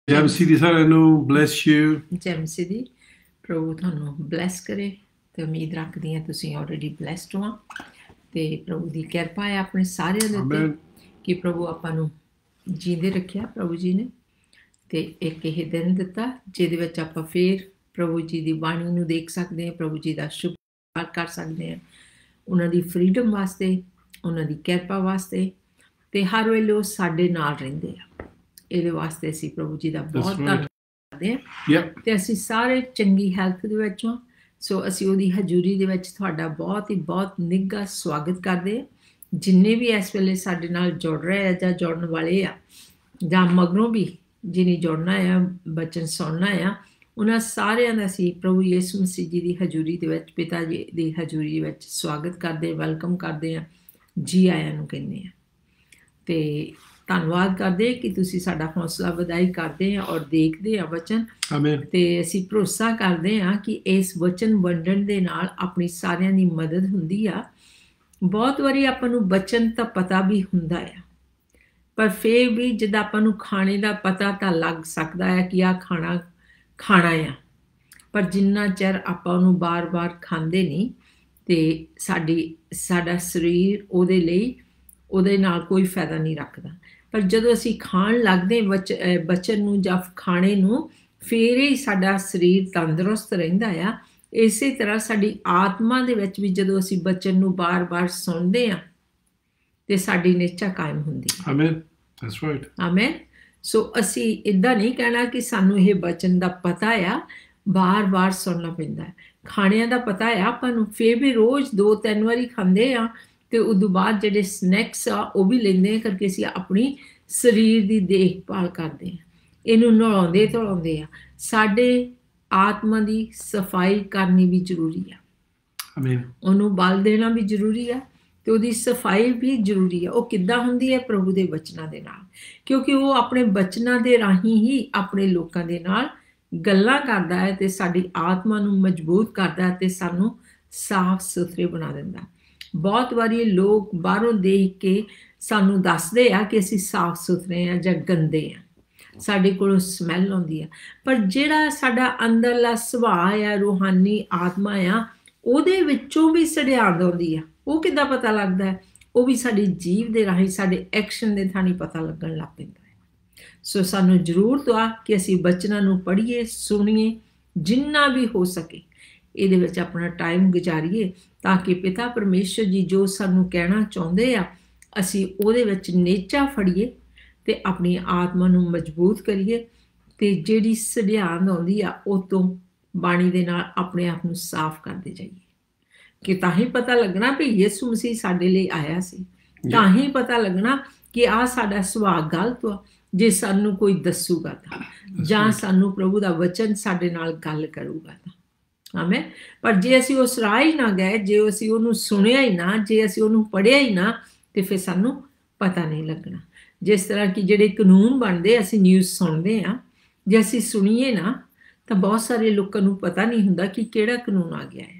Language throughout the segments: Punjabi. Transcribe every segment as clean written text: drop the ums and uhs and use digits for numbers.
ਜੈ ਮਸੀਹ ਦੀ ਸਾਰਿਆਂ ਨੂੰ ਬਲੈਸ ਯੂ। ਜੈ ਮਸੀਹ ਦੀ। ਪ੍ਰਭੂ ਤੁਹਾਨੂੰ ਬਲੈਸ ਕਰੇ ਤੇ ਉਮੀਦ ਰੱਖਦੀ ਹਾਂ ਤੁਸੀਂ ਆਲਰੇਡੀ ਬਲੈਸਡ ਹੋ ਤੇ ਪ੍ਰਭੂ ਦੀ ਕਿਰਪਾ ਹੈ ਆਪਣੇ ਸਾਰਿਆਂ ਦੇ ਉੱਤੇ ਕਿ ਪ੍ਰਭੂ ਆਪਾਂ ਨੂੰ ਜੀਂਦੇ ਰੱਖਿਆ ਪ੍ਰਭੂ ਜੀ ਨੇ ਤੇ ਇੱਕ ਇਹ ਦਿਨ ਦਿੱਤਾ ਜਿਹਦੇ ਵਿੱਚ ਆਪਾਂ ਫੇਰ ਪ੍ਰਭੂ ਜੀ ਦੀ ਬਾਣੀ ਨੂੰ ਦੇਖ ਸਕਦੇ ਹਾਂ, ਪ੍ਰਭੂ ਜੀ ਦਾ ਸ਼ੁਕਰ ਕਰ ਸਕਦੇ ਹਾਂ ਉਹਨਾਂ ਦੀ ਫਰੀडम ਵਾਸਤੇ, ਉਹਨਾਂ ਦੀ ਕਿਰਪਾ ਵਾਸਤੇ ਤੇ ਹਰ ਵੇਲੇ ਉਹ ਸਾਡੇ ਨਾਲ ਰਹਿੰਦੇ ਆ। ਇਹਦੇ ਵਾਸਤੇ ਅਸੀਂ ਪ੍ਰਭੂ ਜੀ ਦਾ ਬਹੁਤ ਧੰਨਵਾਦ ਕਰਦੇ ਹਾਂ ਤੇ ਅਸੀਂ ਸਾਰੇ ਚੰਗੀ ਹੈਲਥ ਦੇ ਵਿੱਚ ਹਾਂ। ਸੋ ਅਸੀਂ ਉਹਦੀ ਹਜ਼ੂਰੀ ਦੇ ਵਿੱਚ ਤੁਹਾਡਾ ਬਹੁਤ ਨਿੱਘਾ ਸਵਾਗਤ ਕਰਦੇ ਹਾਂ। ਜਿੰਨੇ ਵੀ ਇਸ ਵੇਲੇ ਸਾਡੇ ਨਾਲ ਜੁੜ ਰਹੇ ਆ ਜਾਂ ਜੁੜਨ ਵਾਲੇ ਆ ਜਾਂ ਮਗਰੋਂ ਵੀ ਜਿਹਨੇ ਜੁੜਨਾ ਆ, ਬਚਨ ਸੁਣਨਾ ਆ, ਉਹਨਾਂ ਸਾਰਿਆਂ ਦਾ ਅਸੀਂ ਪ੍ਰਭੂ ਯਿਸੂ ਮਸੀਹ ਜੀ ਦੀ ਹਜ਼ੂਰੀ ਦੇ ਵਿੱਚ, ਪਿਤਾ ਜੀ ਦੀ ਹਜ਼ੂਰੀ ਵਿੱਚ ਸਵਾਗਤ ਕਰਦੇ, ਵੈਲਕਮ ਕਰਦੇ ਹਾਂ, ਜੀ ਆਇਆਂ ਨੂੰ ਕਹਿੰਦੇ ਹਾਂ ਤੇ ਧੰਨਵਾਦ ਕਰਦੇ ਕਿ ਤੁਸੀਂ ਸਾਡਾ ਹੌਸਲਾ ਵਧਾਈ ਕਰਦੇ ਆ ਔਰ ਦੇਖਦੇ ਆ ਵਚਨ। ਆਮੀਨ। ਤੇ ਅਸੀਂ ਭਰੋਸਾ ਕਰਦੇ ਆ ਕਿ ਇਸ ਵਚਨ ਵੰਡਣ ਦੇ ਨਾਲ ਆਪਣੀ ਸਾਰਿਆਂ ਦੀ ਮਦਦ ਹੁੰਦੀ ਆ। ਬਹੁਤ ਵਾਰੀ ਆਪਾਂ ਨੂੰ ਵਚਨ ਤਾਂ ਪਤਾ ਵੀ ਹੁੰਦਾ ਆ, ਪਰ ਫੇਰ ਵੀ ਜਦ ਆਪਾਂ ਨੂੰ ਖਾਣੇ ਦਾ ਪਤਾ ਤਾਂ ਲੱਗ ਸਕਦਾ ਹੈ ਕਿ ਆਹ ਖਾਣਾ ਆ, ਪਰ ਜਿੰਨਾ ਚਿਰ ਆਪਾਂ ਉਹਨੂੰ ਬਾਰ-ਬਾਰ ਖਾਂਦੇ ਨਹੀਂ ਤੇ ਸਾਡਾ ਸਰੀਰ ਉਹਦੇ ਨਾਲ ਕੋਈ ਫਾਇਦਾ ਨਹੀਂ ਰੱਖਦਾ। ਪਰ ਜਦੋਂ ਅਸੀਂ ਖਾਣ ਲੱਗਦੇ ਬਚਨ ਨੂੰ ਜਾਂ ਖਾਣੇ ਨੂੰ, ਫਿਰ ਹੀ ਸਾਡਾ ਸਰੀਰ ਤੰਦਰੁਸਤ ਰਹਿੰਦਾ ਆ। ਇਸੇ ਤਰ੍ਹਾਂ ਸਾਡੀ ਆਤਮਾ ਦੇ ਵਿੱਚ ਵੀ ਜਦੋਂ ਅਸੀਂ ਬਚਨ ਨੂੰ ਬਾਰ-ਬਾਰ ਸੁਣਦੇ ਹਾਂ ਤੇ ਸਾਡੀ ਨਿਸ਼ਚਾ ਕਾਇਮ ਹੁੰਦੀ ਹੈ। ਆਮੀਨ। That's right. ਆਮੀਨ। ਸੋ ਅਸੀਂ ਇੱਦਾਂ ਨਹੀਂ ਕਹਿਣਾ ਕਿ ਸਾਨੂੰ ਇਹ ਬਚਨ ਦਾ ਪਤਾ ਆ, ਬਾਰ-ਬਾਰ ਸੁਣਨਾ ਪੈਂਦਾ ਹੈ। ਖਾਣਿਆਂ ਦਾ ਪਤਾ ਆ ਆਪਾਂ ਨੂੰ, ਫਿਰ ਵੀ ਰੋਜ਼ 2-3 ਵਾਰੀ ਖਾਂਦੇ ਆ ਤੇ ਉਦੋਂ ਬਾਅਦ ਜਿਹੜੇ ਸਨੈਕਸ ਆ ਉਹ ਵੀ ਲੈਂਦੇ ਆ ਕਰਕੇ ਅਸੀਂ ਆਪਣੀ ਸਰੀਰ ਦੀ ਦੇਖਭਾਲ ਕਰਦੇ ਹਾਂ, ਇਹਨੂੰ ਨਹਾਉਂਦੇ ਧੋਂਦੇ ਆ। ਸਾਡੇ ਆਤਮਾ ਦੀ ਸਫਾਈ ਕਰਨੀ ਵੀ ਜ਼ਰੂਰੀ ਆ। ਆਮੀਨ। ਉਹਨੂੰ ਬਲ ਦੇਣਾ ਵੀ ਜ਼ਰੂਰੀ ਆ ਤੇ ਉਹਦੀ ਸਫਾਈ ਵੀ ਜ਼ਰੂਰੀ ਆ। ਉਹ ਕਿੱਦਾਂ ਹੁੰਦੀ ਹੈ? ਪ੍ਰਭੂ ਦੇ ਬਚਨਾਂ ਦੇ ਨਾਲ, ਕਿਉਂਕਿ ਉਹ ਆਪਣੇ ਬਚਨਾਂ ਦੇ ਰਾਹੀਂ ਹੀ ਆਪਣੇ ਲੋਕਾਂ ਦੇ ਨਾਲ ਗੱਲਾਂ ਕਰਦਾ ਹੈ ਤੇ ਸਾਡੀ ਆਤਮਾ ਨੂੰ ਮਜ਼ਬੂਤ ਕਰਦਾ ਹੈ ਤੇ ਸਾਨੂੰ ਸਾਫ਼ ਸੁਥਰੇ ਬਣਾ ਦਿੰਦਾ। ਬਹੁਤ ਵਾਰੀ ਲੋਕ ਬਾਹਰੋਂ ਦੇਖ ਕੇ ਸਾਨੂੰ ਦੱਸਦੇ ਆ ਕਿ ਅਸੀਂ ਸਾਫ਼ ਸੁਥਰੇ ਆ ਜਾਂ ਗੰਦੇ ਆ, ਸਾਡੇ ਕੋਲੋਂ ਸਮੈਲ ਆਉਂਦੀ ਆ, ਪਰ ਜਿਹੜਾ ਸਾਡਾ ਅੰਦਰਲਾ ਸੁਭਾਅ ਆ, ਰੂਹਾਨੀ ਆਤਮਾ ਆ, ਉਹਦੇ ਵਿੱਚੋਂ ਵੀ ਸੜਿਆਂਦ ਆਉਂਦੀ ਆ। ਉਹ ਕਿੱਦਾਂ ਪਤਾ ਲੱਗਦਾ ਹੈ? ਉਹ ਵੀ ਸਾਡੀ ਜੀਭ ਦੇ ਰਾਹੀਂ, ਸਾਡੇ ਐਕਸ਼ਨ ਦੇ ਥਾਣੀ ਪਤਾ ਲੱਗਣ ਲੱਗ ਪੈਂਦਾ ਹੈ। ਸੋ ਸਾਨੂੰ ਜ਼ਰੂਰਤ ਆ ਕਿ ਅਸੀਂ ਬਚਨਾਂ ਨੂੰ ਪੜ੍ਹੀਏ, ਸੁਣੀਏ, ਜਿੰਨਾ ਵੀ ਹੋ ਸਕੇ ਇਹਦੇ ਵਿੱਚ ਆਪਣਾ ਟਾਈਮ ਗੁਜ਼ਾਰੀਏ ਤਾਂ ਕਿ ਪਿਤਾ ਪਰਮੇਸ਼ਰ ਜੀ ਜੋ ਸਾਨੂੰ ਕਹਿਣਾ ਚਾਹੁੰਦੇ ਆ ਅਸੀਂ ਉਹਦੇ ਵਿੱਚ ਨੇਚਾ ਫੜੀਏ ਤੇ ਆਪਣੀ ਆਤਮਾ ਨੂੰ ਮਜ਼ਬੂਤ ਕਰੀਏ ਤੇ ਜਿਹੜੀ ਸੜਿਆਂਦ ਆਉਂਦੀ ਆ ਉਹ ਤੋਂ ਬਾਣੀ ਦੇ ਨਾਲ ਆਪਣੇ ਆਪ ਨੂੰ ਸਾਫ਼ ਕਰਦੇ ਜਾਈਏ ਕਿ ਤਾਂ ਹੀ ਪਤਾ ਲੱਗਣਾ ਵੀ ਯਿਸੂ ਮਸੀਹ ਸਾਡੇ ਲਈ ਆਇਆ ਸੀ। ਤਾਂ ਹੀ ਪਤਾ ਲੱਗਣਾ ਕਿ ਆਹ ਸਾਡਾ ਸੁਭਾਅ ਗਲਤ ਆ ਜੇ ਸਾਨੂੰ ਕੋਈ ਦੱਸੂਗਾ ਤਾਂ, ਜਾਂ ਸਾਨੂੰ ਪ੍ਰਭੂ ਦਾ ਵਚਨ ਸਾਡੇ ਨਾਲ ਗੱਲ ਕਰੂਗਾ ਤਾਂ। ਆਮੀਨ। ਪਰ ਜੇ ਅਸੀਂ ਉਸ ਰਾਹ ਹੀ ਨਾ ਗਏ, ਜੇ ਅਸੀਂ ਉਹਨੂੰ ਸੁਣਿਆ ਹੀ ਨਾ, ਜੇ ਅਸੀਂ ਉਹਨੂੰ ਪੜ੍ਹਿਆ ਹੀ ਨਾ, ਤੇ ਫਿਰ ਸਾਨੂੰ ਪਤਾ ਨਹੀਂ ਲੱਗਣਾ। ਜਿਸ ਤਰ੍ਹਾਂ ਕਿ ਜਿਹੜੇ ਕਾਨੂੰਨ ਬਣਦੇ ਅਸੀਂ ਨਿਊਜ਼ ਸੁਣਦੇ ਹਾਂ, ਜੇ ਅਸੀਂ ਸੁਣੀਏ ਨਾ ਤਾਂ ਬਹੁਤ ਸਾਰੇ ਲੋਕਾਂ ਨੂੰ ਪਤਾ ਨਹੀਂ ਹੁੰਦਾ ਕਿ ਕਿਹੜਾ ਕਾਨੂੰਨ ਆ ਗਿਆ ਹੈ।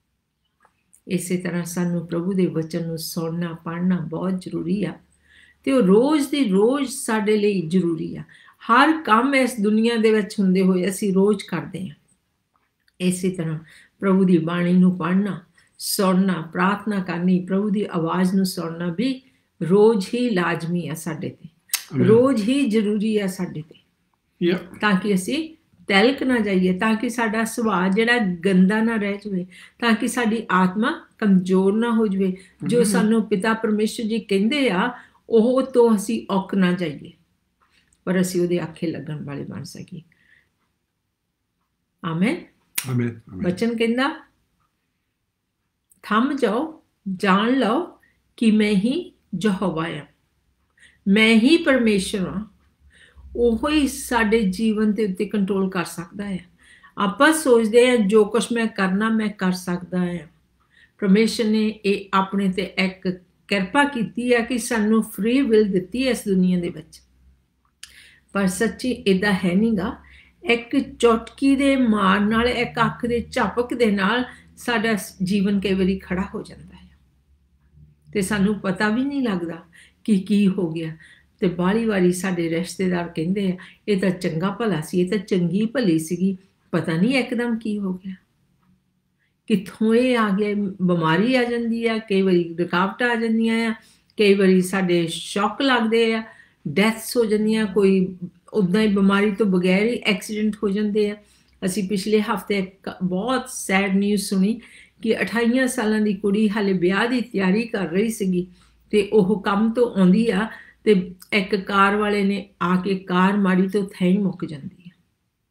ਇਸੇ ਤਰ੍ਹਾਂ ਸਾਨੂੰ ਪ੍ਰਭੂ ਦੇ ਵਚਨ ਨੂੰ ਸੁਣਨਾ, ਪੜ੍ਹਨਾ ਬਹੁਤ ਜ਼ਰੂਰੀ ਆ ਤੇ ਉਹ ਰੋਜ਼ ਦੀ ਰੋਜ਼ ਸਾਡੇ ਲਈ ਜ਼ਰੂਰੀ ਆ। ਹਰ ਕੰਮ ਇਸ ਦੁਨੀਆ ਦੇ ਵਿੱਚ ਹੁੰਦੇ ਹੋਏ ਅਸੀਂ ਰੋਜ਼ ਕਰਦੇ ਹਾਂ। ਇਸੇ ਤਰ੍ਹਾਂ ਪ੍ਰਭੂ ਦੀ ਬਾਣੀ ਨੂੰ ਪੜ੍ਹਨਾ, ਸੁਣਨਾ, ਪ੍ਰਾਰਥਨਾ ਕਰਨੀ, ਪ੍ਰਭੂ ਦੀ ਆਵਾਜ਼ ਨੂੰ ਸੁਣਨਾ ਵੀ ਰੋਜ਼ ਹੀ ਲਾਜ਼ਮੀ ਆ ਸਾਡੇ ਤੇ, ਰੋਜ਼ ਹੀ ਜ਼ਰੂਰੀ ਆ ਸਾਡੇ ਤੇ, ਤਾਂ ਕਿ ਅਸੀਂ ਤਿਲਕ ਨਾ ਜਾਈਏ, ਤਾਂ ਕਿ ਸਾਡਾ ਸੁਭਾਅ ਜਿਹੜਾ ਗੰਦਾ ਨਾ ਰਹਿ ਜਾਵੇ, ਤਾਂ ਕਿ ਸਾਡੀ ਆਤਮਾ ਕਮਜ਼ੋਰ ਨਾ ਹੋ ਜਾਵੇ। ਜੋ ਸਾਨੂੰ ਪਿਤਾ ਪਰਮੇਸ਼ਰ ਜੀ ਕਹਿੰਦੇ ਆ ਉਹ ਤੋਂ ਅਸੀਂ ਔਕ ਨਾ ਜਾਈਏ, ਪਰ ਅਸੀਂ ਉਹਦੇ ਆਖੇ ਲੱਗਣ ਵਾਲੇ ਬਣ ਸਕੀਏ। ਆਮੀਨ। ਬਚਨ ਕਹਿੰਦਾ ਥੰਮ ਜਾਓ, ਜਾਣ ਲਓ ਕਿ ਮੈਂ ਹੀ ਯਹੋਵਾ ਆ, ਮੈਂ ਹੀ ਪਰਮੇਸ਼ਰ ਹਾਂ। ਉਹ ਹੀ ਸਾਡੇ ਜੀਵਨ ਦੇ ਉੱਤੇ ਕੰਟਰੋਲ ਕਰ ਸਕਦਾ ਹੈ। ਆਪਾਂ ਸੋਚਦੇ ਹਾਂ ਜੋ ਕੁਛ ਮੈਂ ਕਰਨਾ ਮੈਂ ਕਰ ਸਕਦਾ ਹਾਂ। ਪਰਮੇਸ਼ਰ ਨੇ ਇਹ ਆਪਣੇ ਤੇ ਇੱਕ ਕਿਰਪਾ ਕੀਤੀ ਹੈ ਕਿ ਸਾਨੂੰ ਫ੍ਰੀ ਵਿਲ ਦਿੱਤੀ ਹੈ ਇਸ ਦੁਨੀਆ ਦੇ ਵਿੱਚ, ਪਰ ਸੱਚੀ ਇੱਦਾਂ ਹੈ ਨਹੀਂ ਗਾ। ਇੱਕ ਚੁਟਕੀ ਦੇ ਮਾਰ ਨਾਲ, ਇੱਕ ਅੱਖ ਦੇ ਝਪਕ ਦੇ ਨਾਲ ਸਾਡਾ ਜੀਵਨ ਕਈ ਵਾਰੀ ਖੜਾ ਹੋ ਜਾਂਦਾ ਹੈ ਤੇ ਸਾਨੂੰ ਪਤਾ ਵੀ ਨਹੀਂ ਲੱਗਦਾ ਕਿ ਕੀ ਹੋ ਗਿਆ। ਤੇ ਬਾਹਲੀ ਵਾਰੀ ਸਾਡੇ ਰਿਸ਼ਤੇਦਾਰ ਕਹਿੰਦੇ ਆ ਇਹ ਤਾਂ ਚੰਗਾ ਭਲਾ ਸੀ, ਇਹ ਤਾਂ ਚੰਗੀ ਭਲੀ ਸੀਗੀ, ਪਤਾ ਨਹੀਂ ਇੱਕਦਮ ਕੀ ਹੋ ਗਿਆ, ਕਿੱਥੋਂ ਇਹ ਆ ਗਿਆ। ਬਿਮਾਰੀ ਆ ਜਾਂਦੀ ਆ, ਕਈ ਵਾਰੀ ਰੁਕਾਵਟਾਂ ਆ ਜਾਂਦੀਆਂ ਆ, ਕਈ ਵਾਰੀ ਸਾਡੇ ਸ਼ੌਕ ਲੱਗਦੇ ਆ, ਡੈਥਸ ਹੋ ਜਾਂਦੀਆਂ, ਕੋਈ ਉੱਦਾਂ ਹੀ ਬਿਮਾਰੀ ਤੋਂ ਬਗੈਰ ਹੀ ਐਕਸੀਡੈਂਟ ਹੋ ਜਾਂਦੇ ਆ। ਅਸੀਂ ਪਿਛਲੇ ਹਫ਼ਤੇ ਇੱਕ ਬਹੁਤ ਸੈਡ ਨਿਊਜ਼ ਸੁਣੀ ਕਿ 28 ਸਾਲਾਂ ਦੀ ਕੁੜੀ ਹਾਲੇ ਵਿਆਹ ਦੀ ਤਿਆਰੀ ਕਰ ਰਹੀ ਸੀਗੀ ਤੇ ਉਹ ਕੰਮ ਤੋਂ ਆਉਂਦੀ ਆ ਤੇ ਇੱਕ ਕਾਰ ਵਾਲੇ ਨੇ ਆ ਕੇ ਕਾਰ ਮਾਰੀ ਤੇ ਉੱਥੇ ਹੀ ਮੁੱਕ ਜਾਂਦੀ ਆ।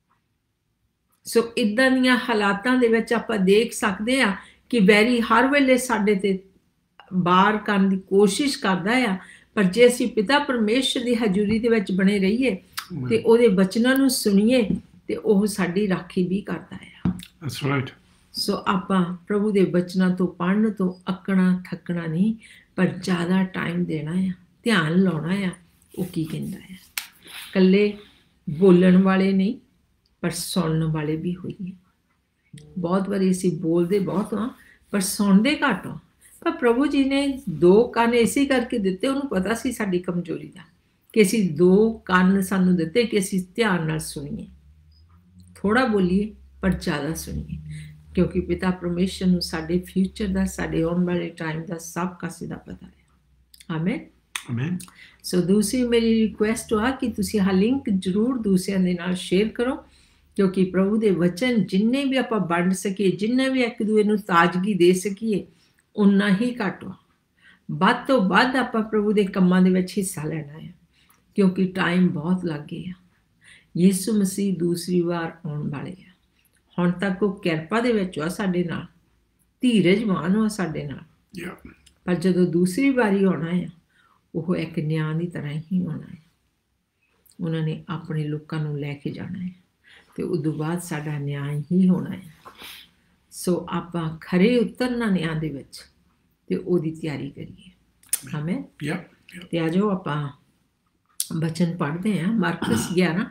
ਸੋ ਇੱਦਾਂ ਦੀਆਂ ਹਾਲਾਤਾਂ ਦੇ ਵਿੱਚ ਆਪਾਂ ਦੇਖ ਸਕਦੇ ਆ ਕਿ ਵੈਰੀ ਹਰ ਵੇਲੇ ਸਾਡੇ ਤੇ ਬਾਹਰ ਕਰਨ ਦੀ ਕੋਸ਼ਿਸ਼ ਕਰਦਾ ਆ, ਪਰ ਜੇ ਅਸੀਂ ਪਿਤਾ ਪਰਮੇਸ਼ਰ ਦੀ ਹਜ਼ੂਰੀ ਦੇ ਵਿੱਚ ਬਣੇ ਰਹੀਏ ਤੇ ਉਹਦੇ ਬਚਨਾਂ ਨੂੰ ਸੁਣੀਏ ਤੇ ਉਹ ਸਾਡੀ ਰਾਖੀ ਵੀ ਕਰਦਾ ਆ। That's right. ਸੋ ਆਪਾਂ ਪ੍ਰਭੂ ਦੇ ਬਚਨਾਂ ਤੋਂ ਪੜ੍ਹਨ ਤੋਂ ਅੱਕਣਾ ਥੱਕਣਾ ਨਹੀਂ, ਪਰ ਜ਼ਿਆਦਾ ਟਾਈਮ ਦੇਣਾ ਆ, ਧਿਆਨ ਲਾਉਣਾ ਆ ਉਹ ਕੀ ਕਹਿੰਦਾ ਆ। ਇਕੱਲੇ ਬੋਲਣ ਵਾਲੇ ਨਹੀਂ, ਪਰ ਸੁਣਨ ਵਾਲੇ ਵੀ ਹੋਈਏ। ਬਹੁਤ ਵਾਰੀ ਅਸੀਂ ਬੋਲਦੇ ਬਹੁਤ ਹਾਂ ਪਰ ਸੁਣਦੇ ਘੱਟ ਹਾਂ। ਪਰ ਪ੍ਰਭੂ ਜੀ ਨੇ 2 ਕੰਨ ਇਸੇ ਕਰਕੇ ਦਿੱਤੇ, ਉਹਨੂੰ ਪਤਾ ਸੀ ਸਾਡੀ ਕਮਜ਼ੋਰੀ ਦਾ, ਕਿ ਅਸੀਂ 2 ਕੰਨ ਸਾਨੂੰ ਦਿੱਤੇ ਕਿ ਅਸੀਂ ਧਿਆਨ ਨਾਲ ਸੁਣੀਏ, ਥੋੜ੍ਹਾ ਬੋਲੀਏ ਪਰ ਜ਼ਿਆਦਾ ਸੁਣੀਏ, ਕਿਉਂਕਿ ਪਿਤਾ ਪਰਮੇਸ਼ਰ ਨੂੰ ਸਾਡੇ ਫਿਊਚਰ ਦਾ, ਸਾਡੇ ਆਉਣ ਵਾਲੇ ਟਾਈਮ ਦਾ ਸਭ ਕਾਸੇ ਦਾ ਪਤਾ ਹੈ। ਆਮੇਨ। Amen. ਸੋ ਦੂਸਰੀ ਮੇਰੀ ਰਿਕੁਐਸਟ ਆ ਕਿ ਤੁਸੀਂ ਆਹ ਲਿੰਕ ਜ਼ਰੂਰ ਦੂਸਰਿਆਂ ਦੇ ਨਾਲ ਸ਼ੇਅਰ ਕਰੋ, ਕਿਉਂਕਿ ਪ੍ਰਭੂ ਦੇ ਵਚਨ ਜਿੰਨੇ ਵੀ ਆਪਾਂ ਵੰਡ ਸਕੀਏ, ਜਿੰਨੇ ਵੀ ਇੱਕ ਦੂਏ ਨੂੰ ਤਾਜ਼ਗੀ ਦੇ ਸਕੀਏ, ਉਨਾ ਹੀ ਘੱਟ ਵਾ। ਵੱਧ ਤੋਂ ਵੱਧ ਆਪਾਂ ਪ੍ਰਭੂ ਦੇ ਕੰਮਾਂ ਦੇ ਵਿੱਚ ਹਿੱਸਾ ਲੈਣਾ ਹੈ, ਕਿਉਂਕਿ ਟਾਈਮ ਬਹੁਤ ਲੱਗ ਗਿਆ। ਯਿਸੂ ਮਸੀਹ ਦੂਸਰੀ ਵਾਰ ਆਉਣ ਵਾਲੇ ਆ। ਹੁਣ ਤੱਕ ਉਹ ਕਿਰਪਾ ਦੇ ਵਿੱਚ ਆ ਸਾਡੇ ਨਾਲ, ਧੀਰਜਵਾਨ ਆ ਸਾਡੇ ਨਾਲ, Yeah. ਪਰ ਜਦੋਂ ਦੂਸਰੀ ਵਾਰੀ ਆਉਣਾ ਆ ਉਹ ਇੱਕ ਨਿਆਂ ਦੀ ਤਰ੍ਹਾਂ ਹੀ ਆਉਣਾ ਹੈ। ਉਹਨਾਂ ਨੇ ਆਪਣੇ ਲੋਕਾਂ ਨੂੰ ਲੈ ਕੇ ਜਾਣਾ ਹੈ ਤੇ ਉਦੋਂ ਬਾਅਦ ਸਾਡਾ ਨਿਆਂ ਹੀ ਹੋਣਾ ਹੈ। ਸੋ ਆਪਾਂ ਖਰੇ ਉਤਰਨਾ ਨਿਆਂ ਦੇ ਵਿੱਚ ਤੇ ਉਹਦੀ ਤਿਆਰੀ ਕਰੀਏ। ਆਮੇਨ। Yeah. ਤੇ ਆਜੋ ਆਪਾਂ ਬਚਨ ਪੜ੍ਹਦੇ ਹਾਂ, ਮਰਕਸ 11।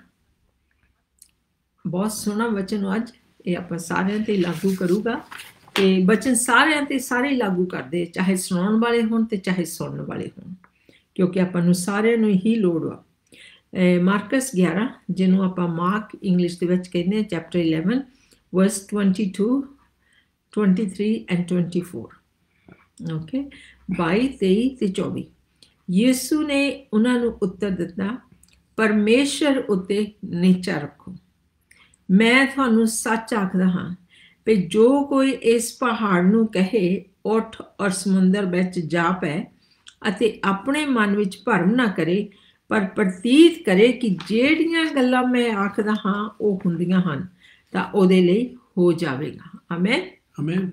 ਬਹੁਤ ਸੋਹਣਾ ਵਚਨ ਅੱਜ, ਇਹ ਆਪਾਂ ਸਾਰਿਆਂ ਤੇ ਲਾਗੂ ਕਰੂਗਾ ਤੇ ਬਚਨ ਸਾਰਿਆਂ ਤੇ ਸਾਰੇ ਲਾਗੂ ਕਰਦੇ, ਚਾਹੇ ਸੁਣਾਉਣ ਵਾਲੇ ਹੋਣ ਤੇ ਚਾਹੇ ਸੁਣਨ ਵਾਲੇ ਹੋਣ, ਕਿਉਂਕਿ ਆਪਾਂ ਨੂੰ ਸਾਰਿਆਂ ਨੂੰ ਹੀ ਲੋੜ ਵਾ। ਮਾਰਕਸ 11, ਜਿਹਨੂੰ ਆਪਾਂ ਮਾਰਕ ਇੰਗਲਿਸ਼ ਦੇ ਵਿੱਚ ਕਹਿੰਦੇ ਹਾਂ, ਚੈਪਟਰ 11 verse 22, 23 and 24। ਓਕੇ, 22, 23 ਤੇ 24। ਯਿਸੂ ਨੇ ਉਹਨਾਂ ਨੂੰ ਉੱਤਰ ਦਿੱਤਾ, ਪਰਮੇਸ਼ਰ ਉੱਤੇ ਨਿਹਚਾ ਰੱਖੋ। ਮੈਂ ਤੁਹਾਨੂੰ ਸੱਚ ਆਖਦਾ ਹਾਂ ਵੀ ਜੋ ਕੋਈ ਇਸ ਪਹਾੜ ਨੂੰ ਕਹੇ ਉੱਠ ਔਰ ਸਮੁੰਦਰ ਵਿੱਚ ਜਾ ਪੈ, ਅਤੇ ਆਪਣੇ ਮਨ ਵਿੱਚ ਭਰਮ ਨਾ ਕਰੇ, ਪਰ ਪ੍ਰਤੀਤ ਕਰੇ ਕਿ ਜਿਹੜੀਆਂ ਗੱਲਾਂ ਮੈਂ ਆਖਦਾ ਹਾਂ ਉਹ ਹੁੰਦੀਆਂ ਹਨ, ਤਾਂ ਉਹਦੇ ਲਈ ਹੋ ਜਾਵੇਗਾ। ਆਮੇਨ। Amen.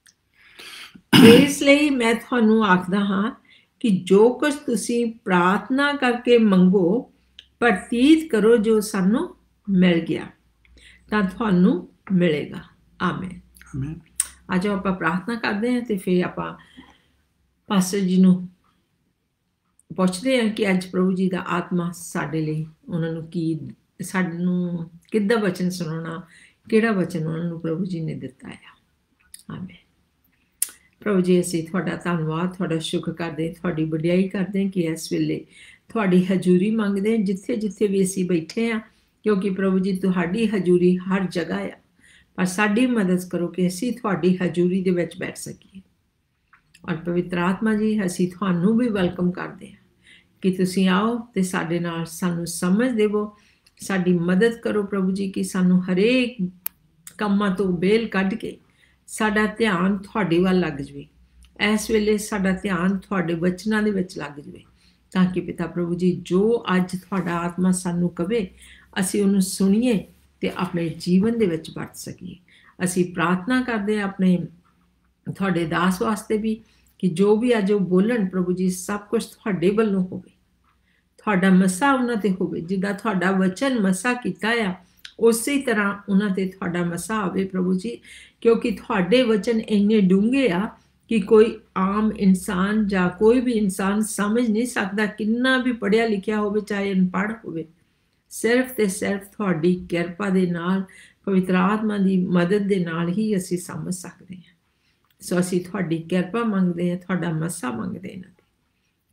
ਇਸ ਲਈ ਮੈਂ ਤੁਹਾਨੂੰ ਆਖਦਾ ਹਾਂ ਕਿ ਜੋ ਕੁਝ ਤੁਸੀਂ ਪ੍ਰਾਰਥਨਾ ਕਰਕੇ ਮੰਗੋ, ਪ੍ਰਤੀਤ ਕਰੋ ਜੋ ਸਾਨੂੰ ਮਿਲ ਗਿਆ, ਤਾਂ ਤੁਹਾਨੂੰ ਮਿਲੇਗਾ। ਆਮੇਨ। Amen. ਅੱਜ ਆਪਾਂ ਪ੍ਰਾਰਥਨਾ ਕਰਦੇ ਹਾਂ ਤੇ ਫਿਰ ਆਪਾਂ ਪਾਸਟਰ ਜੀ ਨੂੰ ਪੁੱਛਦੇ ਹਾਂ ਕਿ ਅੱਜ ਪ੍ਰਭੂ ਜੀ ਦਾ ਆਤਮਾ ਸਾਡੇ ਲਈ, ਉਹਨਾਂ ਨੂੰ ਕੀ, ਸਾਨੂੰ ਕਿੱਦਾਂ ਵਚਨ ਸੁਣਾਉਣਾ, ਕਿਹੜਾ ਵਚਨ ਉਹਨਾਂ ਨੂੰ ਪ੍ਰਭੂ ਜੀ ਨੇ ਦਿੱਤਾ ਆ। ਆਮੇਨ। ਪ੍ਰਭੂ ਜੀ, ਅਸੀਂ ਤੁਹਾਡਾ ਧੰਨਵਾਦ, ਤੁਹਾਡਾ ਸ਼ੁਕਰ ਕਰਦੇ, ਤੁਹਾਡੀ ਵਡਿਆਈ ਕਰਦੇ ਕਿ ਇਸ ਵੇਲੇ ਤੁਹਾਡੀ ਹਜ਼ੂਰੀ ਮੰਗਦੇ, ਜਿੱਥੇ ਜਿੱਥੇ ਵੀ ਅਸੀਂ ਬੈਠੇ ਹਾਂ, ਕਿਉਂਕਿ ਪ੍ਰਭੂ ਜੀ ਤੁਹਾਡੀ ਹਜ਼ੂਰੀ ਹਰ ਜਗ੍ਹਾ ਆ, ਪਰ ਸਾਡੀ ਮਦਦ ਕਰੋ ਕਿ ਅਸੀਂ ਤੁਹਾਡੀ ਹਜ਼ੂਰੀ ਦੇ ਵਿੱਚ ਬੈਠ ਸਕੀਏ। ਔਰ ਪਵਿੱਤਰ ਆਤਮਾ ਜੀ, ਅਸੀਂ ਤੁਹਾਨੂੰ ਵੀ ਵੈਲਕਮ ਕਰਦੇ ਹਾਂ ਕਿ ਤੁਸੀਂ ਆਓ ਤੇ ਸਾਡੇ ਨਾਲ ਸਾਨੂੰ ਸਮਝ ਦੇਵੋ, ਸਾਡੀ ਮਦਦ ਕਰੋ ਪ੍ਰਭੂ ਜੀ, ਕਿ ਸਾਨੂੰ ਹਰੇਕ ਕੰਮਾਂ ਤੋਂ ਬੇਲ ਕੱਢ ਕੇ ਸਾਡਾ ਧਿਆਨ ਤੁਹਾਡੇ ਵੱਲ ਲੱਗ ਜਾਵੇ। ਇਸ ਵੇਲੇ ਸਾਡਾ ਧਿਆਨ ਤੁਹਾਡੇ ਵਚਨਾਂ ਦੇ ਵਿੱਚ ਲੱਗ ਜਾਵੇ, ਤਾਂ ਕਿ ਪਿਤਾ ਪ੍ਰਭੂ ਜੀ ਜੋ ਅੱਜ ਤੁਹਾਡਾ ਆਤਮਾ ਸਾਨੂੰ ਕਵੇ, ਅਸੀਂ ਉਹਨੂੰ ਸੁਣੀਏ ਤੇ ਆਪਣੇ ਜੀਵਨ ਦੇ ਵਿੱਚ ਵਰਤ ਸਕੀਏ। ਅਸੀਂ ਪ੍ਰਾਰਥਨਾ ਕਰਦੇ ਹਾਂ ਆਪਣੇ ਤੁਹਾਡੇ ਦਾਸ ਵਾਸਤੇ ਵੀ, ਕਿ ਜੋ ਵੀ ਅੱਜ ਉਹ ਬੋਲਣ ਪ੍ਰਭੂ ਜੀ, ਸਭ ਕੁਝ ਤੁਹਾਡੇ ਵੱਲੋਂ ਹੋਵੇ, ਤੁਹਾਡਾ ਮਸਾ ਉਹਨਾਂ ਤੇ ਹੋਵੇ, ਜਿੱਦਾਂ ਤੁਹਾਡਾ ਵਚਨ ਮਸਾ ਕੀਤਾ ਆ ਉਸੇ ਤਰ੍ਹਾਂ ਉਹਨਾਂ ਤੇ ਤੁਹਾਡਾ ਮਸਾ ਆਵੇ ਪ੍ਰਭੂ ਜੀ, ਕਿਉਂਕਿ ਤੁਹਾਡੇ ਵਚਨ ਇੰਨੇ ਡੂੰਘੇ ਆ ਕਿ ਕੋਈ ਆਮ ਇਨਸਾਨ ਜਾਂ ਕੋਈ ਵੀ ਇਨਸਾਨ ਸਮਝ ਨਹੀਂ ਸਕਦਾ, ਕਿੰਨਾ ਵੀ ਪੜ੍ਹਿਆ ਲਿਖਿਆ ਹੋਵੇ ਚਾਹੇ ਅਨਪੜ੍ਹ ਹੋਵੇ। ਸਿਰਫ ਤੇ ਸਿਰਫ ਤੁਹਾਡੀ ਕਿਰਪਾ ਦੇ ਨਾਲ, ਪਵਿੱਤਰ ਆਤਮਾ ਦੀ ਮਦਦ ਦੇ ਨਾਲ ਹੀ ਅਸੀਂ ਸਮਝ ਸਕਦੇ ਹਾਂ। ਸੋ ਅਸੀਂ ਤੁਹਾਡੀ ਕਿਰਪਾ ਮੰਗਦੇ ਹਾਂ, ਤੁਹਾਡਾ ਮਸਾ ਮੰਗਦੇ ਹਾਂ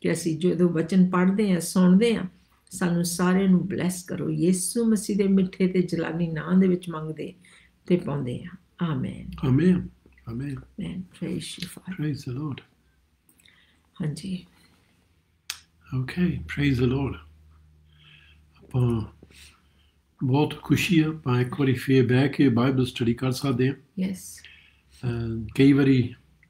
ਕਿ ਅਸੀਂ ਜਦੋਂ ਵਚਨ ਪੜ੍ਹਦੇ ਹਾਂ ਸੁਣਦੇ ਹਾਂ ਸਾਨੂੰ ਸਾਰਿਆਂ ਨੂੰ ਬਲੈਸ ਕਰੋ ਯਿਸੂ ਮਸੀਹ ਦੇ ਮਿੱਠੇ ਤੇ ਜਲਾਲੀ ਨਾਂ ਦੇ ਵਿੱਚ ਮੰਗਦੇ ਤੇ ਪਾਉਂਦੇ ਹਾਂ amen amen amen praise you Father praise the Lord ਹਾਂਜੀ okay praise the Lord ਆਪਾਂ ਬਹੁਤ ਖੁਸ਼ੀ ਆ ਆਪਾਂ ਇੱਕ ਵਾਰੀ ਫੇਰ ਬਹਿ ਕੇ ਬਾਈਬਲ ਸਟੱਡੀ ਕਰ ਸਕਦੇ ਹਾਂ ਯੈਸ ਕਈ ਵਾਰੀ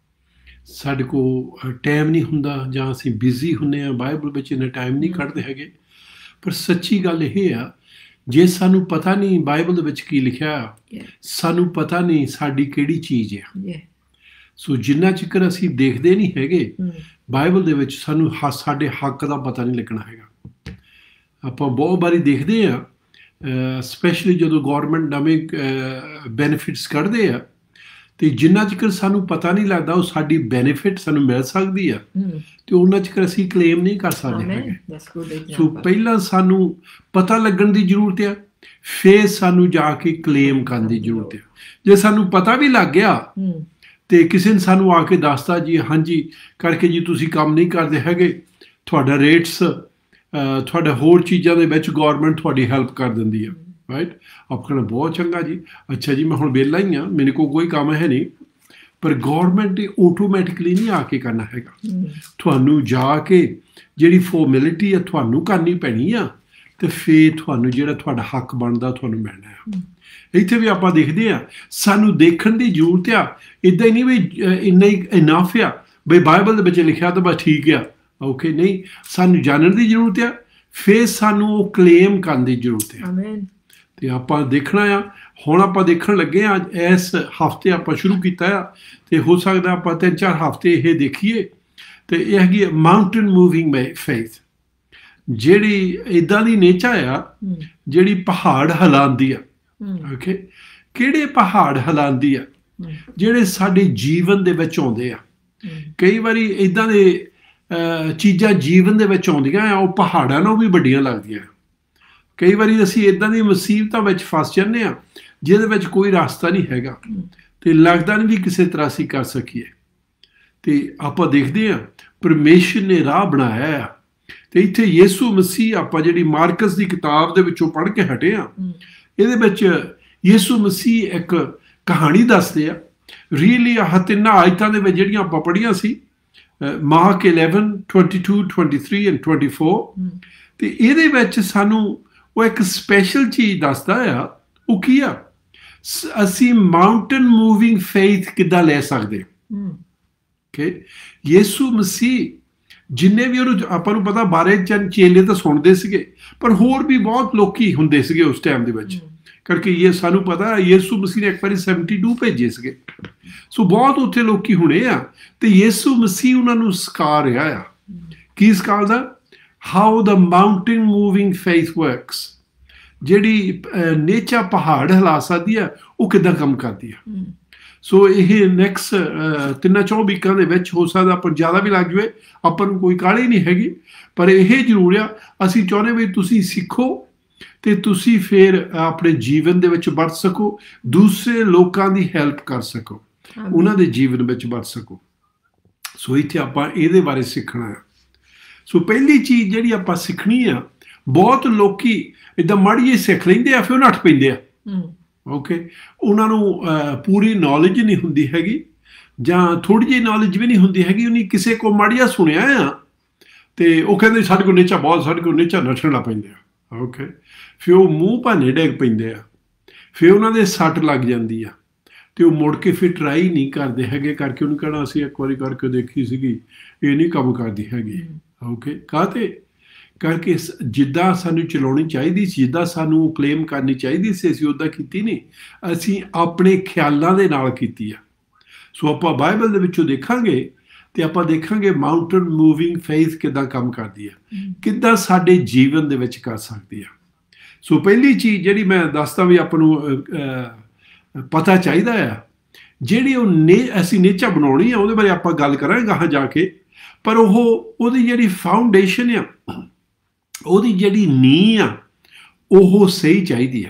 ਸਾਡੇ ਕੋਲ ਟਾਈਮ ਨਹੀਂ ਹੁੰਦਾ ਜਾਂ ਅਸੀਂ ਬਿਜ਼ੀ ਹੁੰਦੇ ਹਾਂ ਬਾਈਬਲ ਵਿੱਚ ਇੰਨਾ ਟਾਈਮ ਨਹੀਂ ਕੱਢਦੇ ਹੈਗੇ ਪਰ ਸੱਚੀ ਗੱਲ ਇਹ ਆ ਜੇ ਸਾਨੂੰ ਪਤਾ ਨਹੀਂ ਬਾਈਬਲ ਦੇ ਵਿੱਚ ਕੀ ਲਿਖਿਆ ਸਾਨੂੰ ਪਤਾ ਨਹੀਂ ਸਾਡੀ ਕਿਹੜੀ ਚੀਜ਼ ਆ ਸੋ ਜਿੰਨਾ ਚਿਰ ਅਸੀਂ ਦੇਖਦੇ ਨਹੀਂ ਹੈਗੇ ਬਾਈਬਲ ਦੇ ਵਿੱਚ ਸਾਨੂੰ ਸਾਡੇ ਹੱਕ ਦਾ ਪਤਾ ਨਹੀਂ ਲੱਗਣਾ ਹੈਗਾ ਆਪਾਂ ਬਹੁਤ ਵਾਰੀ ਦੇਖਦੇ ਆ ਸਪੈਸ਼ਲੀ ਜਦੋਂ ਗੌਰਮੈਂਟ ਨਵੇਂ ਬੈਨੀਫਿਟਸ ਕੱਢਦੇ ਆ ਤੇ ਜਿੰਨਾ ਚਿਰ ਸਾਨੂੰ ਪਤਾ ਨਹੀਂ ਲੱਗਦਾ ਉਹ ਸਾਡੀ ਬੈਨੀਫਿਟ ਸਾਨੂੰ ਮਿਲ ਸਕਦੀ ਆ ਤੇ ਉਹਨਾਂ ਚਿਰ ਅਸੀਂ ਕਲੇਮ ਨਹੀਂ ਕਰ ਸਕਦੇ ਹੈਗੇ ਸੋ ਪਹਿਲਾਂ ਸਾਨੂੰ ਪਤਾ ਲੱਗਣ ਦੀ ਜ਼ਰੂਰਤ ਆ ਫਿਰ ਸਾਨੂੰ ਜਾ ਕੇ ਕਲੇਮ ਕਰਨ ਦੀ ਜ਼ਰੂਰਤ ਆ ਜੇ ਸਾਨੂੰ ਪਤਾ ਵੀ ਲੱਗ ਗਿਆ ਤੇ ਕਿਸੇ ਨੇ ਸਾਨੂੰ ਆ ਕੇ ਦੱਸਤਾ ਜੀ ਹਾਂਜੀ ਕਰਕੇ ਜੀ ਤੁਸੀਂ ਕੰਮ ਨਹੀਂ ਕਰਦੇ ਹੈਗੇ ਤੁਹਾਡਾ ਰੇਟਸ ਤੁਹਾਡਾ ਹੋਰ ਚੀਜ਼ਾਂ ਦੇ ਵਿੱਚ ਗੌਰਮੈਂਟ ਤੁਹਾਡੀ ਹੈਲਪ ਕਰ ਦਿੰਦੀ ਆ ਰਾਈਟ ਆਪਣਾ ਬਹੁਤ ਚੰਗਾ ਜੀ ਅੱਛਾ ਜੀ ਮੈਂ ਹੁਣ ਵਿਹਲਾ ਹੀ ਹਾਂ ਮੇਰੇ ਕੋਲ ਕੋਈ ਕੰਮ ਹੈ ਨਹੀਂ ਪਰ ਗੌਰਮੈਂਟ ਆਟੋਮੈਟਿਕਲੀ ਨਹੀਂ ਆ ਕੇ ਕਰਨਾ ਹੈਗਾ ਤੁਹਾਨੂੰ ਜਾ ਕੇ ਜਿਹੜੀ ਫਾਰਮੈਲਿਟੀ ਆ ਤੁਹਾਨੂੰ ਕਰਨੀ ਪੈਣੀ ਆ ਤੇ ਫਿਰ ਤੁਹਾਨੂੰ ਜਿਹੜਾ ਤੁਹਾਡਾ ਹੱਕ ਬਣਦਾ ਤੁਹਾਨੂੰ ਮਿਲਣਾ ਆ ਇੱਥੇ ਵੀ ਆਪਾਂ ਦੇਖਦੇ ਆ ਸਾਨੂੰ ਦੇਖਣ ਦੀ ਜ਼ਰੂਰਤ ਆ ਇੱਦਾਂ ਹੀ ਨਹੀਂ ਵੀ ਇੰਨਾ ਹੀ ਇਨਫ ਆ ਬਈ ਬਾਈਬਲ ਦੇ ਵਿੱਚ ਲਿਖਿਆ ਤਾਂ ਬਸ ਠੀਕ ਆ ਓਕੇ ਨਹੀਂ ਸਾਨੂੰ ਜਾਣਨ ਦੀ ਜ਼ਰੂਰਤ ਆ ਫਿਰ ਸਾਨੂੰ ਉਹ ਕਲੇਮ ਕਰਨ ਦੀ ਜ਼ਰੂਰਤ ਆ ਤੇ ਆਪਾਂ ਦੇਖਣਾ ਆ ਹੁਣ ਆਪਾਂ ਦੇਖਣ ਲੱਗੇ ਆ ਇਸ ਹਫ਼ਤੇ ਆਪਾਂ ਸ਼ੁਰੂ ਕੀਤਾ ਆ ਤੇ ਹੋ ਸਕਦਾ ਆਪਾਂ 3-4 ਹਫ਼ਤੇ ਇਹ ਦੇਖੀਏ ਤੇ ਇਹ ਹੈਗੀ ਮਾਊਂਟੇਨ ਮੂਵਿੰਗ ਫੇਥ ਜਿਹੜੀ ਇੱਦਾਂ ਦੀ ਨੇਚਰ ਆ ਜਿਹੜੀ ਪਹਾੜ ਹਿਲਾਉਂਦੀ ਆ ਓਕੇ ਕਿਹੜੇ ਪਹਾੜ ਹਿਲਾਉਂਦੀ ਆ ਜਿਹੜੇ ਸਾਡੇ ਜੀਵਨ ਦੇ ਵਿੱਚ ਆਉਂਦੇ ਆ ਕਈ ਵਾਰੀ ਇੱਦਾਂ ਦੇ ਚੀਜ਼ਾਂ ਜੀਵਨ ਦੇ ਵਿੱਚ ਆਉਂਦੀਆਂ ਆ ਉਹ ਪਹਾੜਾਂ ਨਾਲੋਂ ਵੀ ਵੱਡੀਆਂ ਲੱਗਦੀਆਂ ਕਈ ਵਾਰੀ ਅਸੀਂ ਇੱਦਾਂ ਦੀ ਮੁਸੀਬਤਾਂ ਵਿੱਚ ਫਸ ਜਾਂਦੇ ਹਾਂ ਜਿਹਦੇ ਵਿੱਚ ਕੋਈ ਰਸਤਾ ਨਹੀਂ ਹੈਗਾ ਤੇ ਲੱਗਦਾ ਨਹੀਂ ਵੀ ਕਿਸੇ ਤਰ੍ਹਾਂ ਅਸੀਂ ਕਰ ਸਕੀਏ ਤੇ ਆਪਾਂ ਦੇਖਦੇ ਹਾਂ ਪਰਮੇਸ਼ਰ ਨੇ ਰਾਹ ਬਣਾਇਆ ਆ ਤੇ ਇੱਥੇ ਯਿਸੂ ਮਸੀਹ ਆਪਾਂ ਜਿਹੜੀ ਮਾਰਕਸ ਦੀ ਕਿਤਾਬ ਦੇ ਵਿੱਚੋਂ ਪੜ੍ਹ ਕੇ ਹਟੇ ਆ ਇਹਦੇ ਵਿੱਚ ਯਿਸੂ ਮਸੀਹ ਇੱਕ ਕਹਾਣੀ ਦੱਸਦੇ ਆ ਰੀਅਲੀ ਆਹ ਤਿੰਨਾਂ ਆਇਤਾਂ ਦੇ ਵਿੱਚ ਜਿਹੜੀਆਂ ਆਪਾਂ ਪੜ੍ਹੀਆਂ ਸੀ ਮਾਰਕ 11, 22, 23 and 24 ਤੇ ਇਹਦੇ ਵਿੱਚ ਸਾਨੂੰ ਉਹ ਇੱਕ ਸਪੈਸ਼ਲ ਚੀਜ਼ ਦੱਸਦਾ ਆ ਉਹ ਕੀ ਆ ਅਸੀਂ ਮਾਊਂਟੇਨ ਮੂਵਿੰਗ ਫੇਥ ਕਿੱਦਾਂ ਲੈ ਸਕਦੇ ਓਕੇ ਯਿਸੂ ਮਸੀਹ ਜਿੰਨੇ ਵੀ ਉਹਨੂੰ ਆਪਾਂ ਨੂੰ ਪਤਾ ਬਾਰੇ ਚੇਲੇ ਤਾਂ ਸੁਣਦੇ ਸੀਗੇ ਪਰ ਹੋਰ ਵੀ ਬਹੁਤ ਲੋਕੀ ਹੁੰਦੇ ਸੀਗੇ ਉਸ ਟਾਈਮ ਦੇ ਵਿੱਚ ਕਰਕੇ ਇਹ ਸਾਨੂੰ ਪਤਾ ਯਿਸੂ ਮਸੀਹ ਨੇ ਇੱਕ ਵਾਰੀ 72 ਭੇਜੇ ਸੀਗੇ ਸੋ ਬਹੁਤ ਉੱਥੇ ਲੋਕੀ ਹੁਣੇ ਆ ਤੇ ਯਿਸੂ ਮਸੀਹ ਉਹਨਾਂ ਨੂੰ ਸਿਖਾ ਰਿਹਾ ਆ ਕੀ ਸਿਖਾਉਂਦਾ how the mountain moving faith works ਜਿਹੜੀ ਨੇਚਰ ਪਹਾੜ ਹਿਲਾ ਸਕਦੀ ਆ ਉਹ ਕਿੱਦਾਂ ਕੰਮ ਕਰਦੀ ਆ ਸੋ ਇਹ ਨੈਕਸਟ 3-4 ਵੀਕਾਂ ਦੇ ਵਿੱਚ ਹੋ ਸਕਦਾ ਆਪਾਂ ਜ਼ਿਆਦਾ ਵੀ ਲੱਗ ਜਾਵੇ ਆਪਾਂ ਨੂੰ ਕੋਈ ਕਾਹਲੀ ਨਹੀਂ ਹੈਗੀ ਪਰ ਇਹ ਜ਼ਰੂਰ ਆ ਅਸੀਂ ਚਾਹੁੰਦੇ ਵੀ ਤੁਸੀਂ ਸਿੱਖੋ ਤੇ ਤੁਸੀਂ ਫਿਰ ਆਪਣੇ ਜੀਵਨ ਦੇ ਵਿੱਚ ਵਰਤ ਸਕੋ ਦੂਸਰੇ ਲੋਕਾਂ ਦੀ ਹੈਲਪ ਕਰ ਸਕੋ ਉਹਨਾਂ ਦੇ ਜੀਵਨ ਵਿੱਚ ਵਰਤ ਸਕੋ ਸੋ ਇੱਥੇ ਆਪਾਂ ਇਹਦੇ ਬਾਰੇ ਸਿੱਖਣਾ ਆ ਸੋ ਪਹਿਲੀ ਚੀਜ਼ ਜਿਹੜੀ ਆਪਾਂ ਸਿੱਖਣੀ ਆ ਬਹੁਤ ਲੋਕੀ ਇੱਦਾਂ ਮਾੜੀ ਜਿਹੀ ਸਿੱਖ ਲੈਂਦੇ ਆ ਫਿਰ ਉਹ ਨੱਠ ਪੈਂਦੇ ਆ ਓਕੇ ਉਹਨਾਂ ਨੂੰ ਪੂਰੀ ਨੌਲੇਜ ਨਹੀਂ ਹੁੰਦੀ ਹੈਗੀ ਜਾਂ ਥੋੜ੍ਹੀ ਜਿਹੀ ਨੌਲੇਜ ਵੀ ਨਹੀਂ ਹੁੰਦੀ ਹੈਗੀ ਉਹਨੇ ਕਿਸੇ ਕੋਲ ਮਾੜੀ ਜਿਹਾ ਸੁਣਿਆ ਆ ਤੇ ਉਹ ਕਹਿੰਦੇ ਸਾਡੇ ਕੋਲ ਨੀਚਾ ਬਹੁਤ ਸਾਡੇ ਕੋਲ ਨੀਚਾ ਨੱਠਣ ਲੱਗ ਪੈਂਦੇ ਆ ਓਕੇ ਫਿਰ ਉਹ ਮੂੰਹ ਭਾਨੇ ਡਿੱਗ ਪੈਂਦੇ ਆ ਫਿਰ ਉਹਨਾਂ ਦੇ ਸੱਟ ਲੱਗ ਜਾਂਦੀ ਆ ਤੇ ਉਹ ਮੁੜ ਕੇ ਫਿਰ ਟਰਾਈ ਨਹੀਂ ਕਰਦੇ ਹੈਗੇ ਕਰਕੇ ਉਹਨੂੰ ਕਹਿਣਾ ਅਸੀਂ ਇੱਕ ਵਾਰੀ ਕਰਕੇ ਦੇਖੀ ਸੀਗੀ ਇਹ ਨਹੀਂ ਕੰਮ ਕਰਦੀ ਹੈਗੀ ਓਕੇ ਕਾਹਤੇ ਕਰਕੇ ਜਿੱਦਾਂ ਸਾਨੂੰ ਚਲਾਉਣੀ ਚਾਹੀਦੀ ਸੀ ਜਿੱਦਾਂ ਸਾਨੂੰ ਕਲੇਮ ਕਰਨੀ ਚਾਹੀਦੀ ਸੀ ਅਸੀਂ ਉੱਦਾਂ ਕੀਤੀ ਨਹੀਂ ਅਸੀਂ ਆਪਣੇ ਖਿਆਲਾਂ ਦੇ ਨਾਲ ਕੀਤੀ ਆ ਸੋ ਆਪਾਂ ਬਾਈਬਲ ਦੇ ਵਿੱਚੋਂ ਦੇਖਾਂਗੇ ਤੇ ਆਪਾਂ ਦੇਖਾਂਗੇ ਮਾਊਂਟੇਨ ਮੂਵਿੰਗ ਫੇਥ ਕਿੱਦਾਂ ਕੰਮ ਕਰਦੀ ਆ ਕਿੱਦਾਂ ਸਾਡੇ ਜੀਵਨ ਦੇ ਵਿੱਚ ਕਰ ਸਕਦੀ ਆ ਸੋ ਪਹਿਲੀ ਚੀਜ਼ ਜਿਹੜੀ ਮੈਂ ਦੱਸਦਾ ਵੀ ਆਪਾਂ ਨੂੰ ਪਤਾ ਚਾਹੀਦਾ ਆ ਜਿਹੜੀ ਅਸੀਂ ਨੇਚਰ ਬਣਾਉਣੀ ਆ ਉਹਦੇ ਬਾਰੇ ਆਪਾਂ ਗੱਲ ਕਰਾਂਗੇ ਗਾਹਾਂ ਜਾ ਕੇ ਪਰ ਉਹਦੀ ਜਿਹੜੀ ਫਾਊਂਡੇਸ਼ਨ ਆ ਉਹਦੀ ਜਿਹੜੀ ਨੀਂਹ ਆ ਉਹ ਸਹੀ ਚਾਹੀਦੀ ਆ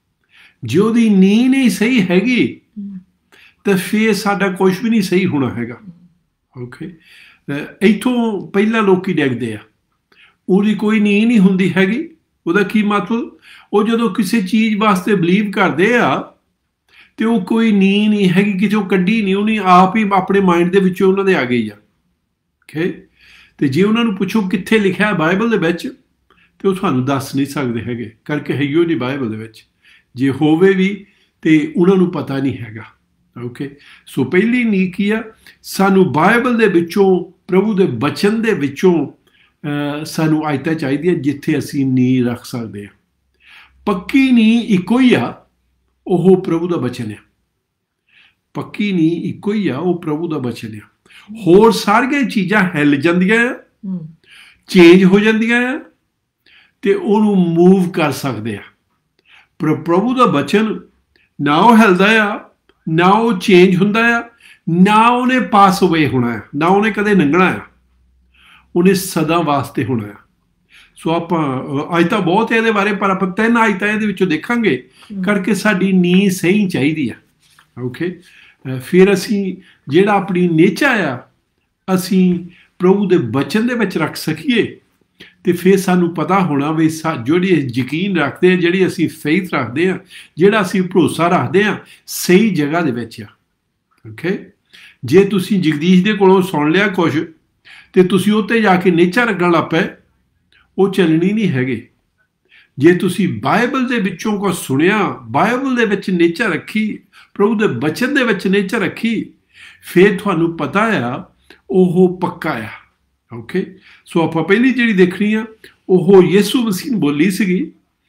ਜੇ ਉਹਦੀ ਨੀਂਹ ਨਹੀਂ ਸਹੀ ਹੈਗੀ ਤਾਂ ਫਿਰ ਸਾਡਾ ਕੁਝ ਵੀ ਨਹੀਂ ਸਹੀ ਹੋਣਾ ਹੈਗਾ ਓਕੇ ਇੱਥੋਂ ਪਹਿਲਾਂ ਲੋਕੀ ਡਿੱਗਦੇ ਆ, ਉਹਦੀ ਕੋਈ ਨੀਂਹ ਨਹੀਂ ਹੁੰਦੀ ਹੈਗੀ। ਉਹਦਾ ਕੀ ਮਤਲਬ? ਉਹ ਜਦੋਂ ਕਿਸੇ ਚੀਜ਼ ਵਾਸਤੇ ਬਲੀਵ ਕਰਦੇ ਆ ਤੇ ਉਹ ਕੋਈ ਨੀਂਹ ਨਹੀਂ ਹੈਗੀ, ਕਿਤੇ ਉਹ ਕੱਢੀ ਨਹੀਂ, ਉਹਨੇ ਆਪ ਹੀ ਆਪਣੇ ਮਾਈਂਡ ਦੇ ਵਿੱਚੋਂ ਉਹਨਾਂ ਦੇ ਆ ਗਈ ਆ। ਓਕੇ, ਤੇ ਜੇ ਉਹਨਾਂ ਨੂੰ ਪੁੱਛੋ ਕਿੱਥੇ ਲਿਖਿਆ ਬਾਈਬਲ ਦੇ ਵਿੱਚ, ਤੇ ਉਹ ਤੁਹਾਨੂੰ ਦੱਸ ਨਹੀਂ ਸਕਦੇ ਹੈਗੇ, ਕਰਕੇ ਹੈ ਹੀ ਨਹੀਂ ਬਾਈਬਲ ਦੇ ਵਿੱਚ। ਜੇ ਹੋਵੇ ਵੀ ਤੇ ਉਹਨਾਂ ਨੂੰ ਪਤਾ ਨਹੀਂ ਹੈਗਾ। ਓਕੇ, ਸੋ ਪਹਿਲੀ ਨੀਂਹ ਕੀ ਆ? ਸਾਨੂੰ ਬਾਈਬਲ ਦੇ ਵਿੱਚੋਂ, ਪ੍ਰਭੂ ਦੇ ਬਚਨ ਦੇ ਵਿੱਚੋਂ ਸਾਨੂੰ ਆਇਤਾਂ ਚਾਹੀਦੀਆਂ ਜਿੱਥੇ ਅਸੀਂ ਨੀਂਹ ਰੱਖ ਸਕਦੇ ਹਾਂ। ਪੱਕੀ ਨੀਂਹ ਇੱਕੋ ਹੀ ਆ, ਉਹ ਪ੍ਰਭੂ ਦਾ ਬਚਨ ਆ। ਪੱਕੀ ਨੀਂਹ ਇੱਕੋ ਹੀ ਆ, ਉਹ ਪ੍ਰਭੂ ਦਾ ਬਚਨ ਆ। ਹੋਰ ਸਾਰੀਆਂ ਚੀਜ਼ਾਂ ਹਿੱਲ ਜਾਂਦੀਆਂ ਆ, ਚੇਂਜ ਹੋ ਜਾਂਦੀਆਂ ਆ, ਤੇ ਉਹਨੂੰ ਮੂਵ ਕਰ ਸਕਦੇ ਆ। ਪਰ ਪ੍ਰਭੂ ਦਾ ਬਚਨ ਨਾ ਉਹ ਹਿਲਦਾ ਆ, ਨਾ ਉਹ ਚੇਂਜ ਹੁੰਦਾ ਆ, ਨਾ ਉਹਨੇ ਪਾਸ ਅਵੇ ਹੋਣਾ ਆ, ਨਾ ਉਹਨੇ ਕਦੇ ਲੰਘਣਾ ਆ, ਉਹਨੇ ਸਦਾ ਵਾਸਤੇ ਹੋਣਾ ਆ। ਸੋ ਆਪਾਂ ਅੱਜ ਤਾਂ ਬਹੁਤ ਇਹਦੇ ਬਾਰੇ, ਪਰ ਆਪਾਂ 3 ਆਇਤਾਂ ਇਹਦੇ ਵਿੱਚੋਂ ਦੇਖਾਂਗੇ, ਕਰਕੇ ਸਾਡੀ ਨੀਂਹ ਸਹੀ ਚਾਹੀਦੀ ਆ। ਓਕੇ, ਫਿਰ ਅਸੀਂ ਜਿਹੜਾ ਆਪਣੀ ਨੇਚਰ ਆ, ਅਸੀਂ ਪ੍ਰਭੂ ਦੇ ਬਚਨ ਦੇ ਵਿੱਚ ਰੱਖ ਸਕੀਏ, ਤੇ ਫਿਰ ਸਾਨੂੰ ਪਤਾ ਹੋਣਾ ਵੀ ਜਿਹੜੀ ਯਕੀਨ ਰੱਖਦੇ ਆ, ਜਿਹੜੀ ਅਸੀਂ ਫੇਥ ਰੱਖਦੇ ਹਾਂ, ਜਿਹੜਾ ਅਸੀਂ ਭਰੋਸਾ ਰੱਖਦੇ ਹਾਂ, ਸਹੀ ਜਗ੍ਹਾ ਦੇ ਵਿੱਚ ਆ। ਓਕੇ, ਜੇ ਤੁਸੀਂ ਜਗਦੀਸ਼ ਦੇ ਕੋਲੋਂ ਸੁਣ ਲਿਆ ਕੁਝ ਤੇ ਤੁਸੀਂ ਉੱਤੇ ਜਾ ਕੇ ਨੇਚਾ ਲੱਗਣ ਲੱਗ ਪਏ, ਉਹ ਚੱਲਣੀ ਨਹੀਂ ਹੈਗੇ। ਜੇ ਤੁਸੀਂ ਬਾਈਬਲ ਦੇ ਵਿੱਚੋਂ ਕੁਝ ਸੁਣਿਆ, ਬਾਈਬਲ ਦੇ ਵਿੱਚ ਨੇਚਾ ਰੱਖੀ, ਪ੍ਰਭੂ ਦੇ ਬਚਨ ਦੇ ਵਿੱਚ ਨੇਚਾ ਰੱਖੀ, ਫਿਰ ਤੁਹਾਨੂੰ ਪਤਾ ਆ ਉਹ ਪੱਕਾ ਆ। ਓਕੇ, ਸੋ ਆਪਾਂ ਪਹਿਲੀ ਜਿਹੜੀ ਦੇਖਣੀ ਆ, ਉਹ ਯਿਸੂ ਮਸੀਹ ਬੋਲੀ ਸੀਗੀ।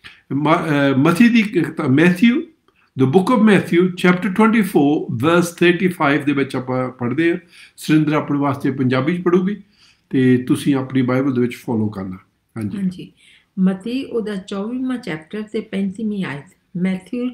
Matthew the book of Matthew chapter 24 verse 35 ਦੇ ਵਿੱਚ ਆਪਾਂ ਪੜ੍ਹਦੇ ਹਾਂ। ਸੁਰਿੰਦਰ ਆਪਣੇ ਵਾਸਤੇ ਪੰਜਾਬੀ 'ਚ ਪੜ੍ਹੂਗੀ ਤੇ ਤੁਸੀਂ ਆਪਣੀ ਬਾਈਬਲ ਦੇ ਵਿੱਚ ਫੋਲੋ ਕਰਨਾ। ਹਾਂਜੀ, ਮਤੀ ਉਹਦਾ 24ਵਾਂ ਚੈਪਟਰ ਤੇ 35ਵੀਂ ਆਇਤ। Matthew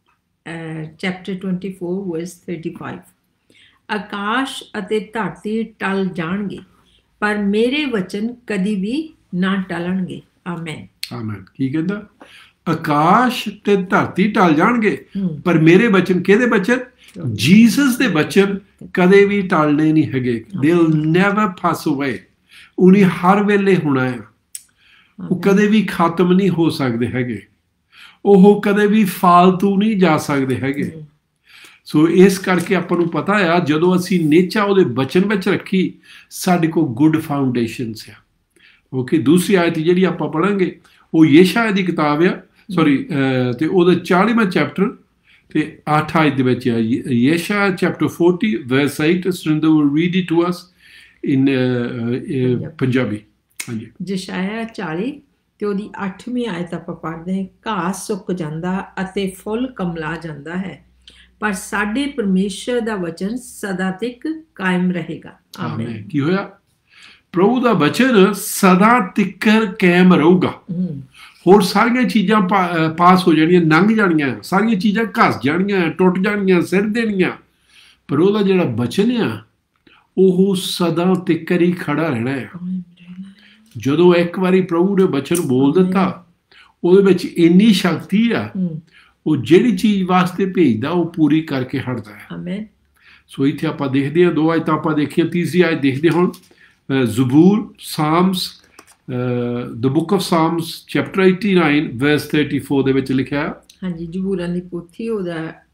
chapter 24 verse 35। ਆਕਾਸ਼ ਅਤੇ ਧਰਤੀ ਟਲ ਜਾਣਗੇ, ਪਰ ਮੇਰੇ ਵਚਨ ਕਦੀ ਵੀ ਨਾ ਟਲਣਗੇ। ਆਮੈਨ। ਆਮੈਨ। ਕੀ ਕਹਿੰਦਾ? ਆਕਾਸ਼ ਤੇ ਧਰਤੀ ਟਲ ਜਾਣਗੇ, ਪਰ ਮੇਰੇ ਬਚਨ, ਕਿਹਦੇ ਬਚਨ? ਜੀਸਸ ਦੇ ਬਚਨ ਕਦੇ ਵੀ ਟਲਣੇ ਨਹੀਂ ਹੈਗੇ। ਦੇ ਵਿਲ ਨੈਵਰ ਪਾਸ ਅਵੇ। ਉਹਨੇ ਹਰ ਵੇਲੇ ਹੋਣਾ ਹੈ, ਉਹ ਕਦੇ ਵੀ ਖਤਮ ਨਹੀਂ ਹੋ ਸਕਦੇ ਹੈਗੇ, ਉਹ ਕਦੇ ਵੀ ਫਾਲਤੂ ਨਹੀਂ ਜਾ ਸਕਦੇ ਹੈਗੇ। ਸੋ ਇਸ ਕਰਕੇ ਆਪਾਂ ਨੂੰ ਪਤਾ ਆ, ਜਦੋਂ ਅਸੀਂ ਨੇਚਾ ਉਹਦੇ ਬਚਨ ਵਿੱਚ ਰੱਖੀ, ਸਾਡੇ ਕੋਲ ਗੁੱਡ ਫਾਊਂਡੇਸ਼ਨਸ ਆ। ਓਕੇ, ਦੂਸਰੀ ਆਇਤ ਜਿਹੜੀ ਆਪਾਂ ਪੜ੍ਹਾਂਗੇ ਉਹ ਯੇਸ਼ਾਇਆ ਦੀ ਕਿਤਾਬ ਆ, ਤੇ ਉਹਦਾ 40ਵਾਂ ਚੈਪਟਰ ਤੇ 8 ਆਇਤ ਦੇ ਵਿੱਚ ਆ। Yeshaya chapter 40 verse 8। Surinder will read it to us in Punjabi. ਹਾਂਜੀ, ਯੇਸ਼ਾਇਆ 40 ਤੇ ਉਹਦੀ 8ਵੀਂ ਆਇਤ ਆਪਾਂ ਪੜ੍ਹਦੇ ਹਾਂ। ਘਾਹ ਸੁੱਕ ਜਾਂਦਾ ਅਤੇ ਫੁੱਲ ਕਮਲਾ ਜਾਂਦਾ ਹੈ, ਪਰ ਸਾਡੇ ਪਰਮੇਸ਼ਰ ਦਾ ਵਚਨ ਸਦਾ ਤੱਕ ਕਾਇਮ ਰਹੇਗਾ। ਆਮੀਨ। ਕੀ ਹੋਇਆ? ਪ੍ਰਭੂ ਦਾ ਵਚਨ ਸਦਾ ਤੱਕ ਕਾਇਮ ਰਹੂਗਾ। ਹੋਰ ਸਾਰੀਆਂ ਚੀਜ਼ਾਂ ਪਾਸ ਹੋ ਜਾਣੀਆਂ, ਲੰਘ ਜਾਣੀਆਂ, ਸਾਰੀਆਂ ਚੀਜ਼ਾਂ ਘਸ ਜਾਣੀਆਂ, ਟੁੱਟ ਜਾਣੀਆਂ, ਸਿਰ ਦੇਣੀਆਂ, ਪਰ ਉਹਦਾ ਜਿਹੜਾ ਵਚਨ ਆ ਉਹ ਸਦਾ ਤੱਕ ਹੀ ਖੜਾ ਰਹਿਣਾ ਆ। ਜਦੋਂ ਇੱਕ ਵਾਰੀ ਪ੍ਰਭੂ ਨੇ ਵਚਨ ਬੋਲ ਦਿੱਤਾ, ਉਹਦੇ ਵਿੱਚ ਇੰਨੀ ਸ਼ਕਤੀ ਆ, ਉਹ ਜਿਹੜੀ ਚੀਜ਼ ਵਾਸਤੇ ਭੇਜਦਾ ਉਹ ਪੂਰੀ ਕਰਕੇ ਹਟਦਾ ਹੈ। ਆਮੀਨ। ਸੋ ਇੱਥੇ ਆਪਾਂ ਦੇਖਦੇ ਹਾਂ 2 ਆਇਤਾਂ ਆਪਾਂ ਦੇਖੀਆਂ, ਤੀਸਰੀ ਆਇਤ ਦੇਖਦੇ ਹੁਣ। ਜ਼ਬੂਰ, Psalms, the book of Psalms chapter 89 verse 34 ਦੇ ਵਿੱਚ ਲਿਖਿਆ। ਹਾਂਜੀ, ਜ਼ਬੂਰਾਂ ਦੀ ਪੋਥੀ ਉਹਦਾ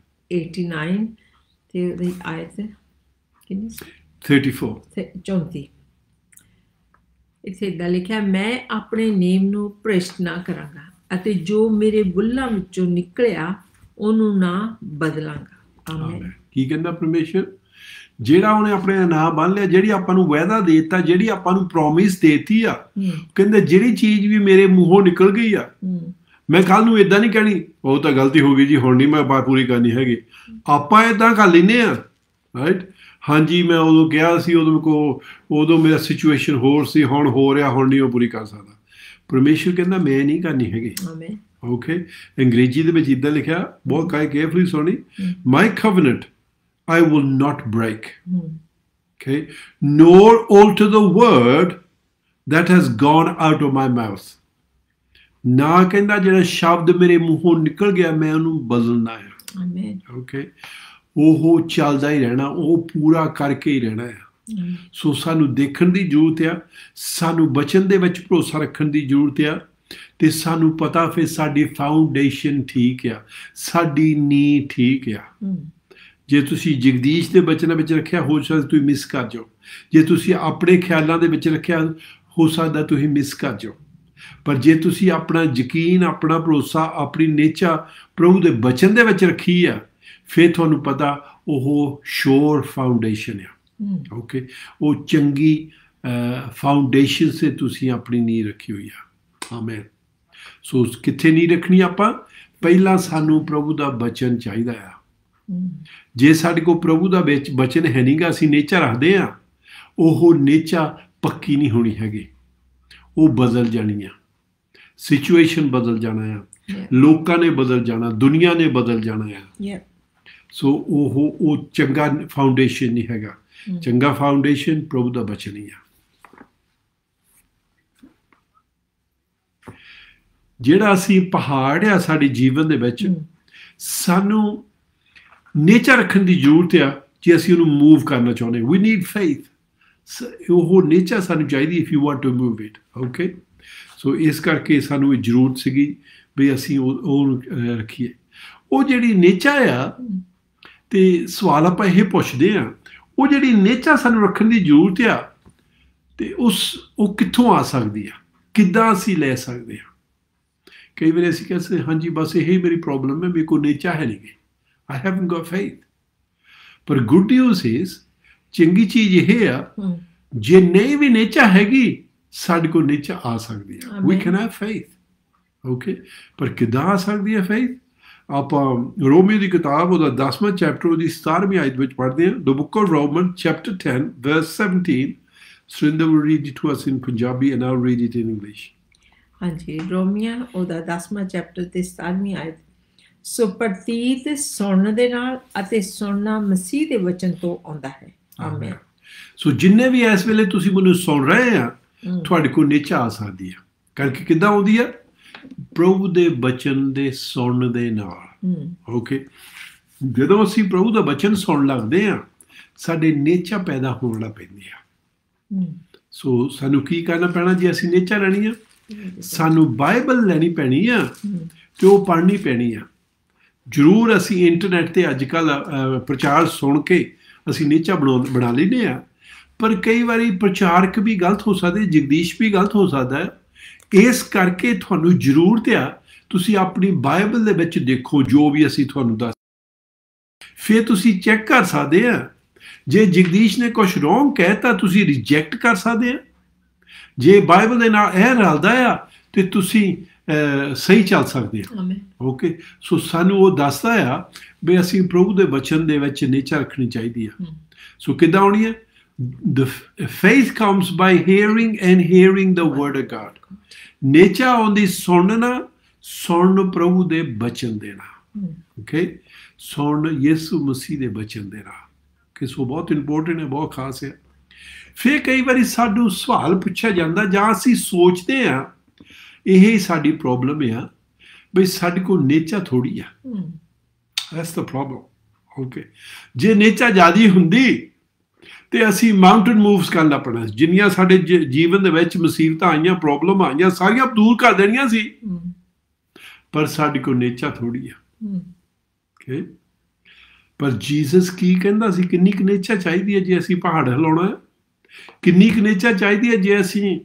89 ਤੇ ਉਹਦੀ ਆਇਤ ਕਿੰਨੀ? 34। ਇੱਥੇ ਇੱਦਾਂ ਲਿਖਿਆ, ਮੈਂ ਆਪਣੇ ਨੇਮ ਨੂੰ ਭ੍ਰਿਸ਼ਟ ਨਾ ਕਰਾਂਗਾ ਅਤੇ ਜੋ ਮੇਰੇ ਬੁੱਲ੍ਹਾਂ ਵਿੱਚੋਂ ਨਿਕਲਿਆ ਉਹਨੂੰ ਨਾ ਬਦਲਾਂਗਾ। ਆਮੀਨ। ਕੀ ਕਹਿੰਦਾ ਪਰਮੇਸ਼ਰ? ਜਿਹੜਾ ਉਹਨੇ ਆਪਣੇ ਨਾਮ ਬੰਨ ਲਿਆ, ਜਿਹੜੀ ਆਪਾਂ ਨੂੰ ਵਾਅਦਾ ਦੇ ਦਿੱਤਾ, ਜਿਹੜੀ ਆਪਾਂ ਨੂੰ ਪ੍ਰੋਮਿਸ ਦੇਤੀ ਆ, ਕਹਿੰਦੇ ਜਿਹੜੀ ਚੀਜ਼ ਵੀ ਮੇਰੇ ਮੂੰਹੋਂ ਨਿਕਲ ਗਈ ਆ, ਮੈਂ ਕੱਲ ਨੂੰ ਇਦਾਂ ਨਹੀਂ ਕਹਿਣੀ ਉਹ ਤਾਂ ਗਲਤੀ ਹੋ ਗਈ ਜੀ, ਹੁਣ ਨਹੀਂ ਮੈਂ ਬਾਤ ਪੂਰੀ ਕਰਨੀ ਹੈਗੀ। ਆਪਾਂ ਇਦਾਂ ਕਰ ਲੈਂਦੇ ਆ, ਰਾਈਟ? ਹਾਂਜੀ, ਮੈਂ ਉਦੋਂ ਕਿਹਾ ਸੀ, ਉਦੋਂ ਮੇਰਾ ਸਿਚੁਏਸ਼ਨ ਹੋਰ ਸੀ, ਹੁਣ ਹੋ ਰਿਹਾ, ਹੁਣ ਨਹੀਂ ਉਹ ਪੂਰੀ ਕਰ ਸਕਦਾ। ਪਰਮੇਸ਼ਰ ਕਹਿੰਦਾ ਮੈਂ ਨਹੀਂ ਕਰਨੀ ਹੈਗੀ। ਓਕੇ, ਅੰਗਰੇਜ਼ੀ ਦੇ ਵਿੱਚ ਇੱਦਾਂ ਲਿਖਿਆ, ਬਹੁਤ ਕੇਅਰਫੁਲੀ ਸੁਣੀ। ਮਾਈ covenant I will not break. Okay, nor alter the word that has gone out of my mouth. ਨਾ ਕਹਿੰਦਾ ਜਿਹੜਾ ਸ਼ਬਦ ਮੇਰੇ ਮੂੰਹੋਂ ਨਿਕਲ ਗਿਆ ਮੈਂ ਉਹਨੂੰ ਬਦਲਣਾ ਹੈ। ਆਮੀਨ। ਓਕੇ, ਉਹ ਚੱਲਦਾ ਹੀ ਰਹਿਣਾ, ਉਹ ਪੂਰਾ ਕਰਕੇ ਹੀ ਰਹਿਣਾ ਹੈ। ਸੋ ਸਾਨੂੰ ਦੇਖਣ ਦੀ ਜ਼ਰੂਰਤ ਆ, ਸਾਨੂੰ ਬਚਨ ਦੇ ਵਿੱਚ ਭਰੋਸਾ ਰੱਖਣ ਦੀ ਜ਼ਰੂਰਤ ਆ, ਤੇ ਸਾਨੂੰ ਪਤਾ ਫਿਰ ਸਾਡੀ ਫਾਊਂਡੇਸ਼ਨ ਠੀਕ ਆ, ਸਾਡੀ ਨੀਂਹ ਠੀਕ ਆ। ਜੇ ਤੁਸੀਂ ਜਗਦੀਸ਼ ਦੇ ਬਚਨਾਂ ਵਿੱਚ ਰੱਖਿਆ, ਹੋ ਸਕਦਾ ਤੁਸੀਂ ਮਿਸ ਕਰ ਜਾਓ। ਜੇ ਤੁਸੀਂ ਆਪਣੇ ਖਿਆਲਾਂ ਦੇ ਵਿੱਚ ਰੱਖਿਆ, ਹੋ ਸਕਦਾ ਤੁਸੀਂ ਮਿਸ ਕਰ ਜਾਓ। ਪਰ ਜੇ ਤੁਸੀਂ ਆਪਣਾ ਯਕੀਨ, ਆਪਣਾ ਭਰੋਸਾ, ਆਪਣੀ ਨੇਚਾ ਪ੍ਰਭੂ ਦੇ ਬਚਨ ਦੇ ਵਿੱਚ ਰੱਖੀ ਆ, ਫਿਰ ਤੁਹਾਨੂੰ ਪਤਾ ਉਹ ਸ਼ੋਰ ਫਾਊਂਡੇਸ਼ਨ ਆ। ਓਕੇ, ਉਹ ਚੰਗੀ ਫਾਊਂਡੇਸ਼ਨ ਸੇ ਤੁਸੀਂ ਆਪਣੀ ਨੀਂਹ ਰੱਖੀ ਹੋਈ ਆ। ਆਮੇਨ। ਸੋ ਕਿੱਥੇ ਨੀਂਹ ਰੱਖਣੀ ਆਪਾਂ? ਪਹਿਲਾਂ ਸਾਨੂੰ ਪ੍ਰਭੂ ਦਾ ਬਚਨ ਚਾਹੀਦਾ ਆ। ਜੇ ਸਾਡੇ ਕੋਲ ਪ੍ਰਭੂ ਦਾ ਵਿੱਚ ਬਚਨ ਹੈ ਨਹੀਂਗਾ, ਅਸੀਂ ਨੇਚਾ ਰੱਖਦੇ ਹਾਂ, ਉਹ ਨੇਚਾ ਪੱਕੀ ਨਹੀਂ ਹੋਣੀ ਹੈਗੀ, ਉਹ ਬਦਲ ਜਾਣੀ ਆ। ਸਿਚੁਏਸ਼ਨ ਬਦਲ ਜਾਣਾ ਆ, ਲੋਕਾਂ ਨੇ ਬਦਲ ਜਾਣਾ, ਦੁਨੀਆ ਨੇ ਬਦਲ ਜਾਣਾ ਆ। ਸੋ ਉਹ ਚੰਗਾ ਫਾਊਂਡੇਸ਼ਨ ਨਹੀਂ ਹੈਗਾ। ਚੰਗਾ ਫਾਊਂਡੇਸ਼ਨ ਪ੍ਰਭੂ ਦਾ ਬਚਨ ਹੀ ਆ। ਜਿਹੜਾ ਅਸੀਂ ਪਹਾੜ ਆ ਸਾਡੇ ਜੀਵਨ ਦੇ ਵਿੱਚ, ਸਾਨੂੰ ਨੇਚਰ ਰੱਖਣ ਦੀ ਜ਼ਰੂਰਤ ਆ ਜੇ ਅਸੀਂ ਉਹਨੂੰ ਮੂਵ ਕਰਨਾ ਚਾਹੁੰਦੇ। We need faith. ਉਹ ਨੇਚਰ ਸਾਨੂੰ ਚਾਹੀਦੀ if you want to move it. Okay, so ਇਸ ਕਰਕੇ ਸਾਨੂੰ ਇਹ ਜ਼ਰੂਰਤ ਸੀਗੀ ਵੀ ਅਸੀਂ ਉਹ ਰੱਖੀਏ। ਉਹ ਜਿਹੜੀ ਨੇਚਰ ਆ, ਤੇ ਸਵਾਲ ਆਪਾਂ ਇਹ ਪੁੱਛਦੇ ਹਾਂ, ਉਹ ਜਿਹੜੀ ਨੇਚਰ ਸਾਨੂੰ ਰੱਖਣ ਦੀ ਜ਼ਰੂਰਤ ਆ, ਤੇ ਉਹ ਕਿੱਥੋਂ ਆ ਸਕਦੀ ਆ, ਕਿੱਦਾਂ ਅਸੀਂ ਲੈ ਸਕਦੇ ਹਾਂ? ਕਈ ਵਾਰੀ ਅਸੀਂ ਕਹਿੰਦੇ ਹਾਂਜੀ ਬਸ ਇਹ ਮੇਰੀ ਪ੍ਰੋਬਲਮ ਹੈ, ਮੇਰੇ ਕੋਲ ਨੇਚਰ ਹੈ ਨਹੀਂ, I haven't got faith। ਪਰ ਗੁੱਡ ਨਿਊਜ਼ ਇਜ਼, ਚੰਗੀ ਚੀਜ਼ ਇਹ ਆ, ਜੇ ਨਹੀਂ ਵੀ ਨੇਚਰ ਹੈਗੀ, ਸਾਡੇ ਕੋਲ ਨੇਚਰ ਆ ਸਕਦੀ ਹੈ। We can have faith. Okay, ਪਰ ਕਿੱਦਾਂ ਆ ਸਕਦੀ ਹੈ ਫੇਥ? ਆਪਾਂ ਰੋਮੀਓ ਦੀ ਕਿਤਾਬ ਉਹਦਾ 10ਵਾਂ ਚੈਪਟਰ ਉਹਦੀ 17ਵੀਂ ਆਇਤ ਵਿੱਚ ਪੜ੍ਹਦੇ ਹਾਂ। The book of Roman chapter 10 verse 17। Surinder will read it to us in Punjabi and I'll read it in English। ਹਾਂਜੀ, ਰੋਮੀਆ ਉਹਦਾ 10ਵਾਂ ਚੈਪਟਰ ਤੇ 17ਵੀਂ ਆਇਤ। ਸੋ ਪ੍ਰਤੀਤ ਸੁਣਨ ਦੇ ਨਾਲ ਅਤੇ ਸੁਣਨਾ ਮਸੀਹ ਦੇ ਵਚਨ ਤੋਂ ਆਉਂਦਾ ਹੈ। ਆਮੇਨ। ਸੋ ਜਿੰਨੇ ਵੀ ਇਸ ਵੇਲੇ ਤੁਸੀਂ ਮੈਨੂੰ ਸੁਣ ਰਹੇ ਆ, ਤੁਹਾਡੇ ਕੋਲ ਨੇਚਾ ਆ ਸਕਦੀ ਆ। ਕਰਕੇ ਕਿੱਦਾਂ ਆਉਂਦੀ ਆ? ਪ੍ਰਭੂ ਦੇ ਬਚਨ ਦੇ ਸੁਣਨ ਦੇ ਨਾਲ। ਓਕੇ, ਜਦੋਂ ਅਸੀਂ ਪ੍ਰਭੂ ਦਾ ਬਚਨ ਸੁਣਨ ਲੱਗਦੇ ਆ, ਸਾਡੇ ਨੇਚਾ ਪੈਦਾ ਹੋਣ ਲੱਗ ਪੈਂਦੀ ਆ। ਸੋ ਸਾਨੂੰ ਕੀ ਕਰਨਾ ਪੈਣਾ ਜੇ ਅਸੀਂ ਨੇਚਾ ਲੈਣੀ ਆ? ਸਾਨੂੰ ਬਾਈਬਲ ਲੈਣੀ ਪੈਣੀ ਆ ਤੇ ਉਹ ਪੜ੍ਹਨੀ ਪੈਣੀ ਆ। ਜ਼ਰੂਰ ਅਸੀਂ ਇੰਟਰਨੈਟ 'ਤੇ ਅੱਜ ਕੱਲ੍ਹ ਪ੍ਰਚਾਰ ਸੁਣ ਕੇ ਅਸੀਂ ਨੇਚਾ ਬਣਾ ਲੈਂਦੇ ਆ, ਪਰ ਕਈ ਵਾਰੀ ਪ੍ਰਚਾਰਕ ਵੀ ਗਲਤ ਹੋ ਸਕਦੇ, ਜਗਦੀਸ਼ ਵੀ ਗਲਤ ਹੋ ਸਕਦਾ ਹੈ। ਇਸ ਕਰਕੇ ਤੁਹਾਨੂੰ ਜ਼ਰੂਰਤ ਆ ਤੁਸੀਂ ਆਪਣੀ ਬਾਈਬਲ ਦੇ ਵਿੱਚ ਦੇਖੋ ਜੋ ਵੀ ਅਸੀਂ ਤੁਹਾਨੂੰ ਦੱਸ, ਫਿਰ ਤੁਸੀਂ ਚੈੱਕ ਕਰ ਸਕਦੇ ਆ। ਜੇ ਜਗਦੀਸ਼ ਨੇ ਕੁਛ ਰੋਂਗ ਕਹਿਤਾ, ਤੁਸੀਂ ਰਿਜੈਕਟ ਕਰ ਸਕਦੇ ਆ। ਜੇ ਬਾਈਬਲ ਦੇ ਨਾਲ ਇਹ ਰਲਦਾ ਆ ਤੇ ਤੁਸੀਂ ਸਹੀ ਚੱਲ ਸਕਦੇ ਆ। ਓਕੇ, ਸੋ ਸਾਨੂੰ ਉਹ ਦੱਸਦਾ ਆ ਵੀ ਅਸੀਂ ਪ੍ਰਭੂ ਦੇ ਬਚਨ ਦੇ ਵਿੱਚ ਨੇਚਾ ਰੱਖਣੀ ਚਾਹੀਦੀ ਆ। ਸੋ ਕਿੱਦਾਂ ਆਉਣੀ ਹੈ? The faith comes by hearing and hearing the word of God। ਨੇਚਾ ਆਉਂਦੀ ਸੁਣਨ ਪ੍ਰਭੂ ਦੇ ਬਚਨ ਦੇ ਨਾਲ। ਓਕੇ, ਸੁਣਨ ਯਿਸੂ ਮਸੀਹ ਦੇ ਬਚਨ ਦੇ ਨਾਲ। ਕਿ ਸੋ ਬਹੁਤ ਇੰਪੋਰਟੈਂਟ ਹੈ, ਬਹੁਤ ਖਾਸ ਹੈ। ਫਿਰ ਕਈ ਵਾਰੀ ਸਾਨੂੰ ਸਵਾਲ ਪੁੱਛਿਆ ਜਾਂਦਾ ਜਾਂ ਅਸੀਂ ਸੋਚਦੇ ਹਾਂ ਇਹ ਸਾਡੀ ਪ੍ਰੋਬਲਮ ਆ ਬਈ ਸਾਡੇ ਕੋਲ ਨੇਚਾ ਥੋੜ੍ਹੀ ਆ। That's the problem. ਓਕੇ, ਜੇ ਨੇਚਾ ਜ਼ਿਆਦਾ ਹੁੰਦੀ ਤੇ ਅਸੀਂ ਮਾਊਂਟੇਨ ਮੂਵਸ ਕਰਨ ਲੱਗ ਪੈਣਾ। ਜਿੰਨੀਆਂ ਸਾਡੇ ਜੀਵਨ ਦੇ ਵਿੱਚ ਮੁਸੀਬਤਾਂ ਆਈਆਂ, ਪ੍ਰੋਬਲਮ ਆਈਆਂ, ਸਾਰੀਆਂ ਦੂਰ ਕਰ ਦੇਣੀਆਂ ਸੀ। ਪਰ ਸਾਡੇ ਕੋਲ ਨੇਚਾ ਥੋੜ੍ਹੀ ਆ। ਓਕੇ, ਪਰ ਜੀਸਸ ਕੀ ਕਹਿੰਦਾ ਸੀ? ਕਿੰਨੀ ਕੁ ਨੇਚਾ ਚਾਹੀਦੀ ਹੈ ਜੇ ਅਸੀਂ ਪਹਾੜ ਹਿਲਾਉਣਾ ਹੈ? ਕਿੰਨੀ ਕੁ ਨੇਚਾ ਚਾਹੀਦੀ ਹੈ ਜੇ ਅਸੀਂ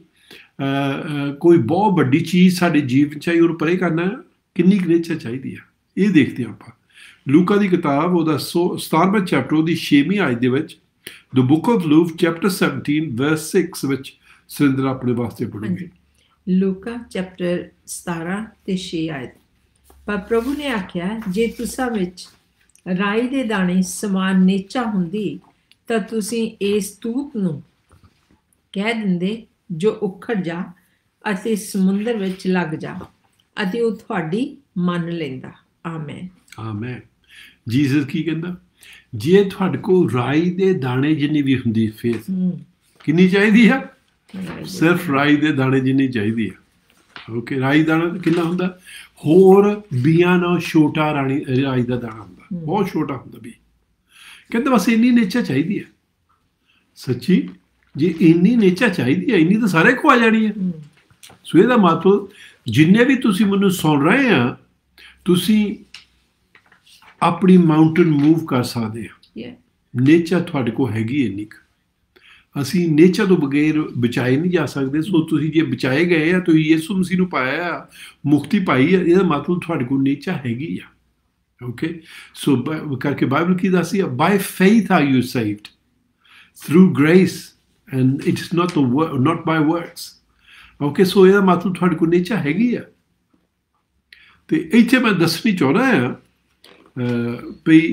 ਕੋਈ ਬਹੁਤ ਵੱਡੀ ਚੀਜ਼ ਸਾਡੇ ਜੀਵਨ 'ਚ ਆਈ ਉਹਨੂੰ ਪਰੇ ਕਰਨਾ ਹੈ? ਕਿੰਨੀ ਕੁ ਨੇਚਾ ਚਾਹੀਦੀ ਹੈ? ਇਹ ਦੇਖਦੇ ਹਾਂ ਆਪਾਂ ਲੂਕਾ ਦੀ ਕਿਤਾਬ ਉਹਦਾ 17ਵਾਂ ਚੈਪਟਰ ਉਹਦੀ 6ਵੀਂ ਆਇਤ ਦੇ ਵਿੱਚ। The book of Luke chapter 17 verse 6 ਵਿੱਚ ਸੁਰਿੰਦਰ ਆਪਣੇ ਵਾਸਤੇ ਪੜ੍ਹੂਗੀ। ਲੂਕਾ ਚੈਪਟਰ 17 ਤੇ 6 ਆਇਤ। ਪਰ ਪ੍ਰਭੂ ਨੇ ਆਖਿਆ, ਜੇ ਤੁਸਾਂ ਵਿੱਚ ਰਾਈ ਦੇ ਦਾਣੇ ਸਮਾਨ ਨੇਚਾ ਹੁੰਦੀ ਤਾਂ ਤੁਸੀਂ ਇਸ ਤੂਤ ਨੂੰ ਕਹਿ ਦਿੰਦੇ ਜੋ ਉਖੜ ਜਾ ਅਤੇ ਸਮੁੰਦਰ ਵਿੱਚ ਲੱਗ ਜਾ, ਅਤੇ ਉਹ ਤੁਹਾਡੀ ਮੰਨ ਲੈਂਦਾ। ਆਮੇਨ। ਆਮੇਨ। ਜੀਸਸ ਕੀ ਕਹਿੰਦਾ? ਜੇ ਤੁਹਾਡੇ ਕੋਲ ਰਾਈ ਦੇ ਦਾਣੇ ਜਿੰਨੀ ਵੀ ਹੁੰਦੀ ਫੇਥ, ਕਿੰਨੀ ਚਾਹੀਦੀ ਆ? ਸਿਰਫ ਰਾਈ ਦੇ ਦਾਣੇ ਜਿੰਨੀ ਚਾਹੀਦੀ ਆ। ਓਕੇ, ਰਾਈ ਦਾਣਾ ਕਿੰਨਾ ਹੁੰਦਾ? ਹੋਰ ਬੀਆਂ ਨਾਲ ਛੋਟਾ ਰਾਈ ਦਾ ਦਾਣਾ ਹੁੰਦਾ, ਬਹੁਤ ਛੋਟਾ ਹੁੰਦਾ ਵੀ। ਕਹਿੰਦੇ ਬਸ ਇੰਨੀ ਨੇਚਾ ਚਾਹੀਦੀ ਆ। ਸੱਚੀ ਜੇ ਇੰਨੀ ਨੇਚਰ ਚਾਹੀਦੀ ਹੈ, ਇੰਨੀ ਤਾਂ ਸਾਰੇ ਕੋ ਆ ਜਾਣੀ ਹੈ। ਸੋ ਇਹਦਾ ਮਤਲਬ ਜਿੰਨੇ ਵੀ ਤੁਸੀਂ ਮੈਨੂੰ ਸੁਣ ਰਹੇ ਆ, ਤੁਸੀਂ ਆਪਣੀ ਮਾਊਂਟੇਨ ਮੂਵ ਕਰ ਸਕਦੇ ਆ। ਨੇਚਰ ਤੁਹਾਡੇ ਕੋਲ ਹੈਗੀ ਇੰਨੀ ਕੁ। ਅਸੀਂ ਨੇਚਰ ਤੋਂ ਬਗੈਰ ਬਚਾਏ ਨਹੀਂ ਜਾ ਸਕਦੇ। ਸੋ ਤੁਸੀਂ ਜੇ ਬਚਾਏ ਗਏ ਆ, ਤੁਸੀਂ ਯਿਸੂ ਮਸੀਹ ਨੂੰ ਪਾਇਆ ਆ, ਮੁਕਤੀ ਪਾਈ ਆ, ਇਹਦਾ ਮਤਲਬ ਤੁਹਾਡੇ ਕੋਲ ਨੇਚਰ ਹੈਗੀ ਆ। ਓਕੇ, ਸੋ ਕਰਕੇ ਬਾਈਬਲ ਕੀ ਦੱਸਦੀ ਆ? By faith are you saved through grace and it's not by works. Okay, so ਇਹਦਾ ਮਤਲਬ ਤੁਹਾਡੇ ਕੋਲ ਨੇਚਰ ਹੈਗੀ ਆ। ਤੇ ਇੱਥੇ ਮੈਂ ਦੱਸਣੀ ਚਾਹੁੰਦਾ ਆ ਵੀ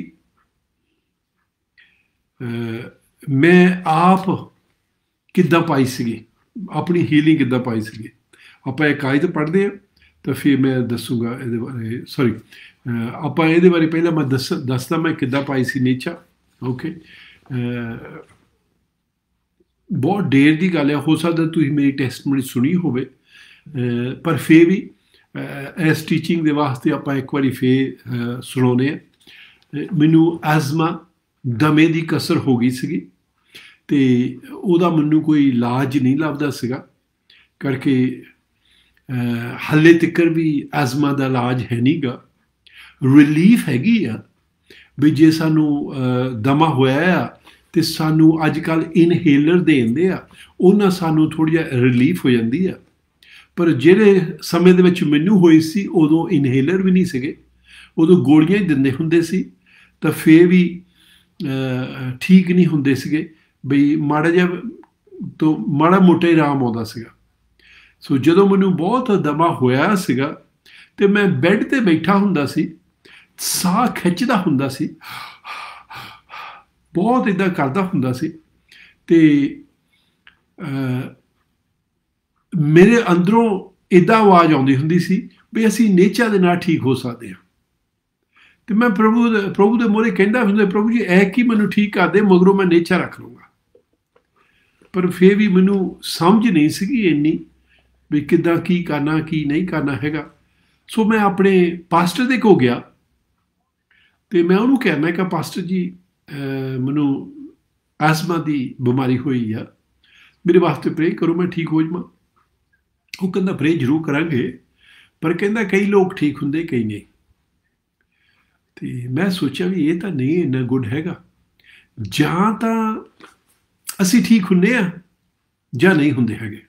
ਮੈਂ ਆਪ ਕਿੱਦਾਂ ਪਾਈ ਸੀਗੀ, ਆਪਣੀ ਹੀਲਿੰਗ ਕਿੱਦਾਂ ਪਾਈ ਸੀਗੀ। ਆਪਾਂ ਇੱਕ ਆਇਤ ਪੜ੍ਹਦੇ ਹਾਂ ਤਾਂ ਫਿਰ ਮੈਂ ਦੱਸੂਗਾ ਇਹਦੇ ਬਾਰੇ। ਸੌਰੀ, ਆਪਾਂ ਇਹਦੇ ਬਾਰੇ ਪਹਿਲਾਂ ਮੈਂ ਦੱਸਦਾ ਮੈਂ ਕਿੱਦਾਂ ਪਾਈ ਸੀ ਨੇਚਰ। ਓਕੇ, ਬਹੁਤ ਦੇਰ ਦੀ ਗੱਲ ਹੈ, ਹੋ ਸਕਦਾ ਤੁਸੀਂ ਮੇਰੀ ਟੈਸਟਮਨੀ ਸੁਣੀ ਹੋਵੇ, ਪਰ ਫਿਰ ਵੀ ਇਸ ਟੀਚਿੰਗ ਦੇ ਵਾਸਤੇ ਆਪਾਂ ਇੱਕ ਵਾਰੀ ਫਿਰ ਸੁਣਾਉਂਦੇ ਹਾਂ। ਮੈਨੂੰ ਐਜ਼ਮਾ ਦਮੇ ਦੀ ਕਸਰ ਹੋ ਗਈ ਸੀਗੀ ਅਤੇ ਉਹਦਾ ਮੈਨੂੰ ਕੋਈ ਇਲਾਜ ਨਹੀਂ ਲੱਭਦਾ ਸੀਗਾ, ਕਰਕੇ ਹਾਲੇ ਤੱਕ ਵੀ ਐਜ਼ਮਾ ਦਾ ਇਲਾਜ ਹੈ ਨਹੀਂ ਗਾ। ਰਿਲੀਫ ਹੈਗੀ ਆ ਵੀ ਜੇ ਸਾਨੂੰ ਦਮਾ ਹੋਇਆ ਆ ਅਤੇ ਸਾਨੂੰ ਅੱਜ ਕੱਲ੍ਹ ਇਨਹੇਲਰ ਦੇ ਦਿੰਦੇ ਆ, ਉਹਨਾਂ ਸਾਨੂੰ ਥੋੜ੍ਹਾ ਜਿਹਾ ਰਿਲੀਫ ਹੋ ਜਾਂਦੀ ਆ। ਪਰ ਜਿਹੜੇ ਸਮੇਂ ਦੇ ਵਿੱਚ ਮੈਨੂੰ ਹੋਈ ਸੀ ਉਦੋਂ ਇਨਹੇਲਰ ਵੀ ਨਹੀਂ ਸੀਗੇ, ਉਦੋਂ ਗੋਲੀਆਂ ਹੀ ਦਿੰਦੇ ਹੁੰਦੇ ਸੀ, ਤਾਂ ਫਿਰ ਵੀ ਠੀਕ ਨਹੀਂ ਹੁੰਦੇ ਸੀਗੇ। ਬਈ ਮਾੜਾ ਜਿਹਾ ਤੋਂ ਮਾੜਾ ਮੋਟਾ ਹੀ ਆਰਾਮ ਆਉਂਦਾ ਸੀਗਾ। ਸੋ ਜਦੋਂ ਮੈਨੂੰ ਬਹੁਤ ਦਮਾ ਹੋਇਆ ਸੀਗਾ ਅਤੇ ਮੈਂ ਬੈੱਡ 'ਤੇ ਬੈਠਾ ਹੁੰਦਾ ਸੀ, ਸਾਹ ਖਿੱਚਦਾ ਹੁੰਦਾ ਸੀ, ਬਹੁਤ ਇੱਦਾਂ ਕਰਦਾ ਹੁੰਦਾ ਸੀ, ਅਤੇ ਮੇਰੇ ਅੰਦਰੋਂ ਇੱਦਾਂ ਆਵਾਜ਼ ਆਉਂਦੀ ਹੁੰਦੀ ਸੀ ਵੀ ਅਸੀਂ ਨੇਚਰ ਦੇ ਨਾਲ ਠੀਕ ਹੋ ਸਕਦੇ ਹਾਂ। ਅਤੇ ਮੈਂ ਪ੍ਰਭੂ ਦੇ ਮੂਹਰੇ ਕਹਿੰਦਾ ਹੁੰਦਾ, ਪ੍ਰਭੂ ਜੀ ਇਹ ਕੀ ਮੈਨੂੰ ਠੀਕ ਕਰਦੇ, ਮਗਰੋਂ ਮੈਂ ਨੇਚਰ ਰੱਖ ਲਊਂਗਾ। ਪਰ ਫਿਰ ਵੀ ਮੈਨੂੰ ਸਮਝ ਨਹੀਂ ਸੀਗੀ ਇੰਨੀ ਵੀ ਕਿੱਦਾਂ ਕੀ ਕਰਨਾ ਕੀ ਨਹੀਂ ਕਰਨਾ ਹੈਗਾ। ਸੋ ਮੈਂ ਆਪਣੇ ਪਾਸਟਰ ਦੇ ਕੋਲ ਗਿਆ ਅਤੇ ਮੈਂ ਉਹਨੂੰ ਕਿਹਾ, ਮੈਂ ਕਿਹਾ ਪਾਸਟਰ ਜੀ ਮੈਨੂੰ ਐਸਮਾ ਦੀ ਬਿਮਾਰੀ ਹੋਈ ਆ, ਮੇਰੇ ਵਾਸਤੇ ਪ੍ਰੇ ਕਰੋ ਮੈਂ ਠੀਕ ਹੋ ਜਾਵਾਂ। ਉਹ ਕਹਿੰਦਾ ਪ੍ਰੇ ਜ਼ਰੂਰ ਕਰਾਂਗੇ, ਪਰ ਕਹਿੰਦਾ ਕਈ ਲੋਕ ਠੀਕ ਹੁੰਦੇ ਕਈ ਨਹੀਂ। ਅਤੇ ਮੈਂ ਸੋਚਿਆ ਵੀ ਇਹ ਤਾਂ ਨਹੀਂ ਇੰਨਾ ਗੁੱਡ ਹੈਗਾ, ਜਾਂ ਤਾਂ ਅਸੀਂ ਠੀਕ ਹੁੰਦੇ ਹਾਂ ਜਾਂ ਨਹੀਂ ਹੁੰਦੇ ਹੈਗੇ।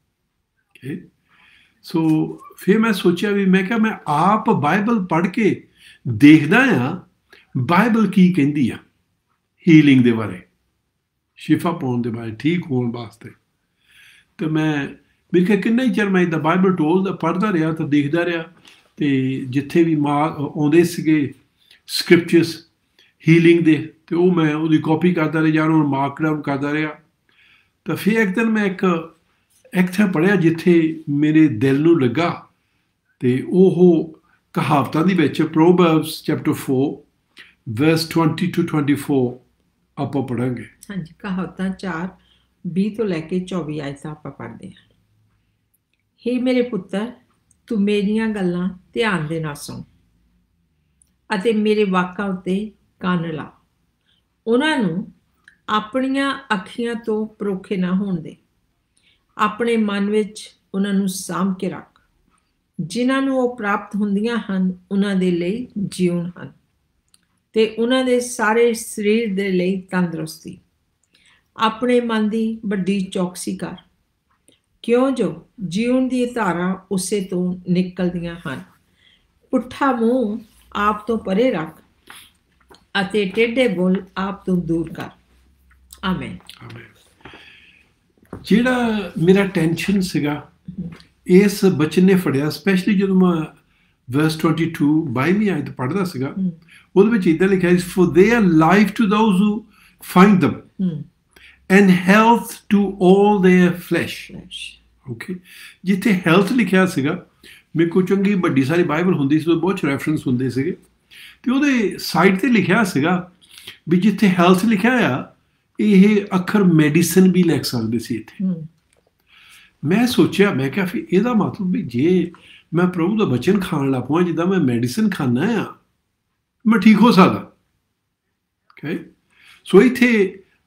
ਸੋ ਫਿਰ ਮੈਂ ਸੋਚਿਆ ਵੀ ਮੈਂ ਕਿਹਾ ਮੈਂ ਆਪ ਬਾਈਬਲ ਪੜ੍ਹ ਕੇ ਦੇਖਦਾ ਹਾਂ ਬਾਈਬਲ ਕੀ ਕਹਿੰਦੀ ਆ ਹੀਲਿੰਗ ਦੇ ਬਾਰੇ, ਸ਼ਿਫਾ ਪਾਉਣ ਦੇ ਬਾਰੇ, ਠੀਕ ਹੋਣ ਵਾਸਤੇ। ਅਤੇ ਮੇਰੇ ਕਿਹਾ ਕਿੰਨਾ ਹੀ ਚਿਰ ਮੈਂ ਇੱਦਾਂ ਬਾਈਬਲ ਟੋਲਦਾ ਪੜ੍ਹਦਾ ਰਿਹਾ ਤਾਂ ਦੇਖਦਾ ਰਿਹਾ, ਅਤੇ ਜਿੱਥੇ ਵੀ ਆਉਂਦੇ ਸੀਗੇ ਸਕ੍ਰਿਪਚਰਸ ਹੀਲਿੰਗ ਦੇ, ਅਤੇ ਉਹ ਮੈਂ ਉਹਦੀ ਕਾਪੀ ਕਰਦਾ ਰਿਹਾ ਜਾਂ ਉਹਨੂੰ ਮਾਰਕ ਡਾਊਨ ਕਰਦਾ ਰਿਹਾ। ਤਾਂ ਫਿਰ ਇੱਕ ਦਿਨ ਮੈਂ ਇੱਕ ਥਾਂ ਪੜ੍ਹਿਆ ਜਿੱਥੇ ਮੇਰੇ ਦਿਲ ਨੂੰ ਲੱਗਾ, ਅਤੇ ਉਹ ਕਹਾਵਤਾਂ ਦੇ ਵਿੱਚ ਪ੍ਰੋਵਰਬਸ ਚੈਪਟਰ 4 verse 20 to 24 ਆਪਾਂ ਪੜ੍ਹਾਂਗੇ। ਹਾਂਜੀ, ਕਹਾਵਤਾਂ 4:20 ਤੋਂ ਲੈ ਕੇ 24 ਆਇਤਾਂ ਆਪਾਂ ਪੜ੍ਹਦੇ ਹਾਂ। ਹੇ ਮੇਰੇ ਪੁੱਤਰ, ਤੂੰ ਮੇਰੀਆਂ ਗੱਲਾਂ ਧਿਆਨ ਦੇ ਨਾਲ ਸੁਣ ਅਤੇ ਮੇਰੇ ਵਾਕਾਂ ਉੱਤੇ ਕੰਨ ਲਾ। ਉਹਨਾਂ ਨੂੰ ਆਪਣੀਆਂ ਅੱਖੀਆਂ ਤੋਂ ਪਰੋਖੇ ਨਾ ਹੋਣ ਦੇ, ਆਪਣੇ ਮਨ ਵਿੱਚ ਉਹਨਾਂ ਨੂੰ ਸਾਂਭ ਕੇ ਰੱਖ। ਜਿਨ੍ਹਾਂ ਨੂੰ ਉਹ ਪ੍ਰਾਪਤ ਹੁੰਦੀਆਂ ਹਨ ਉਹਨਾਂ ਦੇ ਲਈ ਜੀਵਨ ਹਨ, ਅਤੇ ਉਹਨਾਂ ਦੇ ਸਾਰੇ ਸਰੀਰ ਦੇ ਲਈ ਤੰਦਰੁਸਤੀ। ਆਪਣੇ ਮਨ ਦੀ ਵੱਡੀ ਚੌਕਸੀ ਕਰ, ਕਿਉਂ ਜੋ ਜੀਵਨ ਦੀ ਧਾਰਾ ਉਸੇ ਤੋਂ ਨਿਕਲਦੀਆਂ ਹਨ। ਪੁੱਠਾ ਮੂੰਹ ਆਪ ਤੋਂ ਪਰੇ ਰੱਖ ਅਤੇ ਟੇਢੇ ਬੋਲ ਆਪ ਤੋਂ ਦੂਰ ਕਰ। ਆਮੇਨ। ਜਿਹੜਾ ਮੇਰਾ ਟੈਨਸ਼ਨ ਸੀਗਾ ਇਸ ਬਚਨ ਨੇ ਫੜਿਆ, ਸਪੈਸ਼ਲੀ ਜਦੋਂ ਮੈਂ verse 22 22ਵੀਂ ਆਇਤ ਪੜ੍ਹਦਾ ਸੀਗਾ, ਉਹਦੇ ਵਿੱਚ ਇੱਦਾਂ ਲਿਖਿਆ ਸੀ, for they are life to those who find them and health to all their flesh. Okay, ਜਿੱਥੇ ਹੈਲਥ ਲਿਖਿਆ ਸੀਗਾ, ਮੇਰੇ ਕੋਲ ਚੰਗੀ ਵੱਡੀ ਸਾਰੀ ਬਾਈਬਲ ਹੁੰਦੀ ਸੀ, ਉਹਦੇ ਬਹੁਤ ਰੈਫਰੈਂਸ ਹੁੰਦੇ ਸੀਗੇ, ਅਤੇ ਉਹਦੇ ਸਾਈਡ 'ਤੇ ਲਿਖਿਆ ਸੀਗਾ ਵੀ ਜਿੱਥੇ ਹੈਲਥ ਲਿਖਿਆ ਆ, ਇਹ ਅੱਖਰ ਮੈਡੀਸਨ ਵੀ ਲਿਖ ਸਕਦੇ ਸੀ ਇੱਥੇ। ਮੈਂ ਸੋਚਿਆ, ਮੈਂ ਕਿਹਾ ਫਿਰ ਇਹਦਾ ਮਤਲਬ ਵੀ ਜੇ ਮੈਂ ਪ੍ਰਭੂ ਦਾ ਬਚਨ ਖਾਣ ਲੱਗ ਪਵਾਂ ਜਿੱਦਾਂ ਮੈਂ ਮੈਡੀਸਨ ਖਾਂਦਾ ਆ, ਮੈਂ ਠੀਕ ਹੋ ਸਕਦਾ। ਓਕੇ, ਸੋ ਇੱਥੇ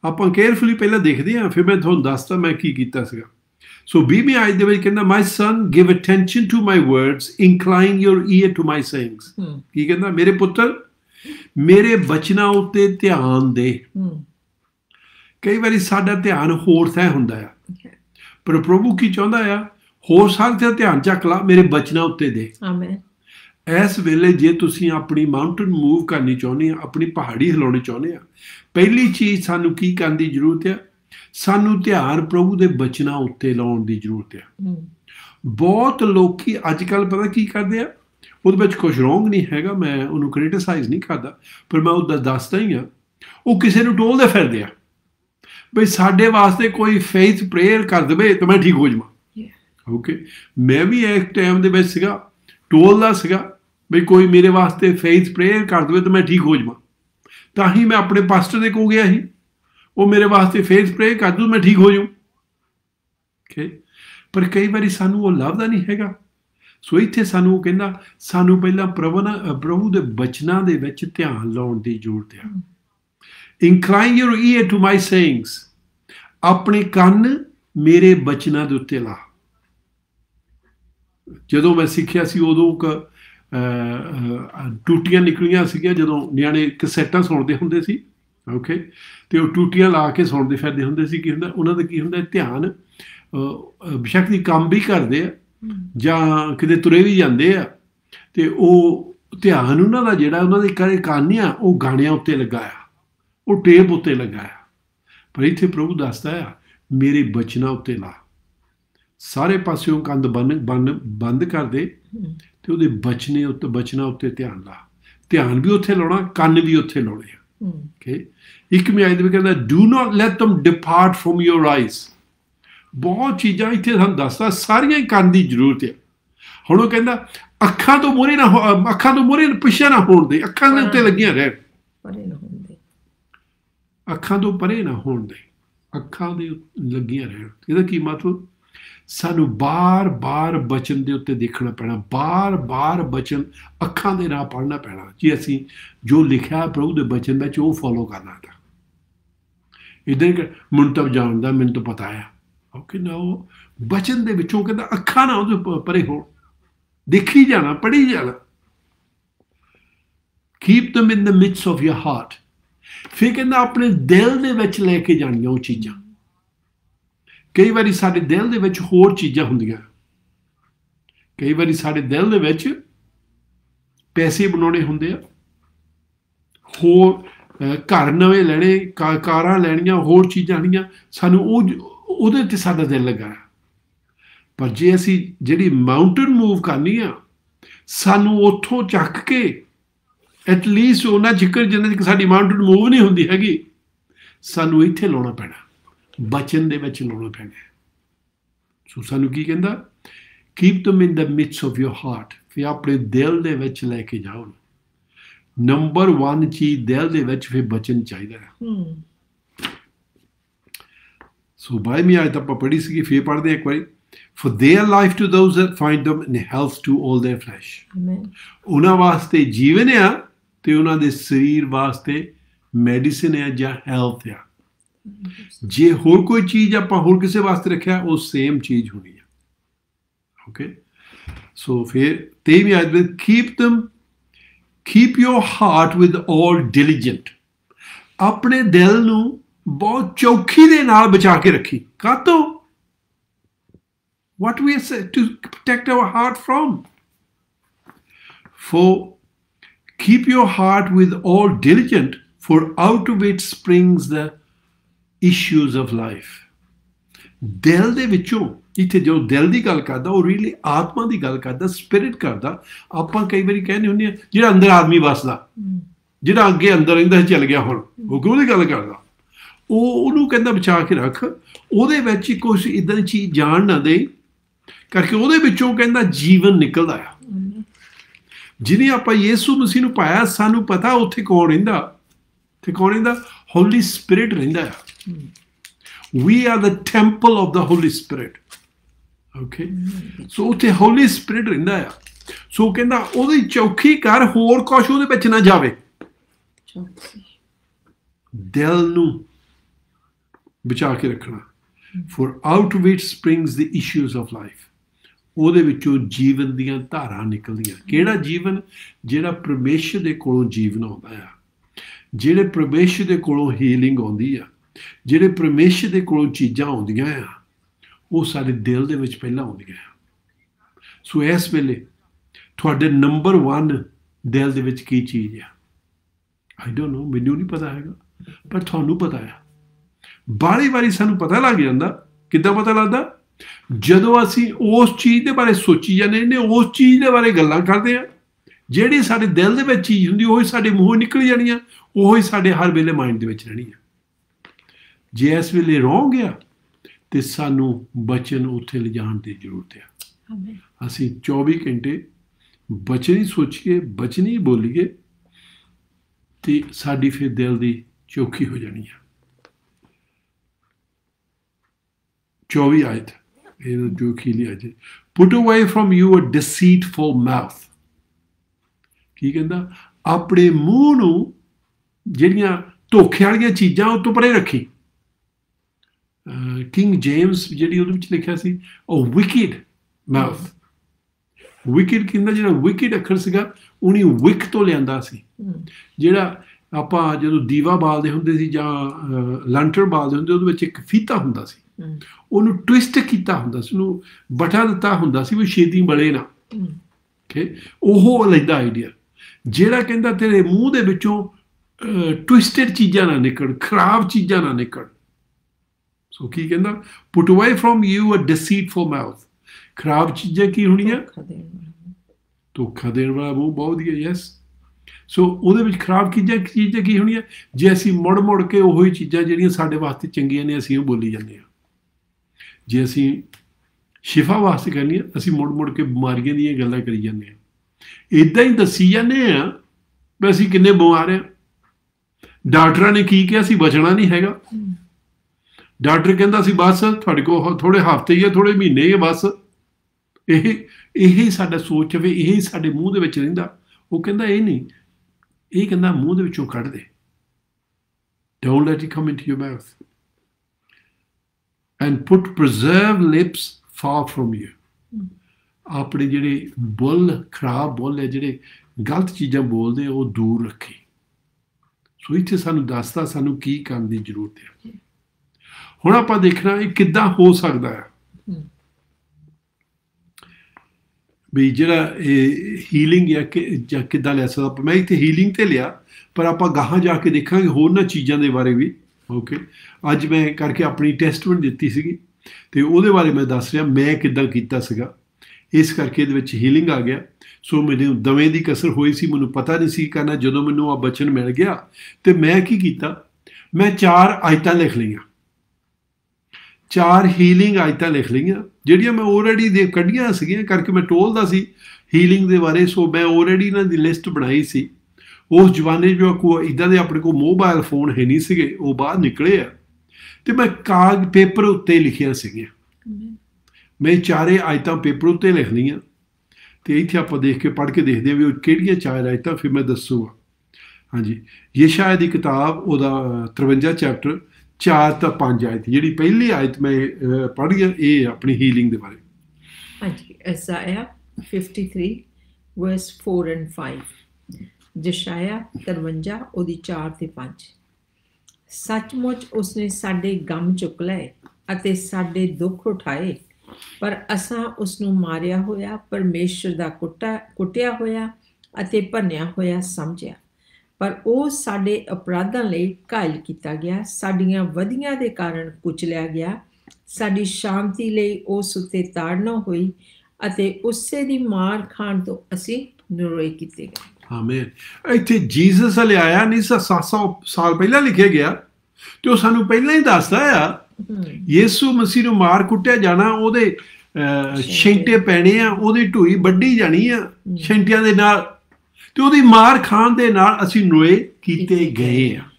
ਆਪਾਂ ਕੇਅਰਫੁਲੀ ਪਹਿਲਾਂ ਦੇਖਦੇ ਹਾਂ, ਫਿਰ ਮੈਂ ਤੁਹਾਨੂੰ ਦੱਸਦਾ ਮੈਂ ਕੀ ਕੀਤਾ ਸੀਗਾ। ਸੋ 20ਵੀਂ ਆਇਤ ਦੇ ਵਿੱਚ ਕਹਿੰਦਾ, my son give attention to my words, incline your ear to my sayings. ਕੀ ਕਹਿੰਦਾ? ਮੇਰੇ ਪੁੱਤਰ ਮੇਰੇ ਬਚਨਾਂ ਉੱਤੇ ਧਿਆਨ ਦੇ। ਕਈ ਵਾਰੀ ਸਾਡਾ ਧਿਆਨ ਹੋਰ ਥਾਂ ਹੁੰਦਾ ਆ, ਪਰ ਪ੍ਰਭੂ ਕੀ ਚਾਹੁੰਦਾ ਆ? ਹੋਰ ਸਾਰੇ ਤੇ ਧਿਆਨ ਚੱਕ ਲਾ, ਮੇਰੇ ਬਚਨਾਂ ਉੱਤੇ ਦੇ। ਆਮੀਨ। ਇਸ ਵੇਲੇ ਜੇ ਤੁਸੀਂ ਆਪਣੀ ਮਾਊਂਟਨ ਮੂਵ ਕਰਨੀ ਚਾਹੁੰਦੇ ਆ, ਆਪਣੀ ਪਹਾੜੀ ਹਿਲਾਉਣੀ ਚਾਹੁੰਦੇ ਆ, ਪਹਿਲੀ ਚੀਜ਼ ਸਾਨੂੰ ਕੀ ਕਰਨ ਦੀ ਜ਼ਰੂਰਤ ਆ? ਸਾਨੂੰ ਧਿਆਨ ਪ੍ਰਭੂ ਦੇ ਬਚਨਾਂ ਉੱਤੇ ਲਾਉਣ ਦੀ ਜ਼ਰੂਰਤ ਆ। ਬਹੁਤ ਲੋਕੀ ਅੱਜ ਕੱਲ੍ਹ ਪਤਾ ਕੀ ਕਰਦੇ ਆ, ਉਹਦੇ ਵਿੱਚ ਕੁਛ ਰੋਂਗ ਨਹੀਂ ਹੈਗਾ, ਮੈਂ ਉਹਨੂੰ ਕ੍ਰਿਟਿਸਾਈਜ਼ ਨਹੀਂ ਕਰਦਾ, ਪਰ ਮੈਂ ਉਹਦਾ ਦੱਸਦਾ ਹੀ ਆ। ਉਹ ਕਿਸੇ ਨੂੰ ਟੋਲਦੇ ਫਿਰਦੇ ਆ ਬਈ ਸਾਡੇ ਵਾਸਤੇ ਕੋਈ ਫੇਥ ਪ੍ਰੇਅਰ ਕਰ ਦੇਵੇ ਤਾਂ ਮੈਂ ਠੀਕ ਹੋ ਜਾਵਾਂ। ਓਕੇ, ਮੈਂ ਵੀ ਇੱਕ ਟਾਈਮ ਦੇ ਵਿੱਚ ਸੀਗਾ, ਟੋਲਦਾ ਸੀਗਾ ਬਈ ਕੋਈ ਮੇਰੇ ਵਾਸਤੇ ਫੇਥ ਪ੍ਰੇਅਰ ਕਰ ਦੇਵੇ ਤਾਂ ਮੈਂ ਠੀਕ ਹੋ ਜਾਵਾਂ। ਤਾਂ ਹੀ ਮੈਂ ਆਪਣੇ ਪਾਸਟਰ ਦੇ ਕੋਲ ਗਿਆ ਸੀ, ਉਹ ਮੇਰੇ ਵਾਸਤੇ ਫੇਥ ਪ੍ਰੇਅਰ ਕਰ ਦੂ ਮੈਂ ਠੀਕ ਹੋ ਜਾਊਂ। ਓਕੇ, ਪਰ ਕਈ ਵਾਰੀ ਸਾਨੂੰ ਉਹ ਲੱਭਦਾ ਨਹੀਂ ਹੈਗਾ। ਸੋ ਇੱਥੇ ਸਾਨੂੰ ਉਹ ਕਹਿੰਦਾ ਸਾਨੂੰ ਪਹਿਲਾਂ ਪ੍ਰਭੂ ਦੇ ਬਚਨਾਂ ਦੇ ਵਿੱਚ ਧਿਆਨ ਲਾਉਣ ਦੀ ਜ਼ਰੂਰਤ ਆ। Incline your ear to my sayings, ਆਪਣੇ ਕੰਨ ਮੇਰੇ ਬਚਨਾਂ ਦੇ ਉੱਤੇ ਲਾ। ਜਦੋਂ ਮੈਂ ਸਿੱਖਿਆ ਸੀ ਉਦੋਂ ਟੂਟੀਆਂ ਨਿਕਲੀਆਂ ਸੀਗੀਆਂ, ਜਦੋਂ ਨਿਆਣੇ ਕਸੈਟਾਂ ਸੁਣਦੇ ਹੁੰਦੇ ਸੀ। ਓਕੇ, ਅਤੇ ਉਹ ਟੂਟੀਆਂ ਲਾ ਕੇ ਸੁਣਦੇ ਫਿਰਦੇ ਹੁੰਦੇ ਸੀ। ਕੀ ਹੁੰਦਾ ਉਹਨਾਂ ਦਾ? ਕੀ ਹੁੰਦਾ ਧਿਆਨ ਬੇਸ਼ੱਕ ਦੀ ਕੰਮ ਵੀ ਕਰਦੇ ਆ ਜਾਂ ਕਿਤੇ ਤੁਰੇ ਵੀ ਜਾਂਦੇ ਆ, ਅਤੇ ਉਹ ਧਿਆਨ ਉਹਨਾਂ ਦਾ ਜਿਹੜਾ ਉਹਨਾਂ ਦੇ ਕੰਨ ਆ ਉਹ ਗਾਣਿਆਂ ਉੱਤੇ ਲੱਗਾ ਆ, ਉਹ ਟੇਪ ਉੱਤੇ ਲੱਗਾ ਆ। ਪਰ ਇੱਥੇ ਪ੍ਰਭੂ ਦੱਸਦਾ ਆ ਮੇਰੇ ਬਚਨਾਂ ਉੱਤੇ ਲਾ। ਸਾਰੇ ਪਾਸਿਓਂ ਕੰਧ ਬੰਦ ਕਰ ਦੇ ਅਤੇ ਉਹਦੇ ਬਚਨਾਂ ਉੱਤੇ ਧਿਆਨ ਲਾ। ਧਿਆਨ ਵੀ ਉੱਥੇ ਲਾਉਣਾ, ਕੰਨ ਵੀ ਉੱਥੇ ਲਾਉਣੇ ਆ। ਓਕੇ, 1ਵੀਂ ਆਇਤ ਵੀ ਕਹਿੰਦਾ do not let them depart from your eyes। ਬਹੁਤ ਚੀਜ਼ਾਂ ਇੱਥੇ ਸਾਨੂੰ ਦੱਸਦਾ, ਸਾਰੀਆਂ ਹੀ ਕੰਨ ਦੀ ਜ਼ਰੂਰਤ ਹੈ। ਹੁਣ ਉਹ ਕਹਿੰਦਾ ਅੱਖਾਂ ਤੋਂ ਮੂਹਰੇ ਪਿੱਛੇ ਨਾ ਹੋਣ ਦੇ, ਅੱਖਾਂ ਦੇ ਉੱਤੇ ਲੱਗੀਆਂ ਰਹਿਣ, ਅੱਖਾਂ ਤੋਂ ਪਰੇ ਨਾ ਹੋਣ ਦੇ, ਅੱਖਾਂ ਦੇ ਲੱਗੀਆਂ ਰਹਿਣ। ਇਹਦਾ ਕੀ ਮਤਲਬ? ਸਾਨੂੰ ਬਾਰ-ਬਾਰ ਬਚਨ ਦੇ ਉੱਤੇ ਦੇਖਣਾ ਪੈਣਾ, ਬਾਰ-ਬਾਰ ਬਚਨ ਅੱਖਾਂ ਦੇ ਨਾਲ ਪੜ੍ਹਨਾ ਪੈਣਾ। ਜੇ ਅਸੀਂ ਜੋ ਲਿਖਿਆ ਪ੍ਰਭੂ ਦੇ ਬਚਨ ਵਿੱਚ ਉਹ ਫੋਲੋ ਕਰਨਾ ਤਾਂ ਇੱਦਾਂ ਹੀ ਮੈਨੂੰ ਤਾਂ ਜਾਣਦਾ, ਮੈਨੂੰ ਤਾਂ ਪਤਾ ਆ। ਓਕੇ ਨਾ, ਉਹ ਬਚਨ ਦੇ ਵਿੱਚੋਂ ਕਹਿੰਦਾ ਅੱਖਾਂ ਨਾ ਉਹਦੇ ਪਰੇ ਹੋਣ, ਦੇਖੀ ਜਾਣਾ, ਪੜ੍ਹੀ ਜਾਣਾ। Keep them in the midst of your heart। ਫਿਰ ਕਹਿੰਦਾ ਆਪਣੇ ਦਿਲ ਦੇ ਵਿੱਚ ਲੈ ਕੇ ਜਾਣੀਆਂ ਉਹ ਚੀਜ਼ਾਂ। ਕਈ ਵਾਰੀ ਸਾਡੇ ਦਿਲ ਦੇ ਵਿੱਚ ਹੋਰ ਚੀਜ਼ਾਂ ਹੁੰਦੀਆਂ, ਕਈ ਵਾਰੀ ਸਾਡੇ ਦਿਲ ਦੇ ਵਿੱਚ ਪੈਸੇ ਬਣਾਉਣੇ ਹੁੰਦੇ ਆ, ਹੋਰ ਘਰ ਨਵੇਂ ਲੈਣੇ, ਕਾਰਾਂ ਲੈਣੀਆਂ, ਹੋਰ ਚੀਜ਼ਾਂ ਆਉਣੀਆਂ, ਸਾਨੂੰ ਉਹਦੇ 'ਤੇ ਸਾਡਾ ਦਿਲ ਲੱਗਾ। ਪਰ ਜੇ ਅਸੀਂ ਜਿਹੜੀ ਮਾਊਂਟਨ ਮੂਵ ਕਰਨੀ ਆ, ਸਾਨੂੰ ਉੱਥੋਂ ਚੱਕ ਕੇ ਐਟਲੀਸਟ ਉਹਨਾਂ ਜ਼ਿਕਰ ਜਿੰਨਾ ਚਿਰ ਸਾਡੀ ਮਾਊਂਟਨ ਮੂਵ ਨਹੀਂ ਹੁੰਦੀ ਹੈਗੀ, ਸਾਨੂੰ ਇੱਥੇ ਲਾਉਣਾ ਪੈਣਾ, ਬਚਨ ਦੇ ਵਿੱਚ ਲਾਉਣਾ ਪੈਣਾ। ਸੋ ਸਾਨੂੰ ਕੀ ਕਹਿੰਦਾ? Keep them in the midst of your heart। ਫਿਰ ਆਪਣੇ ਦਿਲ ਦੇ ਵਿੱਚ ਲੈ ਕੇ ਜਾਓ। ਨੰਬਰ 1 ਚੀਜ਼ ਦਿਲ ਦੇ ਵਿੱਚ ਫਿਰ ਬਚਨ ਚਾਹੀਦਾ ਹੈ। ਸੋ 22ਵੀਂ ਆਇਤ ਆਪਾਂ ਪੜ੍ਹੀ ਸੀਗੀ, ਫਿਰ ਪੜ੍ਹਦੇ ਇੱਕ ਵਾਰੀ। For their life to those that find them and health to all their flesh। ਉਹਨਾਂ ਵਾਸਤੇ ਜੀਵਨ ਆ ਤੇ ਉਹਨਾਂ ਦੇ ਸਰੀਰ ਵਾਸਤੇ ਮੈਡੀਸਿਨ ਆ ਜਾਂ ਹੈਲਥ ਆ। ਜੇ ਹੋਰ ਕੋਈ ਚੀਜ਼ ਆਪਾਂ ਹੋਰ ਕਿਸੇ ਵਾਸਤੇ ਰੱਖਿਆ, ਉਹ ਸੇਮ ਚੀਜ਼ ਹੋਣੀ ਆ। ਓਕੇ, ਸੋ ਫਿਰ 23ਵੀਂ ਆਇਤ ਵਿੱਚ keep your heart with all diligent। ਆਪਣੇ ਦਿਲ ਨੂੰ ਬਹੁਤ ਚੌਖੀ ਦੇ ਨਾਲ ਬਚਾ ਕੇ ਰੱਖੀ। ਕਾਹਤੋਂ? What we say to protect our heart from? For keep your heart with all diligent, for out of it springs the issues of life। ਦਿਲ ਦੇ ਵਿੱਚੋਂ, ਇੱਥੇ ਜੋ ਦਿਲ ਦੀ ਗੱਲ ਕਰਦਾ ਉਹ ਰੀਅਲੀ ਆਤਮਾ ਦੀ ਗੱਲ ਕਰਦਾ, ਸਪਿਰਿਟ ਕਰਦਾ। ਆਪਾਂ ਕਈ ਵਾਰੀ ਕਹਿੰਦੇ ਹੁੰਦੇ ਹਾਂ ਜਿਹੜਾ ਅੰਦਰ ਆਦਮੀ ਵੱਸਦਾ, ਜਿਹੜਾ ਅੱਗੇ ਅੰਦਰ ਰਹਿੰਦਾ ਚੱਲ ਗਿਆ, ਹੁਣ ਉਹ ਕਿਉਂ ਦੀ ਗੱਲ ਕਰਦਾ? ਉਹਨੂੰ ਕਹਿੰਦਾ ਬਚਾ ਕੇ ਰੱਖ, ਉਹਦੇ ਵਿੱਚ ਹੀ ਕੁਛ ਇੱਦਾਂ ਦੀ ਚੀਜ਼ ਜਾਣ ਨਾ ਦੇ ਕਰਕੇ ਉਹਦੇ ਵਿੱਚੋਂ ਕਹਿੰਦਾ ਜੀਵਨ ਨਿਕਲਦਾ ਆ। ਜਿਹਨੇ ਆਪਾਂ ਯਿਸੂ ਮਸੀਹ ਨੂੰ ਪਾਇਆ, ਸਾਨੂੰ ਪਤਾ ਉੱਥੇ ਕੌਣ ਰਹਿੰਦਾ, ਤੇ ਕੌਣ ਰਹਿੰਦਾ? ਹੋਲੀ ਸਪਿਰਿਟ ਰਹਿੰਦਾ ਆ। We are the temple of the Holy Spirit। Okay, so ਉੱਥੇ ਹੋਲੀ ਸਪਿਰਿਟ ਰਹਿੰਦਾ ਆ। ਸੋ ਕਹਿੰਦਾ ਉਹਦੀ ਚੌਖੀ ਕਰ, ਹੋਰ ਕੁਛ ਉਹਦੇ ਵਿੱਚ ਨਾ ਜਾਵੇ। ਦਿਲ ਨੂੰ ਬਚਾ ਕੇ ਰੱਖਣਾ। ਫॉर ਆਊਟ ਵਿਚ springs the issues of life, ਉਹਦੇ ਵਿੱਚੋਂ ਜੀਵਨ ਦੀਆਂ ਧਾਰਾਂ ਨਿਕਲਦੀਆਂ। ਕਿਹੜਾ ਜੀਵਨ? ਜਿਹੜਾ ਪਰਮੇਸ਼ਰ ਦੇ ਕੋਲੋਂ ਜੀਵਨ ਆਉਂਦਾ ਆ, ਜਿਹੜੇ ਪਰਮੇਸ਼ਰ ਦੇ ਕੋਲੋਂ ਹੀਲਿੰਗ ਆਉਂਦੀ ਆ, ਜਿਹੜੇ ਪਰਮੇਸ਼ਰ ਦੇ ਕੋਲੋਂ ਚੀਜ਼ਾਂ ਆਉਂਦੀਆਂ ਆ, ਉਹ ਸਾਡੇ ਦਿਲ ਦੇ ਵਿੱਚ ਪਹਿਲਾਂ ਆਉਂਦੀਆਂ ਆ। ਸੋ ਇਸ ਵੇਲੇ ਤੁਹਾਡੇ ਨੰਬਰ 1 ਦਿਲ ਦੇ ਵਿੱਚ ਕੀ ਚੀਜ਼ ਆ? ਆਈ ਡੋਂਟ ਨੋ, ਮੈਨੂੰ ਨਹੀਂ ਪਤਾ ਹੈਗਾ, ਪਰ ਤੁਹਾਨੂੰ ਪਤਾ ਆ। ਬਾਰੀ ਵਾਰੀ ਸਾਨੂੰ ਪਤਾ ਲੱਗ ਜਾਂਦਾ। ਕਿੱਦਾਂ ਪਤਾ ਲੱਗਦਾ? ਜਦੋਂ ਅਸੀਂ ਉਸ ਚੀਜ਼ ਦੇ ਬਾਰੇ ਸੋਚੀ ਜਾਂਦੇ ਨੇ, ਉਸ ਚੀਜ਼ ਦੇ ਬਾਰੇ ਗੱਲਾਂ ਕਰਦੇ ਹਾਂ, ਜਿਹੜੀ ਸਾਡੇ ਦਿਲ ਦੇ ਵਿੱਚ ਚੀਜ਼ ਹੁੰਦੀ ਉਹੀ ਸਾਡੇ ਮੂੰਹੋਂ ਨਿਕਲ ਜਾਣੀ ਆ, ਉਹੀ ਸਾਡੇ ਹਰ ਵੇਲੇ ਮਾਈਂਡ ਦੇ ਵਿੱਚ ਰਹਿਣੀ ਆ। ਜੇ ਇਸ ਵੇਲੇ ਰੋਂਗ ਆ ਤੇ ਸਾਨੂੰ ਬਚਨ ਉੱਥੇ ਲਿਜਾਣ ਦੀ ਜ਼ਰੂਰਤ ਆ। ਅਸੀਂ 24 ਘੰਟੇ ਬਚਨ ਹੀ ਸੋਚੀਏ, ਬਚਨ ਹੀ ਬੋਲੀਏ, ਤੇ ਸਾਡੀ ਫਿਰ ਦਿਲ ਦੀ ਚੌਖੀ ਹੋ ਜਾਣੀ ਆ। 24 ਆਇਤ ਇਹ ਜੋ ਖੀਲੀ ਅੱਜ, put away from you a deceitful mouth. ਕੀ ਕਹਿੰਦਾ? ਆਪਣੇ ਮੂੰਹ ਨੂੰ ਜਿਹੜੀਆਂ ਧੋਖੇ ਵਾਲੀਆਂ ਚੀਜ਼ਾਂ ਉਹ ਤੋਂ ਪਰੇ ਰੱਖੀ। ਕਿੰਗ ਜੇਮਸ ਜਿਹੜੀ ਉਹਦੇ ਵਿੱਚ ਲਿਖਿਆ ਸੀ, ਉਹ ਵਿਕਡ ਮਾਊਥ। ਵਿਕਡ ਕਹਿੰਦਾ, ਜਿਹੜਾ ਵਿਕਡ ਅੱਖਰ ਸੀਗਾ ਉਹਨੇ ਵਿਕ ਤੋਂ ਲਿਆਂਦਾ ਸੀ। ਜਿਹੜਾ ਆਪਾਂ ਜਦੋਂ ਦੀਵਾ ਬਾਲਦੇ ਹੁੰਦੇ ਸੀ ਜਾਂ ਲੰਟਰ ਬਾਲਦੇ ਹੁੰਦੇ, ਉਹਦੇ ਵਿੱਚ ਇੱਕ ਫੀਤਾ ਹੁੰਦਾ ਸੀ, ਉਹਨੂੰ ਟਵਿਸਟ ਕੀਤਾ ਹੁੰਦਾ ਸੀ, ਉਹਨੂੰ ਬਟਾ ਦਿੱਤਾ ਹੁੰਦਾ ਸੀ ਵੀ ਛੇਤੀ ਬਲੇ ਨਾ। ਉਹ ਲੈਂਦਾ ਆਈਡੀਆ, ਜਿਹੜਾ ਕਹਿੰਦਾ ਤੇਰੇ ਮੂੰਹ ਦੇ ਵਿੱਚੋਂ ਟਵਿਸਟਡ ਚੀਜ਼ਾਂ ਨਾ ਨਿਕਲ, ਖਰਾਬ ਚੀਜ਼ਾਂ ਨਾ ਨਿਕਲ। ਸੋ ਕੀ ਕਹਿੰਦਾ? Put away from you a deceitful mouth. ਖਰਾਬ ਚੀਜ਼ਾਂ ਕੀ ਹੋਣੀਆਂ? ਧੋਖਾ ਦੇਣ ਵਾਲਾ ਮੂੰਹ ਬਹੁਤ ਵਧੀਆ। ਯੈਸ। ਸੋ ਉਹਦੇ ਵਿੱਚ ਖਰਾਬ ਚੀਜ਼ਾਂ ਕੀ ਹੋਣੀਆਂ? ਜੇ ਅਸੀਂ ਮੁੜ ਕੇ ਉਹੀ ਚੀਜ਼ਾਂ ਜਿਹੜੀਆਂ ਸਾਡੇ ਵਾਸਤੇ ਚੰਗੀਆਂ ਨੇ ਅਸੀਂ ਉਹ ਬੋਲੀ ਜਾਂਦੇ ਹਾਂ। ਜੇ ਅਸੀਂ ਸ਼ਿਫਾ ਵਾਸਤੇ ਕਰਨੀਆਂ, ਅਸੀਂ ਮੁੜ ਕੇ ਬਿਮਾਰੀਆਂ ਦੀਆਂ ਗੱਲਾਂ ਕਰੀ ਜਾਂਦੇ ਹਾਂ। ਇੱਦਾਂ ਹੀ ਦੱਸੀ ਜਾਂਦੇ ਹਾਂ ਵੀ ਅਸੀਂ ਕਿੰਨੇ ਬਿਮਾਰ ਹਾਂ। ਡਾਕਟਰਾਂ ਨੇ ਕੀ ਕਿਹਾ ਸੀ? ਬਚਣਾ ਨਹੀਂ ਹੈਗਾ। ਡਾਕਟਰ ਕਹਿੰਦਾ ਸੀ ਬਸ ਤੁਹਾਡੇ ਕੋਲ ਥੋੜ੍ਹੇ ਹਫ਼ਤੇ ਹੀ ਆ, ਥੋੜ੍ਹੇ ਮਹੀਨੇ ਹੀ ਆ, ਬਸ ਇਹ ਸਾਡਾ ਸੋਚ ਹੋਵੇ, ਇਹ ਸਾਡੇ ਮੂੰਹ ਦੇ ਵਿੱਚ ਰਹਿੰਦਾ। ਉਹ ਕਹਿੰਦਾ ਇਹ ਨਹੀਂ, ਇਹ ਕਹਿੰਦਾ ਮੂੰਹ ਦੇ ਵਿੱਚੋਂ ਕੱਢ ਦੇ। Don't let it come into your mouth. And put preserved lips far from you. ਆਪਣੇ ਜਿਹੜੇ ਬੁੱਲ, ਖਰਾਬ ਬੁੱਲ ਹੈ, ਜਿਹੜੇ ਗਲਤ ਚੀਜ਼ਾਂ ਬੋਲਦੇ, ਉਹ ਦੂਰ ਰੱਖੇ। ਸੋ ਇੱਥੇ ਸਾਨੂੰ ਦੱਸਦਾ ਸਾਨੂੰ ਕੀ ਕਰਨ ਦੀ ਜ਼ਰੂਰਤ ਹੈ। ਹੁਣ ਆਪਾਂ ਦੇਖਣਾ ਇਹ ਕਿੱਦਾਂ ਹੋ ਸਕਦਾ ਹੈ ਵੀ ਜਿਹੜਾ ਇਹ ਹੀਲਿੰਗ ਜਾਂ ਕਿੱਦਾਂ ਲੈ ਸਕਦਾ। ਮੈਂ ਇੱਥੇ ਹੀਲਿੰਗ 'ਤੇ ਲਿਆ, ਪਰ ਆਪਾਂ ਗਾਹਾਂ ਜਾ ਕੇ ਦੇਖਾਂਗੇ ਹੋਰਨਾਂ ਚੀਜ਼ਾਂ ਦੇ ਬਾਰੇ ਵੀ। ਓਕੇ, ਅੱਜ ਮੈਂ ਕਰਕੇ ਆਪਣੀ ਟੈਸਟਮੈਂਟ ਦਿੱਤੀ ਸੀਗੀ ਅਤੇ ਉਹਦੇ ਬਾਰੇ ਮੈਂ ਦੱਸ ਰਿਹਾ ਮੈਂ ਕਿੱਦਾਂ ਕੀਤਾ ਸੀਗਾ। ਇਸ ਕਰਕੇ ਇਹਦੇ ਵਿੱਚ ਹੀਲਿੰਗ ਆ ਗਿਆ। ਸੋ ਮੈਨੂੰ ਦਵੇਂ ਦੀ ਕਸਰ ਹੋਈ ਸੀ, ਮੈਨੂੰ ਪਤਾ ਨਹੀਂ ਸੀ ਕਰਨਾ। ਜਦੋਂ ਮੈਨੂੰ ਆ ਬਚਨ ਮਿਲ ਗਿਆ ਅਤੇ ਮੈਂ ਕੀ ਕੀਤਾ, ਮੈਂ 4 ਆਇਤਾਂ ਲਿਖ ਲਈਆਂ, 4 ਹੀਲਿੰਗ ਆਇਤਾਂ ਲਿਖ ਲਈਆਂ, ਜਿਹੜੀਆਂ ਮੈਂ ਆਲਰੇਡੀ ਕੱਢੀਆਂ ਸੀਗੀਆਂ ਕਰਕੇ ਮੈਂ ਟੋਲਦਾ ਸੀ ਹੀਲਿੰਗ ਦੇ ਬਾਰੇ। ਸੋ ਮੈਂ ਆਲਰੇਡੀ ਇਹਨਾਂ ਦੀ ਲਿਸਟ ਬਣਾਈ ਸੀ। ਉਸ ਜ਼ਮਾਨੇ ਜੋ ਕੋਈ ਇੱਦਾਂ ਦੇ ਆਪਣੇ ਕੋਲ ਮੋਬਾਇਲ ਫੋਨ ਹੈ ਨਹੀਂ ਸੀਗੇ, ਉਹ ਬਾਹਰ ਨਿਕਲੇ ਆ, ਅਤੇ ਮੈਂ ਕਾਗਜ਼ ਪੇਪਰ ਉੱਤੇ ਲਿਖੀਆਂ ਸੀਗੀਆਂ। ਮੈਂ 4 ਆਇਤਾਂ ਪੇਪਰ ਉੱਤੇ ਲਿਖ ਲਈਆਂ ਅਤੇ ਇੱਥੇ ਆਪਾਂ ਦੇਖ ਕੇ ਪੜ੍ਹ ਕੇ ਦੇਖਦੇ ਹਾਂ ਵੀ ਉਹ ਕਿਹੜੀਆਂ 4 ਆਇਤਾਂ, ਫਿਰ ਮੈਂ ਦੱਸੂਗਾ। ਹਾਂਜੀ, ਯਸ਼ਾਇਆ ਦੀ ਕਿਤਾਬ ਉਹਦਾ 53 ਚੈਪਟਰ 4 ਤਾਂ 5 ਆਇਤ, ਜਿਹੜੀ ਪਹਿਲੀ ਆਇਤ ਮੈਂ ਪੜ੍ਹ ਗਿਆ ਇਹ ਆਪਣੀ ਹੀਲਿੰਗ ਦੇ ਬਾਰੇ। ਹਾਂਜੀ, Isaiah 53 verse 4 and 5, ਯਸ਼ਾਇਆ 53 ਉਹਦੀ 4 ਤੇ 5। ਸੱਚਮੁੱਚ ਉਸਨੇ ਸਾਡੇ ਗਮ ਚੁੱਕ ਲਏ ਅਤੇ ਸਾਡੇ ਦੁੱਖ ਉਠਾਏ, ਪਰ ਅਸਾਂ ਉਸਨੂੰ ਮਾਰਿਆ ਹੋਇਆ, ਪਰਮੇਸ਼ਰ ਦਾ ਕੁੱਟਿਆ ਹੋਇਆ ਅਤੇ ਭੰਨਿਆ ਹੋਇਆ ਸਮਝਿਆ। ਪਰ ਉਹ ਸਾਡੇ ਅਪਰਾਧਾਂ ਲਈ ਘਾਇਲ ਕੀਤਾ ਗਿਆ, ਸਾਡੀਆਂ ਵਧੀਆਂ ਦੇ ਕਾਰਨ ਕੁਚਲਿਆ ਗਿਆ। ਸਾਡੀ ਸ਼ਾਂਤੀ ਲਈ ਉਸ ਉੱਤੇ ਤਾੜਨਾ ਹੋਈ ਅਤੇ ਉਸੇ ਦੀ ਮਾਰ ਖਾਣ ਤੋਂ ਅਸੀਂ ਨਿਰੋਏ ਕੀਤੇ ਗਏ। ਆਮੀਨ। ਇੱਥੇ ਜੀਸਸ ਹਲੇ ਆਇਆ ਨਹੀਂ, 700 ਸਾਲ ਪਹਿਲਾਂ ਲਿਖਿਆ ਗਿਆ ਅਤੇ ਉਹ ਸਾਨੂੰ ਪਹਿਲਾਂ ਹੀ ਦੱਸਦਾ ਆ ਯਿਸੂ ਮਸੀਹ ਨੂੰ ਮਾਰ ਕੁੱਟਿਆ ਜਾਣਾ, ਉਹਦੇ ਛਿੰਟੇ ਪੈਣੇ ਆ, ਉਹਦੀ ਢੂਈ ਵੱਢੀ ਜਾਣੀ ਆ ਛਿੰਟਿਆਂ ਦੇ ਨਾਲ, ਅਤੇ ਉਹਦੀ ਮਾਰ ਖਾਣ ਦੇ ਨਾਲ ਅਸੀਂ ਨਿਰੋਏ ਕੀਤੇ ਗਏ ਆ।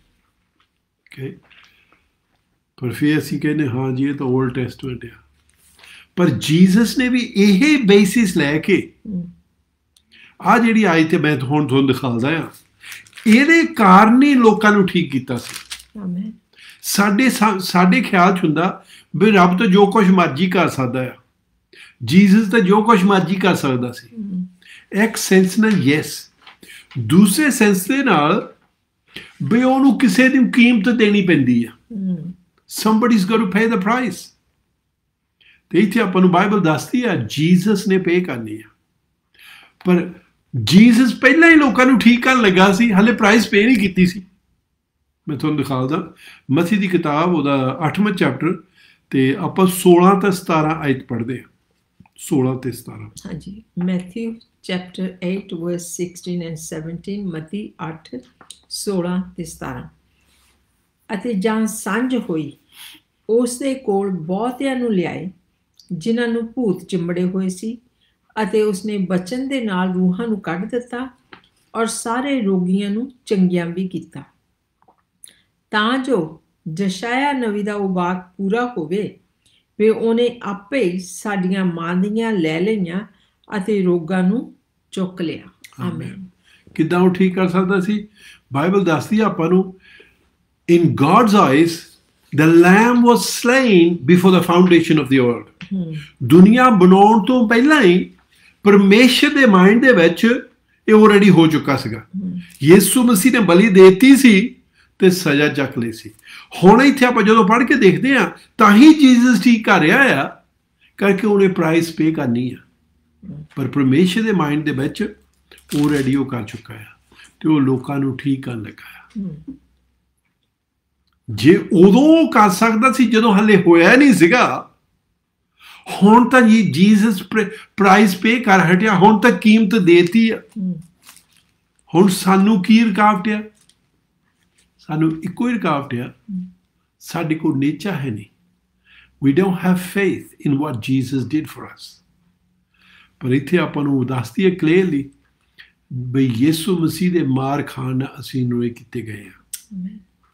ਪਰ ਫਿਰ ਅਸੀਂ ਕਹਿੰਦੇ ਹਾਂ ਜੀ ਇਹ ਤਾਂ ਓਲਡ ਟੈਸਟਮੈਂਟ ਆ, ਪਰ ਜੀਸਸ ਨੇ ਵੀ ਇਹ ਬੇਸਿਸ ਲੈ ਕੇ ਆਹ ਜਿਹੜੀ ਆਈ ਤੇ ਮੈਂ ਹੁਣ ਤੁਹਾਨੂੰ ਦਿਖਾਉਂਦਾ ਆ, ਇਹਦੇ ਕਾਰਨ ਹੀ ਲੋਕਾਂ ਨੂੰ ਠੀਕ ਕੀਤਾ ਸੀ। ਸਾਡੇ ਖਿਆਲ 'ਚ ਹੁੰਦਾ ਵੀ ਰੱਬ ਤਾਂ ਜੋ ਕੁਛ ਮਰਜ਼ੀ ਕਰ ਸਕਦਾ ਆ। ਜੀਸਸ ਤਾਂ ਜੋ ਕੁਛ ਮਰਜ਼ੀ ਕਰ ਸਕਦਾ ਸੀ। ਇੱਕ ਸੈਂਸ ਨਾਲ ਯੈਸ, ਦੂਸਰੇ ਸੈਂਸ ਦੇ ਨਾਲ ਵੀ ਉਹਨੂੰ ਕਿਸੇ ਦੀ ਕੀਮਤ ਦੇਣੀ ਪੈਂਦੀ ਆ। somebody's got to pay the price। ਤੇ ਇੱਥੇ ਆਪਾਂ ਨੂੰ ਬਾਈਬਲ ਦੱਸਦੀ ਆ ਜੀਸਸ ਨੇ ਪੇ ਕਰਨੀ ਆ। ਪਰ ਜੀਸਸ ਪਹਿਲਾਂ ਹੀ ਲੋਕਾਂ ਨੂੰ ਠੀਕ ਕਰਨ ਲੱਗਾ ਸੀ, ਹਾਲੇ ਪ੍ਰਾਈਸ ਪੇ ਨਹੀਂ ਕੀਤੀ ਸੀ। ਮੈਂ ਤੁਹਾਨੂੰ ਦਿਖਾਉਂਦਾ ਮਥੀ ਦੀ ਕਿਤਾਬ, ਉਹਦਾ 8ਵਾਂ ਚੈਪਟਰ, ਤੇ ਆਪਾਂ 16 ਤੇ 17 ਆਇਤ ਪੜ੍ਹਦੇ ਹਾਂ। 16 ਤੇ 17। ਹਾਂਜੀ, ਮੈਥਿਊ ਚੈਪਟਰ 8 verse 16 and 17, ਮਤੀ 8 16 ਤੇ 17। ਅਤੇ ਜਾਂ ਸਾਂਝ ਹੋਈ, ਉਸ ਦੇ ਕੋਲ ਬਹੁਤਿਆਂ ਨੂੰ ਲਿਆਏ ਜਿਨ੍ਹਾਂ ਨੂੰ ਭੂਤ ਚਿੰਬੜੇ ਹੋਏ ਸੀ, ਅਤੇ ਉਸਨੇ ਬਚਨ ਦੇ ਨਾਲ ਰੂਹਾਂ ਨੂੰ ਕੱਢ ਦਿੱਤਾ ਔਰ ਸਾਰੇ ਰੋਗੀਆਂ ਨੂੰ ਚੰਗਿਆਂ ਵੀ ਕੀਤਾ, ਤਾਂ ਜੋ ਜਸ਼ਾਇਆ ਨਬੀ ਦਾ ਉਹ ਵਾਕ ਪੂਰਾ ਹੋਵੇ ਵੀ ਉਹਨੇ ਆਪੇ ਹੀ ਸਾਡੀਆਂ ਮਾਂਦੀਆਂ ਲੈ ਲਈਆਂ ਅਤੇ ਰੋਗਾਂ ਨੂੰ ਚੁੱਕ ਲਿਆ। ਆਮੀਨ। ਕਿੱਦਾਂ ਉਹ ਠੀਕ ਕਰ ਸਕਦਾ ਸੀ? ਬਾਈਬਲ ਦੱਸਦੀ ਆ ਆਪਾਂ ਨੂੰ, in God's eyes the lamb was slain before the foundation of the world। ਦੁਨੀਆ ਬਣਾਉਣ ਤੋਂ ਪਹਿਲਾਂ ਹੀ ਪਰਮੇਸ਼ਰ ਦੇ ਮਾਈਂਡ ਦੇ ਵਿੱਚ ਇਹ ਆਲਰੇਡੀ ਹੋ ਚੁੱਕਾ ਸੀਗਾ। ਯਿਸੂ ਮਸੀਹ ਨੇ ਬਲੀ ਦੇਤੀ ਸੀ ਤੇ ਸਜ਼ਾ ਚੱਕ ਲਈ ਸੀ। ਹੁਣ ਇੱਥੇ ਆਪਾਂ ਜਦੋਂ ਪੜ੍ਹ ਕੇ ਦੇਖਦੇ ਹਾਂ ਤਾਂ ਹੀ ਜੀਸਸ ਠੀਕ ਕਰ ਰਿਹਾ ਆ, ਕਰਕੇ ਉਹਨੇ ਪ੍ਰਾਈਸ ਪੇ ਕਰਨੀ ਆ। ਪਰ ਪਰਮੇਸ਼ਰ ਦੇ ਮਾਈਂਡ ਦੇ ਵਿੱਚ ਆਲਰੇਡੀ ਉਹ ਕਰ ਚੁੱਕਾ ਆ ਤੇ ਉਹ ਲੋਕਾਂ ਨੂੰ ਠੀਕ ਕਰਨ ਲੱਗਾ ਆ। ਜੇ ਉਦੋਂ ਕਰ ਸਕਦਾ ਸੀ ਜਦੋਂ ਹਲੇ ਹੋਇਆ ਨਹੀਂ ਸੀਗਾ, ਹੁਣ ਤਾਂ ਜੀ ਜੀਸਸ ਪ੍ਰਾਈਸ ਪੇ ਕਰ ਹਟਿਆ, ਹੁਣ ਤਾਂ ਕੀਮਤ ਦੇਤੀ ਆ। ਹੁਣ ਸਾਨੂੰ ਕੀ ਰੁਕਾਵਟ ਆ? ਸਾਨੂੰ ਇੱਕੋ ਹੀ ਰੁਕਾਵਟ ਆ, ਸਾਡੇ ਕੋਲ ਨੇਚਾ ਹੈ ਨਹੀਂ। We don't have faith in what Jesus did for us। ਪਰ ਇੱਥੇ ਆਪਾਂ ਨੂੰ ਦੱਸਦੀ ਹੈ ਕਲੀਅਰਲੀ ਬਈ ਯਿਸੂ ਮਸੀਹ ਦੇ ਮਾਰ ਖਾਣ ਨਾਲ ਅਸੀਂ ਨਰੋਏ ਕੀਤੇ ਗਏ ਆ।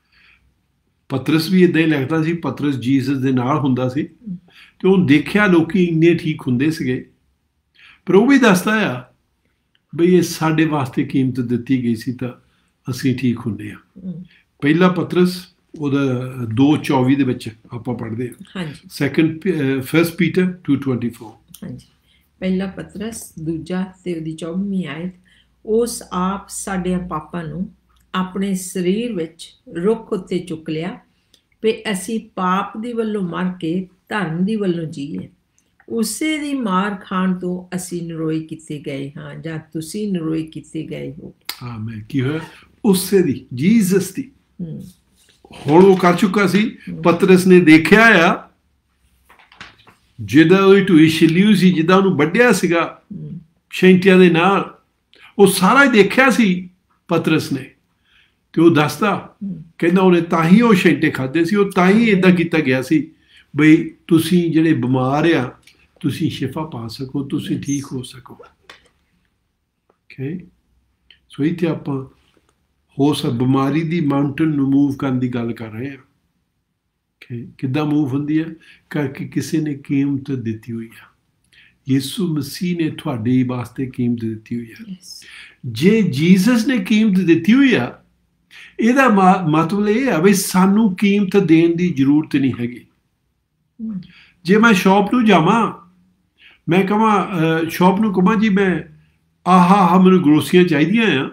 ਪਤਰਸ ਵੀ ਇੱਦਾਂ ਹੀ ਲਿਖਦਾ ਸੀ, ਪਤਰਸ ਜੀਸਸ ਦੇ ਨਾਲ ਹੁੰਦਾ ਸੀ ਤੇ ਉਹ ਦੇਖਿਆ ਲੋਕੀ ਇੰਨੇ ਠੀਕ ਹੁੰਦੇ ਸੀਗੇ, ਪਰ ਉਹ ਵੀ ਦੱਸਦਾ ਆ ਬਈ ਇਹ ਸਾਡੇ ਵਾਸਤੇ ਕੀਮਤ ਦਿੱਤੀ ਗਈ ਸੀ ਤਾਂ ਅਸੀਂ ਠੀਕ ਹੁੰਦੇ ਆ। ਪਹਿਲਾ ਪਤਰਸ ਉਹਦਾ 2:24 ਦੇ ਵਿੱਚ ਆਪਾਂ ਪੜ੍ਹਦੇ ਹਾਂ। First Peter 2:24। ਹਾਂਜੀ, ਪਹਿਲਾ ਪਤਰਸ 2 ਤੇ ਉਹਦੀ 24ਵੀਂ ਆਇਤ, ਉਸ ਆਪ ਸਾਡੇ ਪਾਪਾਂ ਨੂੰ ਆਪਣੇ ਸਰੀਰ ਵਿੱਚ ਰੁੱਖ ਉੱਤੇ ਚੁੱਕ ਲਿਆ ਵੀ ਅਸੀਂ ਪਾਪ ਦੀ ਵੱਲੋਂ ਮਰ ਕੇ ਧਰਮ ਦੀ ਵੱਲੋਂ ਜੀਏ। ਉਸੇ ਦੀ ਮਾਰ ਖਾਣ ਤੋਂ ਅਸੀਂ ਨਰੋਏ ਕੀਤੇ ਗਏ ਹਾਂ, ਜਾਂ ਤੁਸੀਂ ਨਰੋਏ ਕੀਤੇ ਗਏ ਹੋ। ਆਮੀਨ। ਕੀ ਹੋਇਆ? ਉਸੇ ਦੀ, ਜੀਸਸ ਦੀ। ਹੁਣ ਉਹ ਕਰ ਚੁੱਕਾ ਸੀ। ਪਤਰਸ ਨੇ ਦੇਖਿਆ ਆ ਜਿੱਦਾਂ ਉਹਦੀ ਢੂਈ ਛਿੱਲੀ ਸੀ, ਜਿੱਦਾਂ ਉਹਨੂੰ ਵੱਢਿਆ ਸੀਗਾ ਸ਼ੈਂਟਿਆਂ ਦੇ ਨਾਲ, ਉਹ ਸਾਰਾ ਹੀ ਦੇਖਿਆ ਸੀ ਪਤਰਸ ਨੇ। ਤੇ ਉਹ ਦੱਸਦਾ, ਕਹਿੰਦਾ ਉਹਨੇ ਤਾਂ ਹੀ ਉਹ ਸ਼ੈਂਟੇ ਖਾਧੇ ਸੀ, ਉਹ ਤਾਂ ਹੀ ਇੱਦਾਂ ਕੀਤਾ ਗਿਆ ਸੀ ਬਈ ਤੁਸੀਂ ਜਿਹੜੇ ਬਿਮਾਰ ਆ ਤੁਸੀਂ ਸ਼ਿਫਾ ਪਾ ਸਕੋ, ਤੁਸੀਂ ਠੀਕ ਹੋ ਸਕੋ। ਓਕੇ, ਸੋ ਇੱਥੇ ਆਪਾਂ ਉਸ ਬਿਮਾਰੀ ਦੀ ਮਾਊਂਟੇਨ ਨੂੰ ਮੂਵ ਕਰਨ ਦੀ ਗੱਲ ਕਰ ਰਹੇ ਹਾਂ। ਓਕੇ, ਕਿੱਦਾਂ ਮੂਵ ਹੁੰਦੀ ਹੈ? ਕਰਕੇ ਕਿਸੇ ਨੇ ਕੀਮਤ ਦਿੱਤੀ ਹੋਈ ਆ। ਯਿਸੂ ਮਸੀਹ ਨੇ ਤੁਹਾਡੇ ਵਾਸਤੇ ਕੀਮਤ ਦਿੱਤੀ ਹੋਈ ਆ। ਜੇ ਜੀਸਸ ਨੇ ਕੀਮਤ ਦਿੱਤੀ ਹੋਈ ਆ, ਇਹਦਾ ਮਤਲਬ ਇਹ ਆ ਵੀ ਸਾਨੂੰ ਕੀਮਤ ਦੇਣ ਦੀ ਜ਼ਰੂਰਤ ਨਹੀਂ ਹੈਗੀ। ਜੇ ਮੈਂ ਸ਼ੌਪ ਨੂੰ ਜਾਵਾਂ, ਮੈਂ ਕਹਾਂ ਸ਼ੌਪ ਨੂੰ ਕਹਾਂ ਜੀ ਮੈਂ ਆਹ ਮੈਨੂੰ ਗਰੋਸਰੀਆਂ ਚਾਹੀਦੀਆਂ ਆ,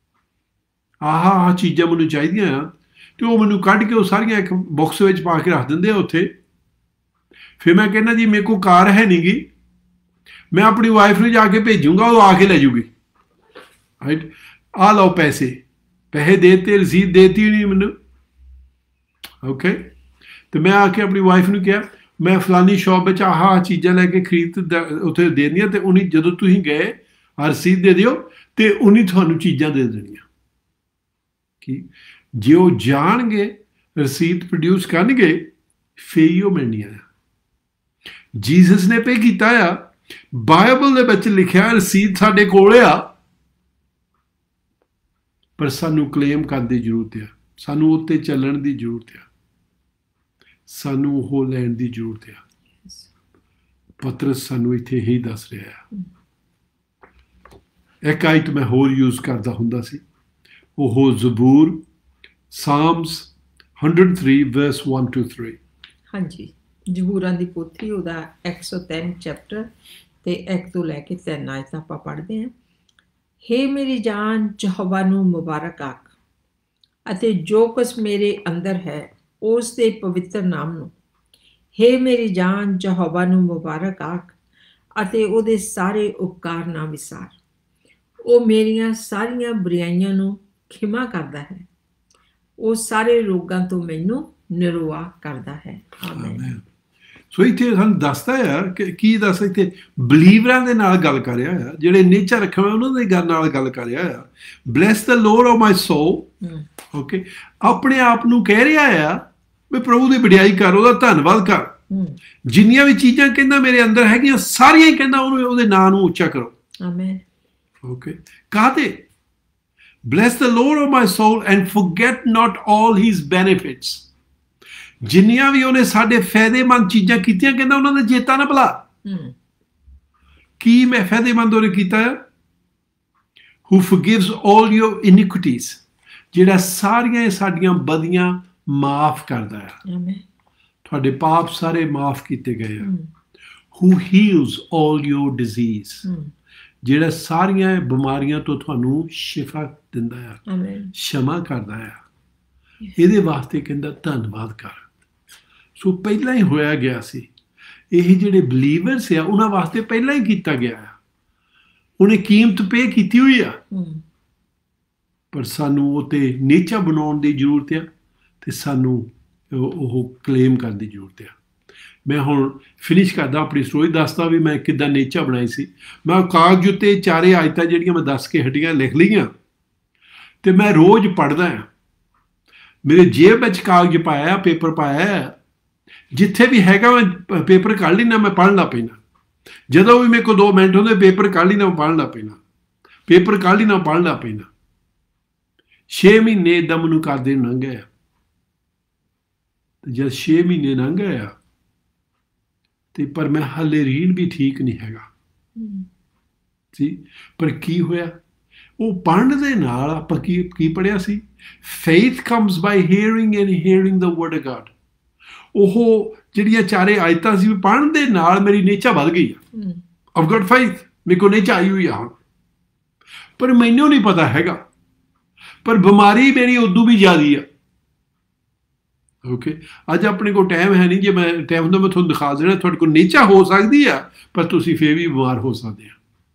ਆਹ ਚੀਜ਼ਾਂ ਮੈਨੂੰ ਚਾਹੀਦੀਆਂ ਆ, ਅਤੇ ਉਹ ਮੈਨੂੰ ਕੱਢ ਕੇ ਉਹ ਸਾਰੀਆਂ ਇੱਕ ਬਾਕਸ ਵਿੱਚ ਪਾ ਕੇ ਰੱਖ ਦਿੰਦੇ ਆ ਉੱਥੇ। ਫਿਰ ਮੈਂ ਕਹਿੰਦਾ ਜੀ ਮੇਰੇ ਕੋਲ ਕਾਰ ਹੈ ਨਹੀਂ ਗੀ, ਮੈਂ ਆਪਣੀ ਵਾਈਫ ਨੂੰ ਜਾ ਕੇ ਭੇਜੂੰਗਾ, ਉਹ ਆ ਕੇ ਲੈ ਜੂਗੀ। ਰਾਈਟ, ਆ ਲਓ ਪੈਸੇ ਦੇ ਦਿੱਤੇ, ਰਸੀਦ ਦੇਤੀ ਨਹੀਂ ਮੈਨੂੰ। ਓਕੇ, ਅਤੇ ਮੈਂ ਆ ਕੇ ਆਪਣੀ ਵਾਈਫ ਨੂੰ ਕਿਹਾ ਮੈਂ ਫਲਾਨੀ ਸ਼ੌਪ ਵਿੱਚ ਆਹ ਚੀਜ਼ਾਂ ਲੈ ਕੇ ਖਰੀਦ ਉੱਥੇ ਦੇ ਦਿੰਦੀਆਂ, ਅਤੇ ਉਹਨੇ ਜਦੋਂ ਤੁਸੀਂ ਗਏ ਰਸੀਦ ਦੇ ਦਿਓ ਅਤੇ ਉਹਨੇ ਤੁਹਾਨੂੰ ਚੀਜ਼ਾਂ ਦੇ ਦੇਣੀਆਂ। ਕਿ ਜੇ ਉਹ ਜਾਣਗੇ ਰਸੀਦ ਪ੍ਰੋਡਿਊਸ ਕਰਨਗੇ ਫਿਰ ਹੀ ਉਹ ਮਿਲਣੀਆਂ। ਜੀਸਸ ਨੇ ਪੇ ਕੀਤਾ ਆ, ਬਾਈਬਲ ਦੇ ਵਿੱਚ ਲਿਖਿਆ ਰਸੀਦ ਸਾਡੇ ਕੋਲ ਆ, ਪਰ ਸਾਨੂੰ ਕਲੇਮ ਕਰਨ ਦੀ ਜ਼ਰੂਰਤ ਆ, ਸਾਨੂੰ ਉੱਤੇ ਚੱਲਣ ਦੀ ਜ਼ਰੂਰਤ ਆ, ਸਾਨੂੰ ਉਹ ਲੈਣ ਦੀ ਜ਼ਰੂਰਤ ਆ। ਪਤਰਸ ਸਾਨੂੰ ਇੱਥੇ ਹੀ ਦੱਸ ਰਿਹਾ ਆ। ਇੱਕ ਆਇਤ ਮੈਂ ਹੋਰ ਯੂਜ਼ ਕਰਦਾ ਹੁੰਦਾ ਸੀ, ਉਹ ਜ਼ਬੂਰ, ਸਾਮਸ 103 verse 1 to 3। ਹਾਂਜੀ, ਜ਼ਬੂਰਾਂ ਦੀ ਪੋਥੀ ਉਹਦਾ 103 ਚੈਪਟਰ ਤੇ 1 ਤੋਂ ਲੈ ਕੇ 3 ਆਇਤਾਂ ਆਪਾਂ ਪੜ੍ਹਦੇ ਹਾਂ। ਹੇ ਮੇਰੀ ਜਾਨ, ਯਹੋਵਾ ਨੂੰ ਮੁਬਾਰਕ ਆਖ, ਅਤੇ ਜੋ ਕੁਛ ਮੇਰੇ ਅੰਦਰ ਹੈ ਉਸ ਦੇ ਪਵਿੱਤਰ ਨਾਮ ਨੂੰ। ਹੇ ਮੇਰੀ ਜਾਨ, ਯਹੋਵਾ ਨੂੰ ਮੁਬਾਰਕ ਆਖ, ਅਤੇ ਉਹਦੇ ਸਾਰੇ ਉਪਕਾਰ ਨਾ ਵਿਸਾਰ। ਉਹ ਮੇਰੀਆਂ ਸਾਰੀਆਂ ਬੁਰਾਈਆਂ ਨੂੰ ਖਿਮਾ ਕਰਦਾ ਹੈ, ਉਹ ਸਾਰੇ ਰੋਗਾਂ ਤੋਂ ਮੈਨੂੰ ਨਿਰੋਆ ਕਰਦਾ ਹੈ। ਆਮੀਨ। ਸੋ ਇੱਥੇ ਸਾਨੂੰ ਦੱਸਦਾ ਆ ਕਿ ਕੀ ਦੱਸ, ਇੱਥੇ ਬਲੀਵਰਾਂ ਦੇ ਨਾਲ ਗੱਲ ਕਰ ਰਿਹਾ ਆ, ਜਿਹੜੇ ਨੇਚਰ ਰੱਖਿਆ ਹੋਇਆ ਉਹਨਾਂ ਦੇ ਨਾਲ ਗੱਲ ਕਰ ਰਿਹਾ ਆ। Bless the Lord of my soul. Okay, ਆਪਣੇ ਆਪ ਨੂੰ ਕਹਿ ਰਿਹਾ ਆ ਵੀ ਪ੍ਰਭੂ ਦੀ ਵਡਿਆਈ ਕਰ, ਉਹਦਾ ਧੰਨਵਾਦ ਕਰ। ਜਿੰਨੀਆਂ ਵੀ ਚੀਜ਼ਾਂ ਕਹਿੰਦਾ ਮੇਰੇ ਅੰਦਰ ਹੈਗੀਆਂ ਸਾਰੀਆਂ ਹੀ ਕਹਿੰਦਾ ਉਹਨੂੰ, ਉਹਦੇ ਨਾਂ ਨੂੰ ਉੱਚਾ ਕਰੋ। ਆਮੀਨ। ਓਕੇ, ਕਾਹਦੇ? Bless the Lord of my soul and forget not all his benefits। ਜਿੰਨੀਆਂ ਵੀ ਉਹਨੇ ਸਾਡੇ ਫਾਇਦੇਮੰਦ ਚੀਜ਼ਾਂ ਕੀਤੀਆਂ ਕਹਿੰਦਾ ਉਹਨਾਂ ਦਾ ਚੇਤਾ ਨਾ ਭੁਲਾ। ਕੀ ਮੈਂ ਫਾਇਦੇਮੰਦ ਉਹਨੇ ਕੀਤਾ ਹੈ? Who forgives all your iniquities, ਜਿਹੜਾ ਸਾਰੀਆਂ ਸਾਡੀਆਂ ਬਦੀਆਂ ਮਾਫ ਕਰਦਾ ਹੈ। ਤੁਹਾਡੇ ਪਾਪ ਸਾਰੇ ਮਾਫ ਕੀਤੇ ਗਏ ਆ। Who heals all your disease, ਜਿਹੜਾ ਸਾਰੀਆਂ ਬਿਮਾਰੀਆਂ ਤੋਂ ਤੁਹਾਨੂੰ ਸ਼ਿਫਾ ਦਿੰਦਾ ਆ, ਸ਼ਮਾ ਕਰਦਾ ਆ। ਇਹਦੇ ਵਾਸਤੇ ਕਹਿੰਦਾ ਧੰਨਵਾਦ ਕਰ। ਸੋ ਪਹਿਲਾਂ ਹੀ ਹੋਇਆ ਗਿਆ ਸੀ। ਇਹ ਜਿਹੜੇ ਬਲੀਵਰਸ ਆ ਉਹਨਾਂ ਵਾਸਤੇ ਪਹਿਲਾਂ ਹੀ ਕੀਤਾ ਗਿਆ ਆ, ਉਹਨੇ ਕੀਮਤ ਪੇ ਕੀਤੀ ਹੋਈ ਆ। ਪਰ ਸਾਨੂੰ ਉਹ ਤੇ ਨੇਚਾ ਬਣਾਉਣ ਦੀ ਜ਼ਰੂਰਤ ਆ, ਤੇ ਸਾਨੂੰ ਉਹ ਕਲੇਮ ਕਰਨ ਦੀ ਜ਼ਰੂਰਤ ਆ। ਮੈਂ ਹੁਣ ਫਿਨਿਸ਼ ਕਰਦਾ ਆਪਣੀ ਸਟੋਰੀ, ਦੱਸਦਾ ਵੀ ਮੈਂ ਕਿੱਦਾਂ ਨੇਚਾ ਬਣਾਈ ਸੀ। ਮੈਂ ਕਾਗਜ਼ ਉੱਤੇ 4 ਆਇਤਾਂ ਜਿਹੜੀਆਂ ਮੈਂ ਦੱਸ ਕੇ ਹਟੀਆਂ ਲਿਖ ਲਈਆਂ, ਤੇ ਮੈਂ ਰੋਜ਼ ਪੜ੍ਹਦਾ ਹਾਂ। ਮੇਰੇ ਜੇਬ ਵਿੱਚ ਕਾਗਜ਼ ਪਾਇਆ, ਪੇਪਰ ਪਾਇਆ, ਜਿੱਥੇ ਵੀ ਹੈਗਾ ਮੈਂ ਪੇਪਰ ਕੱਢ ਲੈਣਾ, ਮੈਂ ਪੜ੍ਹਨ ਲੱਗ ਪੈਣਾ। ਜਦੋਂ ਵੀ ਮੇਰੇ ਕੋਲ 2 ਮਿੰਟ ਹੁੰਦੇ ਪੇਪਰ ਕੱਢ ਲੈਣਾ, ਮੈਂ ਪੜ੍ਹਨ ਲੱਗ ਪੈਣਾ, ਪੇਪਰ ਕੱਢ ਲੈਣਾ, ਪੜ੍ਹਨ ਲੱਗ ਪੈਣਾ। 6 ਮਹੀਨੇ ਇੱਦਾਂ ਮੈਨੂੰ ਕਰਦੇ ਲੰਘ ਗਏ। ਜਦ 6 ਮਹੀਨੇ ਲੰਘ ਗਏ ਆ, ਤੇ ਪਰ ਮੈਂ ਹਾਲੇ ਰੀਡ ਵੀ ਠੀਕ ਨਹੀਂ ਹੈਗਾ ਸੀ। ਪਰ ਕੀ ਹੋਇਆ? ਉਹ ਪੜ੍ਹਨ ਦੇ ਨਾਲ ਆਪਾਂ ਕੀ ਪੜ੍ਹਿਆ ਸੀ? Faith comes by hearing and hearing the word of God. ਉਹ ਜਿਹੜੀਆਂ 4 ਆਇਤਾਂ ਸੀ ਪੜ੍ਹਨ ਦੇ ਨਾਲ ਮੇਰੀ ਨੇਚਾ ਵੱਧ ਗਈ ਆ। ਆਫ ਗॉड ਫੇਥ, ਮੇਰੇ ਕੋਲ ਨੇਚਾ ਆਈ ਹੋਈ ਆ ਹੁਣ। ਪਰ ਮੈਨੂੰ ਨਹੀਂ ਪਤਾ ਹੈਗਾ, ਪਰ ਬਿਮਾਰੀ ਮੇਰੀ ਉਦੋਂ ਵੀ ਜ਼ਿਆਦੀ ਆ। ਓਕੇ, ਅੱਜ ਆਪਣੇ ਕੋਲ ਟਾਈਮ ਹੈ ਨਹੀਂ। ਜੇ ਮੈਂ ਟਾਈਮ ਹੁੰਦਾ ਮੈਂ ਤੁਹਾਨੂੰ ਦਿਖਾ ਦੇਣਾ। ਤੁਹਾਡੇ ਕੋਲ ਨੇਚਾ ਹੋ ਸਕਦੀ ਆ, ਪਰ ਤੁਸੀਂ ਫਿਰ ਵੀ ਬਿਮਾਰ ਹੋ ਸਕਦੇ ਆ।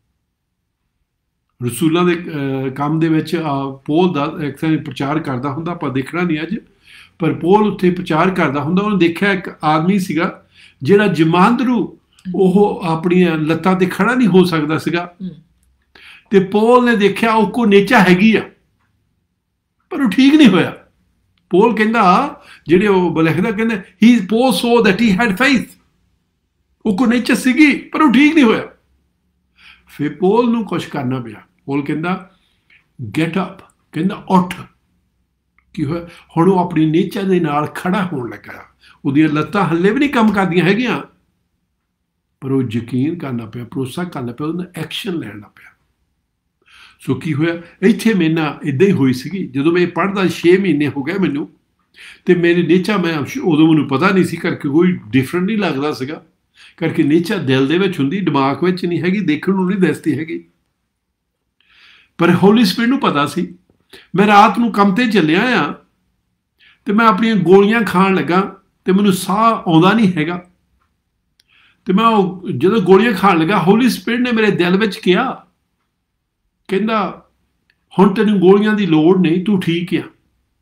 ਰਸੂਲਾਂ ਦੇ ਕੰਮ ਦੇ ਵਿੱਚ ਪੌਲ ਦਾ ਇੱਕ ਪ੍ਰਚਾਰ ਕਰਦਾ ਹੁੰਦਾ, ਆਪਾਂ ਦੇਖਣਾ ਨਹੀਂ ਅੱਜ, ਪਰ ਪੌਲ ਉੱਥੇ ਪ੍ਰਚਾਰ ਕਰਦਾ ਹੁੰਦਾ। ਉਹਨੇ ਦੇਖਿਆ ਇੱਕ ਆਦਮੀ ਸੀਗਾ ਜਿਹੜਾ ਜਮਾਂਦਰੂ, ਉਹ ਆਪਣੀਆਂ ਲੱਤਾਂ ਤੇ ਖੜਾ ਨਹੀਂ ਹੋ ਸਕਦਾ ਸੀਗਾ। ਤੇ ਪੌਲ ਨੇ ਦੇਖਿਆ ਉਹ ਕੋ ਨੇਚਾ ਹੈਗੀ ਆ, ਪਰ ਉਹ ਠੀਕ ਨਹੀਂ ਹੋਇਆ। ਪੌਲ ਕਹਿੰਦਾ, ਜਿਹੜੇ ਉਹ ਲਿਖਦਾ ਕਹਿੰਦੇ Paul so that he had faith, ਉਹ ਕੋ ਨੇਚਾ ਸੀਗੀ ਪਰ ਉਹ ਠੀਕ ਨਹੀਂ ਹੋਇਆ। ਫਿਰ ਪੌਲ ਨੂੰ ਕੁਛ ਕਰਨਾ ਪਿਆ। ਪੌਲ ਕਹਿੰਦਾ ਗੈਟ ਅਪ, ਕਹਿੰਦਾ ਉੱਠ। ਕੀ ਹੋਇਆ? ਹੁਣ ਉਹ ਆਪਣੀ ਨੇਚਾ ਦੇ ਨਾਲ ਖੜਾ ਹੋਣ ਲੱਗਾ। ਉਹਦੀਆਂ ਲੱਤਾਂ ਹੱਲੇ ਵੀ ਨਹੀਂ ਕੰਮ ਕਰਦੀਆਂ ਹੈਗੀਆਂ, ਪਰ ਉਹ ਯਕੀਨ ਕਰਨਾ ਪਿਆ, ਭਰੋਸਾ ਕਰਨਾ ਪਿਆ, ਉਹਦਾ ਐਕਸ਼ਨ ਲੈਣਾ ਪਿਆ। ਸੋ ਕੀ ਹੋਇਆ? ਇੱਥੇ ਮੇਰੇ ਨਾਲ ਇੱਦਾਂ ਹੀ ਹੋਈ ਸੀਗੀ। ਜਦੋਂ ਮੈਂ ਪੜ੍ਹਦਾ 6 ਮਹੀਨੇ ਹੋ ਗਏ ਮੈਨੂੰ, ਤੇ ਮੇਰੇ ਨੇਚਾ, ਮੈਂ ਉਦੋਂ ਮੈਨੂੰ ਪਤਾ ਨਹੀਂ ਸੀ ਕਰਕੇ ਕੋਈ ਡਿਫਰੈਂਟ ਨਹੀਂ ਲੱਗਦਾ ਸੀਗਾ, ਕਰਕੇ ਨੇਚਾ ਦਿਲ ਦੇ ਵਿੱਚ ਹੁੰਦੀ, ਦਿਮਾਗ ਵਿੱਚ ਨਹੀਂ ਹੈਗੀ, ਦੇਖਣ ਨੂੰ ਨਹੀਂ ਦੱਸਦੀ ਹੈਗੀ। ਪਰ ਹੋਲੀ ਸਪਿਰਿਟ ਨੂੰ ਪਤਾ ਸੀ। ਮੈਂ ਰਾਤ ਨੂੰ ਕੰਮ ਤੇ ਚੱਲਿਆ ਆ, ਤੇ ਮੈਂ ਆਪਣੀਆਂ ਗੋਲੀਆਂ ਖਾਣ ਲੱਗਾ, ਤੇ ਮੈਨੂੰ ਸਾਹ ਆਉਂਦਾ ਨਹੀਂ ਹੈਗਾ। ਤੇ ਮੈਂ ਉਹ ਜਦੋਂ ਗੋਲੀਆਂ ਖਾਣ ਲੱਗਾ, ਹੋਲੀ ਸਪਿਰਿਟ ਨੇ ਮੇਰੇ ਦਿਲ ਵਿੱਚ ਕਿਹਾ, ਕਹਿੰਦਾ ਹੁਣ ਤੈਨੂੰ ਗੋਲੀਆਂ ਦੀ ਲੋੜ ਨਹੀਂ, ਤੂੰ ਠੀਕ ਆ,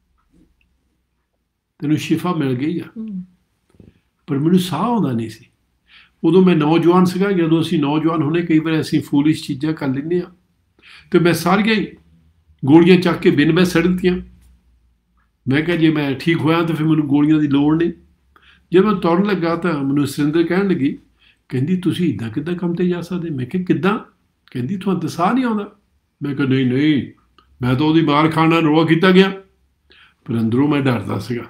ਤੈਨੂੰ ਸ਼ਿਫਾ ਮਿਲ ਗਈ ਆ। ਪਰ ਮੈਨੂੰ ਸਾਹ ਆਉਂਦਾ ਨਹੀਂ ਸੀ। ਉਦੋਂ ਮੈਂ ਨੌਜਵਾਨ ਸੀਗਾ। ਜਦੋਂ ਅਸੀਂ ਨੌਜਵਾਨ ਹੁੰਦੇ ਕਈ ਵਾਰ ਅਸੀਂ ਫੂਲਿਸ਼ ਚੀਜ਼ਾਂ ਕਰ ਲੈਂਦੇ ਹਾਂ, ਤੇ ਮੈਂ ਸਾਰੀਆਂ ਹੀ ਗੋਲੀਆਂ ਚੱਕ ਕੇ ਬਿਨ ਸੜ ਦਿੱਤੀਆਂ। ਮੈਂ ਕਿਹਾ ਜੇ ਮੈਂ ਠੀਕ ਹੋਇਆ ਤਾਂ ਫਿਰ ਮੈਨੂੰ ਗੋਲੀਆਂ ਦੀ ਲੋੜ ਨਹੀਂ। ਜੇ ਮੈਂ ਤੁਰਨ ਲੱਗਾ ਤਾਂ ਮੈਨੂੰ ਸੁਰਿੰਦਰ ਕਹਿਣ ਲੱਗੀ, ਕਹਿੰਦੀ ਤੁਸੀਂ ਇੱਦਾਂ ਕਿੱਦਾਂ ਕੰਮ 'ਤੇ ਜਾ ਸਕਦੇ? ਮੈਂ ਕਿਹਾ ਕਿੱਦਾਂ? ਕਹਿੰਦੀ ਤੁਹਾਨੂੰ ਤਾਂ ਸਾਹ ਨਹੀਂ ਆਉਂਦਾ। ਮੈਂ ਕਿਹਾ ਨਹੀਂ ਨਹੀਂ, ਮੈਂ ਤਾਂ ਉਹਦੀ ਮਾਰ ਖਾਣ ਨਾਲ ਰੋਆ ਕੀਤਾ ਗਿਆ, ਪਰ ਅੰਦਰੋਂ ਮੈਂ ਡਰਦਾ ਸੀਗਾ।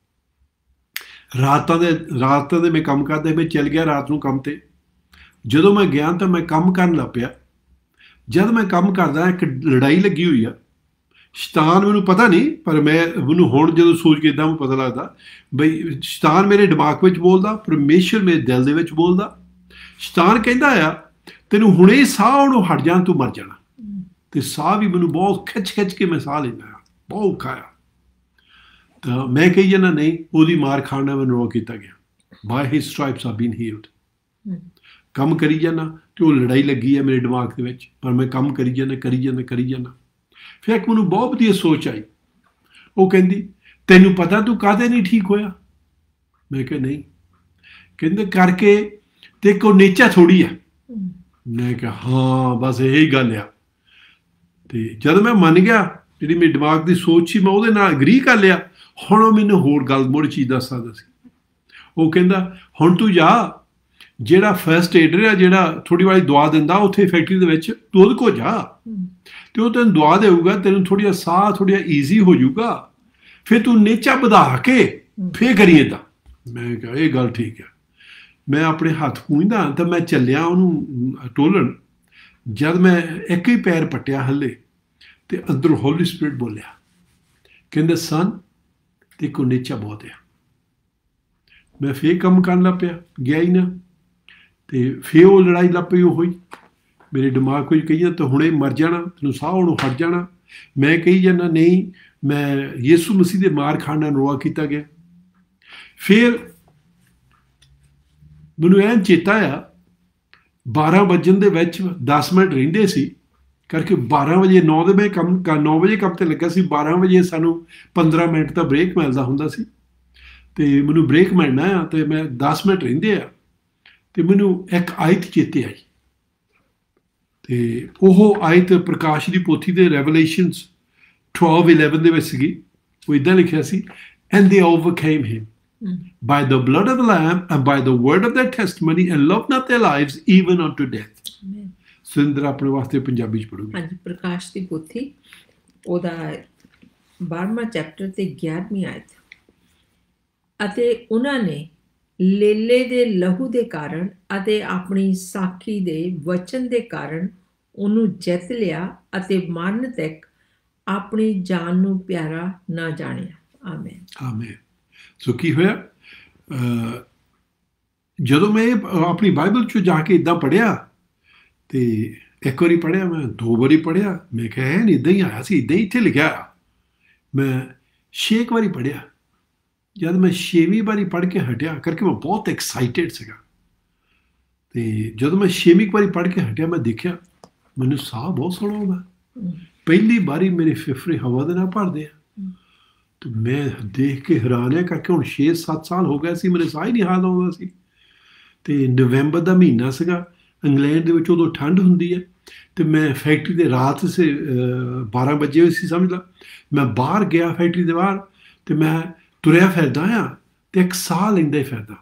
ਰਾਤਾਂ ਦੇ ਮੈਂ ਕੰਮ ਕਰਦਾ, ਮੈਂ ਚੱਲ ਗਿਆ ਰਾਤ ਨੂੰ ਕੰਮ 'ਤੇ। ਜਦੋਂ ਮੈਂ ਗਿਆ ਤਾਂ ਮੈਂ ਕੰਮ ਕਰਨ ਲੱਗ ਪਿਆ। ਜਦ ਮੈਂ ਕੰਮ ਕਰਦਾ, ਇੱਕ ਲੜਾਈ ਲੱਗੀ ਹੋਈ ਆ ਸ਼ੈਤਾਨ ਮੈਨੂੰ ਪਤਾ ਨਹੀਂ, ਪਰ ਮੈਨੂੰ ਹੁਣ ਜਦੋਂ ਸੋਚ ਕੇ ਇੱਦਾਂ ਪਤਾ ਲੱਗਦਾ ਬਈ ਸ਼ੈਤਾਨ ਮੇਰੇ ਦਿਮਾਗ ਵਿੱਚ ਬੋਲਦਾ, ਪਰਮੇਸ਼ਰ ਮੇਰੇ ਦਿਲ ਦੇ ਵਿੱਚ ਬੋਲਦਾ। ਸ਼ੈਤਾਨ ਕਹਿੰਦਾ ਆ ਤੈਨੂੰ ਹੁਣੇ ਸਾਹ ਉਹਨੂੰ ਹਟ ਜਾਣ, ਤੂੰ ਮਰ ਜਾਣਾ। ਤੇ ਸਾਹ ਵੀ ਮੈਨੂੰ ਬਹੁਤ ਖਿੱਚ ਕੇ ਮੈਂ ਸਾਹ ਲੈਂਦਾ ਆ, ਬਹੁਤ ਔਖਾ ਆ। ਤਾਂ ਮੈਂ ਕਹੀ ਜਾਂਦਾ ਨਹੀਂ, ਉਹਦੀ ਮਾਰ ਖਾਣ ਨਾਲ ਮੈਨੂੰ ਰੋਕ ਕੀਤਾ ਗਿਆ। By his stripes I've been healed. ਕੰਮ ਕਰੀ ਜਾਂਦਾ ਤੇ ਉਹ ਲੜਾਈ ਲੱਗੀ ਹੈ ਮੇਰੇ ਦਿਮਾਗ ਦੇ ਵਿੱਚ, ਪਰ ਮੈਂ ਕੰਮ ਕਰੀ ਜਾਂਦਾ। ਫਿਰ ਇੱਕ ਮੈਨੂੰ ਬਹੁਤ ਵਧੀਆ ਸੋਚ ਆਈ। ਉਹ ਕਹਿੰਦੀ ਤੈਨੂੰ ਪਤਾ ਤੂੰ ਕਾਹਦੇ ਨਹੀਂ ਠੀਕ ਹੋਇਆ? ਮੈਂ ਕਿਹਾ ਨਹੀਂ। ਕਹਿੰਦੇ ਕਰਕੇ ਤੇ ਕੋ ਨੇਚਾ ਥੋੜੀ ਆ। ਮੈਂ ਕਿਹਾ ਹਾਂ ਬਸ ਇਹੀ ਗੱਲ ਆ। ਤੇ ਜਦ ਮੈਂ ਮੰਨ ਗਿਆ, ਜਿਹੜੀ ਮੇਰੇ ਦਿਮਾਗ ਦੀ ਸੋਚ ਸੀ ਮੈਂ ਉਹਦੇ ਨਾਲ ਐਗਰੀ ਕਰ ਲਿਆ। ਹੁਣ ਉਹ ਮੈਨੂੰ ਹੋਰ ਗੱਲ ਮੁੜ ਚੀਜ਼ ਦੱਸ ਸਕਦਾ ਸੀ। ਉਹ ਕਹਿੰਦਾ ਹੁਣ ਤੂੰ ਜਾ, ਜਿਹੜਾ ਫਸਟ ਏਡਰ ਆ, ਜਿਹੜਾ ਥੋੜ੍ਹੀ ਵਾਲੀ ਦਵਾ ਦਿੰਦਾ ਉੱਥੇ ਫੈਕਟਰੀ ਦੇ ਵਿੱਚ, ਤੂੰ ਉਹਦੇ ਕੋਲ ਜਾ ਤੇ ਉਹ ਤੈਨੂੰ ਦਵਾ ਦੇਊਗਾ, ਤੈਨੂੰ ਥੋੜ੍ਹਾ ਸਾਹ ਥੋੜ੍ਹਾ ਈਜ਼ੀ ਹੋ ਜਾਊਗਾ, ਫਿਰ ਤੂੰ ਨੇਚਾ ਵਧਾ ਕੇ ਫੇਰ ਕਰੀ ਏਦਾਂ। ਮੈਂ ਕਿਹਾ ਇਹ ਗੱਲ ਠੀਕ ਹੈ। ਮੈਂ ਆਪਣੇ ਹੱਥ ਪੂੰਝਦਾ ਤਾਂ ਮੈਂ ਚੱਲਿਆ ਉਹਨੂੰ ਟੋਲਣ। ਜਦ ਮੈਂ ਇੱਕ ਹੀ ਪੈਰ ਪੱਟਿਆ ਹੱਲੇ ਤੇ ਅੰਦਰੋਂ ਹੋਲੀ ਸਪਿਰਿਟ ਬੋਲਿਆ, ਕਹਿੰਦੇ ਸਨ ਤੇ ਕੋ ਨੇਚਾ ਬਹੁਤ ਆ। ਮੈਂ ਫੇਰ ਕੰਮ ਕਰਨ ਲੱਗ ਪਿਆ, ਗਿਆ ਹੀ ਨਾ। ਤੇ ਫੇਰ ਉਹ ਲੜਾਈ ਲੱਗ ਪਈ। ਉਹ ਹੋਈ ਮੇਰੇ ਦਿਮਾਗ ਵਿੱਚ ਕਹੀ ਜਾਂਦਾ ਤੂੰ ਹੁਣੇ ਮਰ ਜਾਣਾ, ਤੈਨੂੰ ਸਾਹ ਉਹਨੂੰ ਹਟ ਜਾਣਾ। ਮੈਂ ਕਹੀ ਜਾਂਦਾ ਨਹੀਂ, ਮੈਂ ਯਿਸੂ ਮਸੀਹ ਦੇ ਮਾਰ ਖਾਣ ਨਾਲ ਰੋਆ ਕੀਤਾ ਗਿਆ। ਫਿਰ ਮੈਨੂੰ ਐਨ ਚੇਤਾ ਆ 12 ਵਜਣ ਦੇ ਵਿੱਚ 10 ਮਿੰਟ ਰਹਿੰਦੇ ਸੀ ਕਰਕੇ 12 ਵਜੇ 9 ਵਜੇ ਕੰਮ 9 ਵਜੇ ਕੰਮ ਤੇ ਲੱਗਾ ਸੀ। 12 ਵਜੇ ਸਾਨੂੰ 15 ਮਿੰਟ ਦਾ ਬ੍ਰੇਕ ਮਿਲਦਾ ਹੁੰਦਾ ਸੀ ਤੇ ਮੈਨੂੰ ਬ੍ਰੇਕ ਮਿਲਣਾ ਆ ਤੇ ਮੈਂ 10 ਮਿੰਟ ਰਹਿੰਦੇ ਆ ਤੇ ਮੈਨੂੰ ਇੱਕ ਆਇਤ ਚੇਤੇ ਆਈ। ਤੇ ਉਹ ਆਇਤ ਪ੍ਰਕਾਸ਼ ਦੀ ਪੋਥੀ ਦੇ ਰੈਵਲੇਸ਼ਨਸ 12:11 ਦੇ ਵਿੱਚ ਸੀਗੀ। ਉਹ ਇੱਦਾਂ ਲਿਖਿਆ ਸੀ, and they overcame him by the blood of the Lamb and by the word of their testimony and loved not their lives even unto death. Surinder ਆਪਣੇ ਵਾਸਤੇ ਪੰਜਾਬੀ ਚ ਪੜੂਗੀ। ਹਾਂਜੀ, ਪ੍ਰਕਾਸ਼ ਦੀ ਪੋਥੀ ਉਹਦਾ 12ਵਾਂ ਚੈਪਟਰ ਤੇ 11ਵੀਂ ਆਇਤ। ਅਤੇ ਉਹਨਾਂ ਨੇ ਲੇਲੇ ਦੇ ਲਹੂ ਦੇ ਕਾਰਨ ਅਤੇ ਆਪਣੀ ਸਾਖੀ ਦੇ ਵਚਨ ਦੇ ਕਾਰਨ ਉਹਨੂੰ ਜਿੱਤ ਲਿਆ ਅਤੇ ਮਰਨ ਤੱਕ ਆਪਣੀ ਜਾਨ ਨੂੰ ਪਿਆਰਾ ਨਾ ਜਾਣਿਆ। Amen amen. ਸੋ ਕੀ ਹੋਇਆ, ਜਦੋਂ ਮੈਂ ਆਪਣੀ ਬਾਈਬਲ 'ਚ ਜਾ ਕੇ ਇੱਦਾਂ ਪੜ੍ਹਿਆ ਤੇ ਇੱਕ ਵਾਰੀ ਪੜ੍ਹਿਆ, ਮੈਂ 2 ਵਾਰੀ ਪੜ੍ਹਿਆ, ਮੈਂ ਕਿਹਾ ਨਹੀਂ ਇੱਦਾਂ ਹੀ ਆਇਆ ਸੀ, ਇੱਦਾਂ ਹੀ ਇੱਥੇ ਲਿਖਿਆ ਆ। ਮੈਂ 6 ਵਾਰੀ ਪੜ੍ਹਿਆ। ਜਦ ਮੈਂ 6ਵੀਂ ਵਾਰੀ ਪੜ੍ਹ ਕੇ ਹਟਿਆ ਕਰਕੇ ਮੈਂ ਬਹੁਤ ਐਕਸਾਈਟਿਡ ਸੀਗਾ। ਤੇ ਜਦੋਂ ਮੈਂ 6ਵੀਂ ਵਾਰੀ ਪੜ੍ਹ ਕੇ ਹਟਿਆ ਮੈਂ ਦੇਖਿਆ ਮੈਨੂੰ ਸਾਹ ਬਹੁਤ ਸੋਹਣਾ ਆਉਂਦਾ। ਪਹਿਲੀ ਵਾਰੀ ਮੇਰੇ ਫੇਫੜੇ ਹਵਾ ਦੇ ਨਾਲ ਭਰਦੇ ਆ। ਤੇ ਮੈਂ ਦੇਖ ਕੇ ਹੈਰਾਨ ਕਰਕੇ ਹੁਣ 6-7 ਸਾਲ ਹੋ ਗਏ ਸੀ ਮੇਰੇ ਸਾਹ ਹੀ ਨਹੀਂ ਹਾਲ ਆਉਂਦਾ ਸੀ। ਤੇ ਨਵੰਬਰ ਦਾ ਮਹੀਨਾ ਸੀਗਾ, ਇੰਗਲੈਂਡ ਦੇ ਵਿੱਚ ਉਦੋਂ ਠੰਡ ਹੁੰਦੀ ਹੈ। ਤੇ ਮੈਂ ਫੈਕਟਰੀ ਦੇ ਰਾਤ ਸੇ 12 ਵਜੇ ਹੋਏ ਸੀ ਸਮਝ ਲਾ। ਮੈਂ ਬਾਹਰ ਗਿਆ ਫੈਕਟਰੀ ਦੇ ਬਾਹਰ ਤੇ ਮੈਂ ਤੁਰਿਆ ਫਿਰਦਾ ਆ ਤੇ ਇੱਕ ਸਾਹ ਲੈਂਦਾ ਹੀ ਫਿਰਦਾ,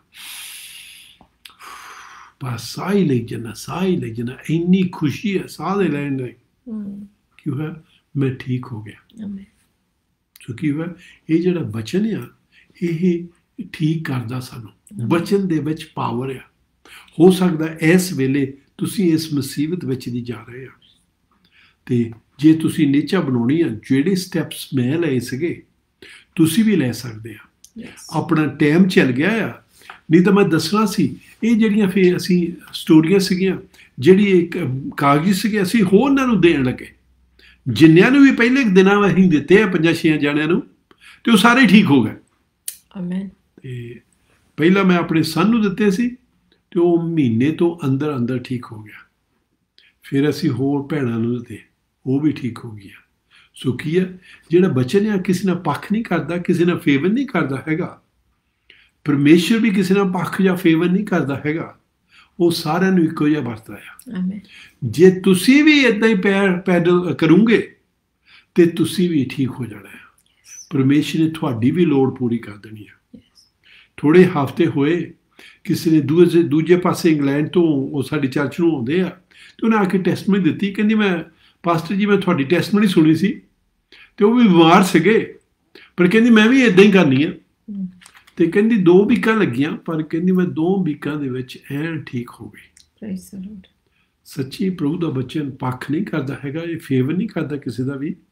ਬਸ ਸਾਹ ਹੀ ਲਈ ਜਾਂਦਾ। ਇੰਨੀ ਖੁਸ਼ੀ ਹੈ ਸਾਹ ਦੇ ਲੈਣ ਦੀ। ਕੀ ਹੋਇਆ, ਮੈਂ ਠੀਕ ਹੋ ਗਿਆ। ਸੋ ਕੀ ਹੋਇਆ, ਇਹ ਜਿਹੜਾ ਬਚਨ ਆ ਇਹ ਠੀਕ ਕਰਦਾ ਸਾਨੂੰ। ਬਚਨ ਦੇ ਵਿੱਚ ਪਾਵਰ ਆ। ਹੋ ਸਕਦਾ ਇਸ ਵੇਲੇ ਤੁਸੀਂ ਇਸ ਮੁਸੀਬਤ ਵਿੱਚ ਦੀ ਜਾ ਰਹੇ ਆ ਤੇ ਜੇ ਤੁਸੀਂ ਨੇਚਾ ਬਣਾਉਣੀ ਆ, ਜਿਹੜੇ ਸਟੈਪਸ ਮੈਂ ਲਏ ਸੀਗੇ ਤੁਸੀਂ ਵੀ ਲੈ ਸਕਦੇ ਆ। ਆਪਣਾ ਟਾਈਮ ਚੱਲ ਗਿਆ ਆ, ਨਹੀਂ ਤਾਂ ਮੈਂ ਦੱਸਣਾ ਸੀ। ਇਹ ਜਿਹੜੀਆਂ ਫਿਰ ਅਸੀਂ ਸਟੋਰੀਆਂ ਸੀਗੀਆਂ, ਜਿਹੜੀ ਇੱਕ ਕਾਗਜ਼ ਸੀਗੇ, ਅਸੀਂ ਹੋਰਨਾਂ ਨੂੰ ਦੇਣ ਲੱਗੇ। ਜਿੰਨਿਆਂ ਨੂੰ ਵੀ ਪਹਿਲੇ ਦਿਨਾਂ ਅਸੀਂ ਦਿੱਤੇ ਆ 5-6 ਜਣਿਆਂ ਨੂੰ, ਤੇ ਉਹ ਸਾਰੇ ਠੀਕ ਹੋ ਗਏ। ਆਮੇਨ। ਤੇ ਪਹਿਲਾਂ ਮੈਂ ਆਪਣੇ ਸਨ ਨੂੰ ਦਿੱਤੇ ਸੀ ਤੇ ਉਹ ਮਹੀਨੇ ਤੋਂ ਅੰਦਰ ਠੀਕ ਹੋ ਗਿਆ। ਫਿਰ ਅਸੀਂ ਹੋਰ ਭੈਣਾਂ ਨੂੰ ਦਿੱਤੇ, ਉਹ ਵੀ ਠੀਕ ਹੋ ਗਈਆਂ। ਸੋ ਕੀ ਹੈ, ਜਿਹੜਾ ਬਚਨ ਆ ਕਿਸੇ ਨਾਲ ਪੱਖ ਨਹੀਂ ਕਰਦਾ, ਕਿਸੇ ਨਾਲ ਫੇਵਰ ਨਹੀਂ ਕਰਦਾ ਹੈਗਾ। ਪਰਮੇਸ਼ਰ ਵੀ ਕਿਸੇ ਨਾਲ ਪੱਖ ਜਾਂ ਫੇਵਰ ਨਹੀਂ ਕਰਦਾ ਹੈਗਾ। ਉਹ ਸਾਰਿਆਂ ਨੂੰ ਇੱਕੋ ਜਿਹਾ ਵਰਤਦਾ ਆ। ਜੇ ਤੁਸੀਂ ਵੀ ਇੱਦਾਂ ਹੀ ਪੈਦਲ ਕਰੋਗੇ ਤੇ ਤੁਸੀਂ ਵੀ ਠੀਕ ਹੋ ਜਾਣਾ ਹੈ। ਪਰਮੇਸ਼ਰ ਨੇ ਤੁਹਾਡੀ ਵੀ ਲੋੜ ਪੂਰੀ ਕਰ ਦੇਣੀ ਹੈ। ਥੋੜ੍ਹੇ ਹਫ਼ਤੇ ਹੋਏ, ਕਿਸੇ ਨੇ ਦੂਜੇ ਪਾਸੇ ਇੰਗਲੈਂਡ ਤੋਂ ਉਹ ਸਾਡੀ ਚਰਚ ਨੂੰ ਆਉਂਦੇ ਆ ਤੇ ਉਹਨੇ ਆ ਕੇ ਟੈਸਟਮਨੀ ਦਿੱਤੀ। ਕਹਿੰਦੀ ਮੈਂ ਪਾਸਟਰ ਜੀ ਮੈਂ ਤੁਹਾਡੀ ਟੈਸਟਮਨੀ ਸੁਣੀ ਸੀ ਤੇ ਉਹ ਵੀ ਬਿਮਾਰ ਸੀਗੇ, ਪਰ ਕਹਿੰਦੀ ਮੈਂ ਵੀ ਇੱਦਾਂ ਹੀ ਕਰਨੀ ਆ। ਤੇ ਕਹਿੰਦੀ 2 ਵੀਕਾਂ ਲੱਗੀਆਂ, ਪਰ ਕਹਿੰਦੀ ਮੈਂ 2 ਵੀਕਾਂ ਦੇ ਵਿੱਚ ਐਨ ਠੀਕ ਹੋ ਗਈ। ਸੱਚੀ ਪ੍ਰਭੂ ਦਾ ਬਚਨ ਪੱਖ ਨਹੀਂ ਕਰਦਾ ਹੈਗਾ, ਇਹ ਫੇਵਰ ਨਹੀਂ ਕਰਦਾ ਕਿਸੇ ਦਾ ਵੀ।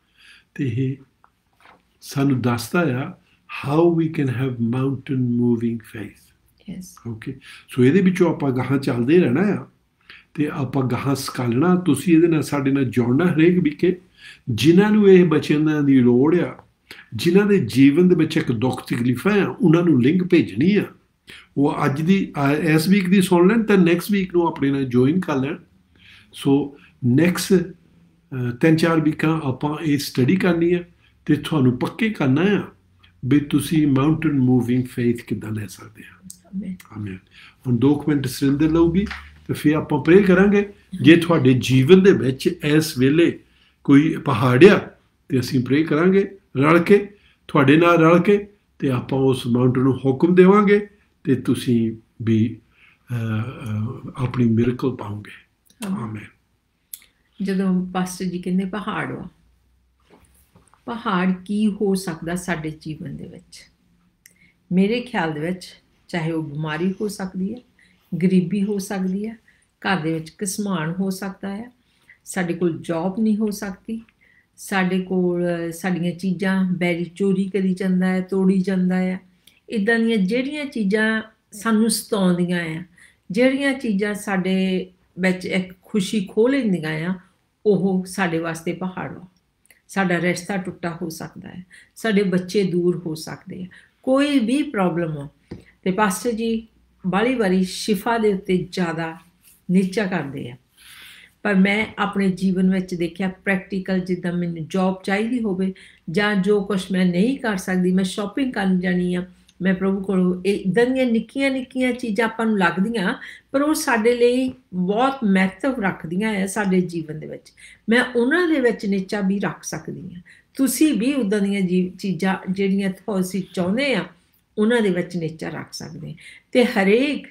ਤੇ ਇਹ ਸਾਨੂੰ ਦੱਸਦਾ ਆ how we can have mountain moving faith. Yes okay, so ਇਹਦੇ ਵਿੱਚੋਂ ਆਪਾਂ ਗਾਹਾਂ ਚੱਲਦੇ ਰਹਿਣਾ ਆ ਤੇ ਆਪਾਂ ਗਾਹਾਂ ਸਕਾਲਣਾ। ਤੁਸੀਂ ਇਹਦੇ ਨਾਲ ਸਾਡੇ ਨਾਲ ਜੁੜਨਾ ਹਰੇਕ ਵਿਕੇ, ਜਿਨ੍ਹਾਂ ਨੂੰ ਇਹ ਬਚਨਾਂ ਦੀ ਲੋੜ ਆ, ਜਿਨ੍ਹਾਂ ਦੇ ਜੀਵਨ ਦੇ ਵਿੱਚ ਇੱਕ ਦੁੱਖ ਤਕਲੀਫਾਂ ਆ, ਉਹਨਾਂ ਨੂੰ ਲਿੰਕ ਭੇਜਣੀ ਆ। ਉਹ ਅੱਜ ਦੀ ਇਸ ਵੀਕ ਦੀ ਸੁਣ ਲੈਣ ਤਾਂ ਨੈਕਸਟ ਵੀਕ ਨੂੰ ਆਪਣੇ ਨਾਲ ਜੁਆਇਨ ਕਰ ਲੈਣ। ਸੋ ਨੈਕਸਟ 3-4 ਵੀਕਾਂ ਆਪਾਂ ਇਹ ਸਟੱਡੀ ਕਰਨੀ ਆ ਤੇ ਤੁਹਾਨੂੰ ਪੱਕੇ ਕਰਨਾ ਆ ਵੀ ਤੁਸੀਂ ਮਾਊਂਟਨ ਮੂਵਿੰਗ ਫੇਥ ਕਿੱਦਾਂ ਲੈ ਸਕਦੇ ਆ। ਆਮੀਨ। ਹੁਣ 2 ਮਿੰਟ ਸੁਰਿੰਦਰ ਲਊਗੀ ਤੇ ਫਿਰ ਆਪਾਂ ਪ੍ਰੇ ਕਰਾਂਗੇ। ਜੇ ਤੁਹਾਡੇ ਜੀਵਨ ਦੇ ਵਿੱਚ ਇਸ ਵੇਲੇ ਕੋਈ ਪਹਾੜ ਆ ਤੇ ਅਸੀਂ ਪ੍ਰੇ ਕਰਾਂਗੇ ਰਲ ਕੇ, ਤੁਹਾਡੇ ਨਾਲ ਰਲ ਕੇ, ਤੇ ਆਪਾਂ ਉਸ ਮਾਊਂਟਨ ਨੂੰ ਹੁਕਮ ਦੇਵਾਂਗੇ ਤੇ ਤੁਸੀਂ ਵੀ ਆਪਣੀ ਮਿਰਕਲ ਪਾਓਗੇ। ਆਮੀਨ। ਜਦੋਂ ਪਾਸਟਰ ਜੀ ਕਹਿੰਦੇ ਪਹਾੜ ਵਾ, ਪਹਾੜ ਕੀ ਹੋ ਸਕਦਾ ਸਾਡੇ ਜੀਵਨ ਦੇ ਵਿੱਚ? ਮੇਰੇ ਖਿਆਲ ਦੇ ਵਿੱਚ ਚਾਹੇ ਉਹ ਬਿਮਾਰੀ ਹੋ ਸਕਦੀ ਹੈ, ਗਰੀਬੀ ਹੋ ਸਕਦੀ ਹੈ, ਘਰ ਦੇ ਵਿੱਚ ਘਸਮਾਨ ਹੋ ਸਕਦਾ ਹੈ, ਸਾਡੇ ਕੋਲ ਜੌਬ ਨਹੀਂ ਹੋ ਸਕਦੀ, ਸਾਡੇ ਕੋਲ ਸਾਡੀਆਂ ਚੀਜ਼ਾਂ ਬੈਰੀ ਚੋਰੀ ਕਰੀ ਜਾਂਦਾ ਹੈ, ਤੋੜੀ ਜਾਂਦਾ ਹੈ। ਇੱਦਾਂ ਦੀਆਂ ਜਿਹੜੀਆਂ ਚੀਜ਼ਾਂ ਸਾਨੂੰ ਸਤਾਉਂਦੀਆਂ ਆ, ਜਿਹੜੀਆਂ ਚੀਜ਼ਾਂ ਸਾਡੇ ਵਿੱਚ ਇੱਕ ਖੁਸ਼ੀ ਖੋਹ ਲੈਂਦੀਆਂ ਆ, ਉਹ ਸਾਡੇ ਵਾਸਤੇ ਪਹਾੜ ਵਾ। ਸਾਡਾ ਰਿਸ਼ਤਾ ਟੁੱਟਾ ਹੋ ਸਕਦਾ ਹੈ, ਸਾਡੇ ਬੱਚੇ ਦੂਰ ਹੋ ਸਕਦੇ ਆ, ਕੋਈ ਵੀ ਪ੍ਰੋਬਲਮ ਹੋ। ਤੇ ਪਾਸਟਰ ਜੀ ਬਾਹਲੀ ਵਾਰੀ ਸ਼ਿਫਾ ਦੇ ਉੱਤੇ ਜ਼ਿਆਦਾ ਨਿਸ਼ਚਾ ਕਰਦੇ ਆ, ਪਰ ਮੈਂ ਆਪਣੇ ਜੀਵਨ ਵਿੱਚ ਦੇਖਿਆ ਪ੍ਰੈਕਟੀਕਲ, ਜਿੱਦਾਂ ਮੈਨੂੰ ਜੌਬ ਚਾਹੀਦੀ ਹੋਵੇ ਜਾਂ ਜੋ ਕੁਛ ਮੈਂ ਨਹੀਂ ਕਰ ਸਕਦੀ, ਮੈਂ ਸ਼ਾਪਿੰਗ ਕਰਨ ਜਾਣੀ ਆ, ਮੈਂ ਪ੍ਰਭੂ ਕੋਲੋਂ ਇੱਦਾਂ ਦੀਆਂ ਨਿੱਕੀਆਂ ਨਿੱਕੀਆਂ ਚੀਜ਼ਾਂ ਆਪਾਂ ਨੂੰ ਲੱਗਦੀਆਂ, ਪਰ ਉਹ ਸਾਡੇ ਲਈ ਬਹੁਤ ਮਹੱਤਵ ਰੱਖਦੀਆਂ ਆ ਸਾਡੇ ਜੀਵਨ ਦੇ ਵਿੱਚ। ਮੈਂ ਉਹਨਾਂ ਦੇ ਵਿੱਚ ਨਿਸ਼ਚਾ ਵੀ ਰੱਖ ਸਕਦੀ ਹਾਂ। ਤੁਸੀਂ ਵੀ ਉੱਦਾਂ ਦੀਆਂ ਚੀਜ਼ਾਂ ਜਿਹੜੀਆਂ ਅਸੀਂ ਚਾਹੁੰਦੇ ਆ, ਉਹਨਾਂ ਦੇ ਵਿੱਚ ਨਿਸ਼ਚਾ ਰੱਖ ਸਕਦੇ। ਅਤੇ ਹਰੇਕ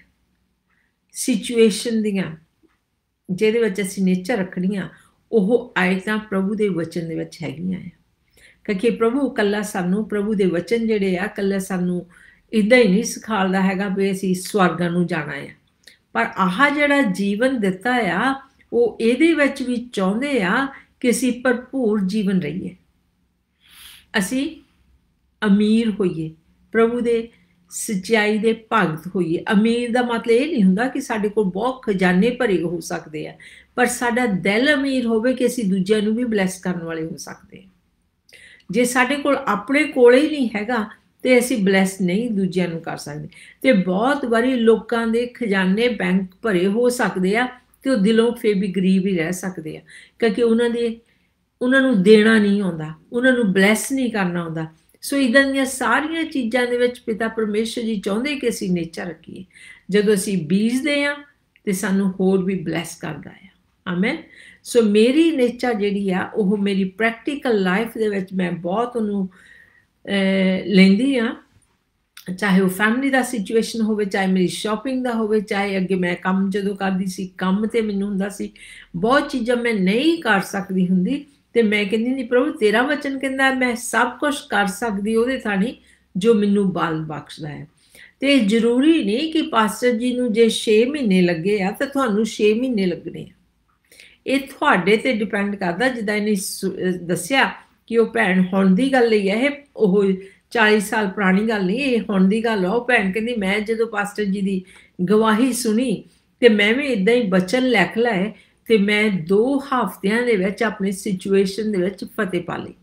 ਸਿਚੁਏਸ਼ਨ ਦੀਆਂ ਜਿਹਦੇ ਵਿੱਚ ਅਸੀਂ ਨਿਸ਼ਚਾ ਰੱਖਣੀਆਂ, ਉਹ ਆਇਤਾਂ ਪ੍ਰਭੂ ਦੇ ਵਚਨ ਦੇ ਵਿੱਚ ਹੈਗੀਆਂ ਆ। ਕਿਉਂਕਿ ਪ੍ਰਭੂ ਇਕੱਲਾ ਸਾਨੂੰ, ਪ੍ਰਭੂ ਦੇ ਵਚਨ ਜਿਹੜੇ ਆ, ਇਕੱਲਾ ਸਾਨੂੰ ਇੱਦਾਂ ਹੀ ਨਹੀਂ ਸਿਖਾਲਦਾ ਹੈਗਾ ਵੀ ਅਸੀਂ ਸਵਰਗਾਂ ਨੂੰ ਜਾਣਾ ਆ, ਪਰ ਆਹ ਜਿਹੜਾ ਜੀਵਨ ਦਿੱਤਾ ਆ, ਉਹ ਇਹਦੇ ਵਿੱਚ ਵੀ ਚਾਹੁੰਦੇ ਆ ਕਿ ਅਸੀਂ ਭਰਪੂਰ ਜੀਵਨ ਰਹੀਏ, ਅਸੀਂ ਅਮੀਰ ਹੋਈਏ, ਪ੍ਰਭੂ ਦੇ ਸੱਚਾਈ ਦੇ ਭਗਤ ਹੋਈਏ। ਅਮੀਰ ਦਾ ਮਤਲਬ ਇਹ ਨਹੀਂ ਹੁੰਦਾ ਕਿ ਸਾਡੇ ਕੋਲ ਬਹੁਤ ਖਜ਼ਾਨੇ ਭਰੇ ਹੋ ਸਕਦੇ ਆ, ਪਰ ਸਾਡਾ ਦਿਲ ਅਮੀਰ ਹੋਵੇ ਕਿ ਅਸੀਂ ਦੂਜਿਆਂ ਨੂੰ ਵੀ ਬਲੈਸ ਕਰਨ ਵਾਲੇ ਹੋ ਸਕਦੇ ਹਾਂ। ਜੇ ਸਾਡੇ ਕੋਲ ਆਪਣੇ ਕੋਲੇ ਹੀ ਨਹੀਂ ਹੈਗਾ ਤੇ ਅਸੀਂ ਬਲੈਸ ਨਹੀਂ ਦੂਜਿਆਂ ਨੂੰ ਕਰ ਸਕਦੇ। ਤੇ ਬਹੁਤ ਵਾਰੀ ਲੋਕਾਂ ਦੇ ਖਜ਼ਾਨੇ ਬੈਂਕ ਭਰੇ ਹੋ ਸਕਦੇ ਆ ਤੇ ਉਹ ਦਿਲੋਂ ਫੇਰ ਵੀ ਗਰੀਬ ਹੀ ਰਹਿ ਸਕਦੇ ਆ, ਕਿਉਂਕਿ ਉਹਨਾਂ ਨੂੰ ਦੇਣਾ ਨਹੀਂ ਆਉਂਦਾ, ਉਹਨਾਂ ਨੂੰ ਬਲੈਸ ਨਹੀਂ ਕਰਨਾ ਆਉਂਦਾ। ਸੋ ਇੱਦਾਂ ਦੀਆਂ ਸਾਰੀਆਂ ਚੀਜ਼ਾਂ ਦੇ ਵਿੱਚ ਪਿਤਾ ਪਰਮੇਸ਼ਰ ਜੀ ਚਾਹੁੰਦੇ ਕਿ ਅਸੀਂ ਨੇਚਾ ਰੱਖੀਏ। ਜਦੋਂ ਅਸੀਂ ਬੀਜਦੇ ਹਾਂ ਤੇ ਸਾਨੂੰ ਹੋਰ ਵੀ ਬਲੈਸ ਕਰਦਾ ਆ। ਆਮੇਨ। ਸੋ ਮੇਰੀ ਨੇਚਾ ਜਿਹੜੀ ਆ, ਉਹ ਮੇਰੀ ਪ੍ਰੈਕਟੀਕਲ ਲਾਈਫ ਦੇ ਵਿੱਚ ਮੈਂ ਬਹੁਤ ਉਹਨੂੰ ਲੈਂਦੀ ਹਾਂ, ਚਾਹੇ ਉਹ ਫੈਮਿਲੀ ਦਾ ਸਿਚੁਏਸ਼ਨ ਹੋਵੇ, ਚਾਹੇ ਮੇਰੀ ਸ਼ਾਪਿੰਗ ਦਾ ਹੋਵੇ, ਚਾਹੇ ਅੱਗੇ ਮੈਂ ਕੰਮ ਜਦੋਂ ਕਰਦੀ ਸੀ, ਕੰਮ ਤੇ ਮੈਨੂੰ ਹੁੰਦਾ ਸੀ ਬਹੁਤ ਚੀਜ਼ਾਂ ਮੈਂ ਨਹੀਂ ਕਰ ਸਕਦੀ ਹੁੰਦੀ, ਤੇ ਮੈਂ ਕਹਿੰਦੀ ਨਹੀਂ ਪ੍ਰਭੂ ਤੇਰਾ ਵਚਨ ਕਹਿੰਦਾ ਮੈਂ ਸਭ ਕੁਛ ਕਰ ਸਕਦੀ ਉਹਦੇ ਥਾਣੀ ਜੋ ਮੈਨੂੰ ਬਲ ਬਖਸ਼ਦਾ ਹੈ। ਤੇ ਜ਼ਰੂਰੀ ਨਹੀਂ ਕਿ ਪਾਸਟਰ ਜੀ ਨੂੰ ਜੇ 6 ਮਹੀਨੇ ਲੱਗੇ ਆ ਤਾਂ ਤੁਹਾਨੂੰ 6 ਮਹੀਨੇ ਲੱਗਣੇ ਆ। ਇਹ ਤੁਹਾਡੇ ਤੇ ਡਿਪੈਂਡ ਕਰਦਾ। ਜਿੱਦਾਂ ਇਹਨੇ ਦੱਸਿਆ ਕਿ ਉਹ ਭੈਣ ਹੁਣ ਦੀ ਗੱਲ ਹੀ ਹੈ, ਇਹ ਉਹ 40 ਸਾਲ ਪੁਰਾਣੀ ਗੱਲ ਨਹੀਂ, ਇਹ ਹੁਣ ਦੀ ਗੱਲ ਆ। ਉਹ ਭੈਣ ਕਹਿੰਦੀ ਮੈਂ ਜਦੋਂ ਪਾਸਟਰ ਜੀ ਦੀ ਗਵਾਹੀ ਸੁਣੀ ਤੇ ਮੈਂ ਵੀ ਇੱਦਾਂ ਹੀ ਬਚਨ ਲਿਖ ਲਏ ਤੇ ਮੈਂ 2 ਹਫ਼ਤਿਆਂ ਦੇ ਵਿੱਚ ਆਪਣੀ ਸਿਚੁਏਸ਼ਨ ਦੇ ਵਿੱਚ ਫਤਿਹ ਪਾ ਲਈ।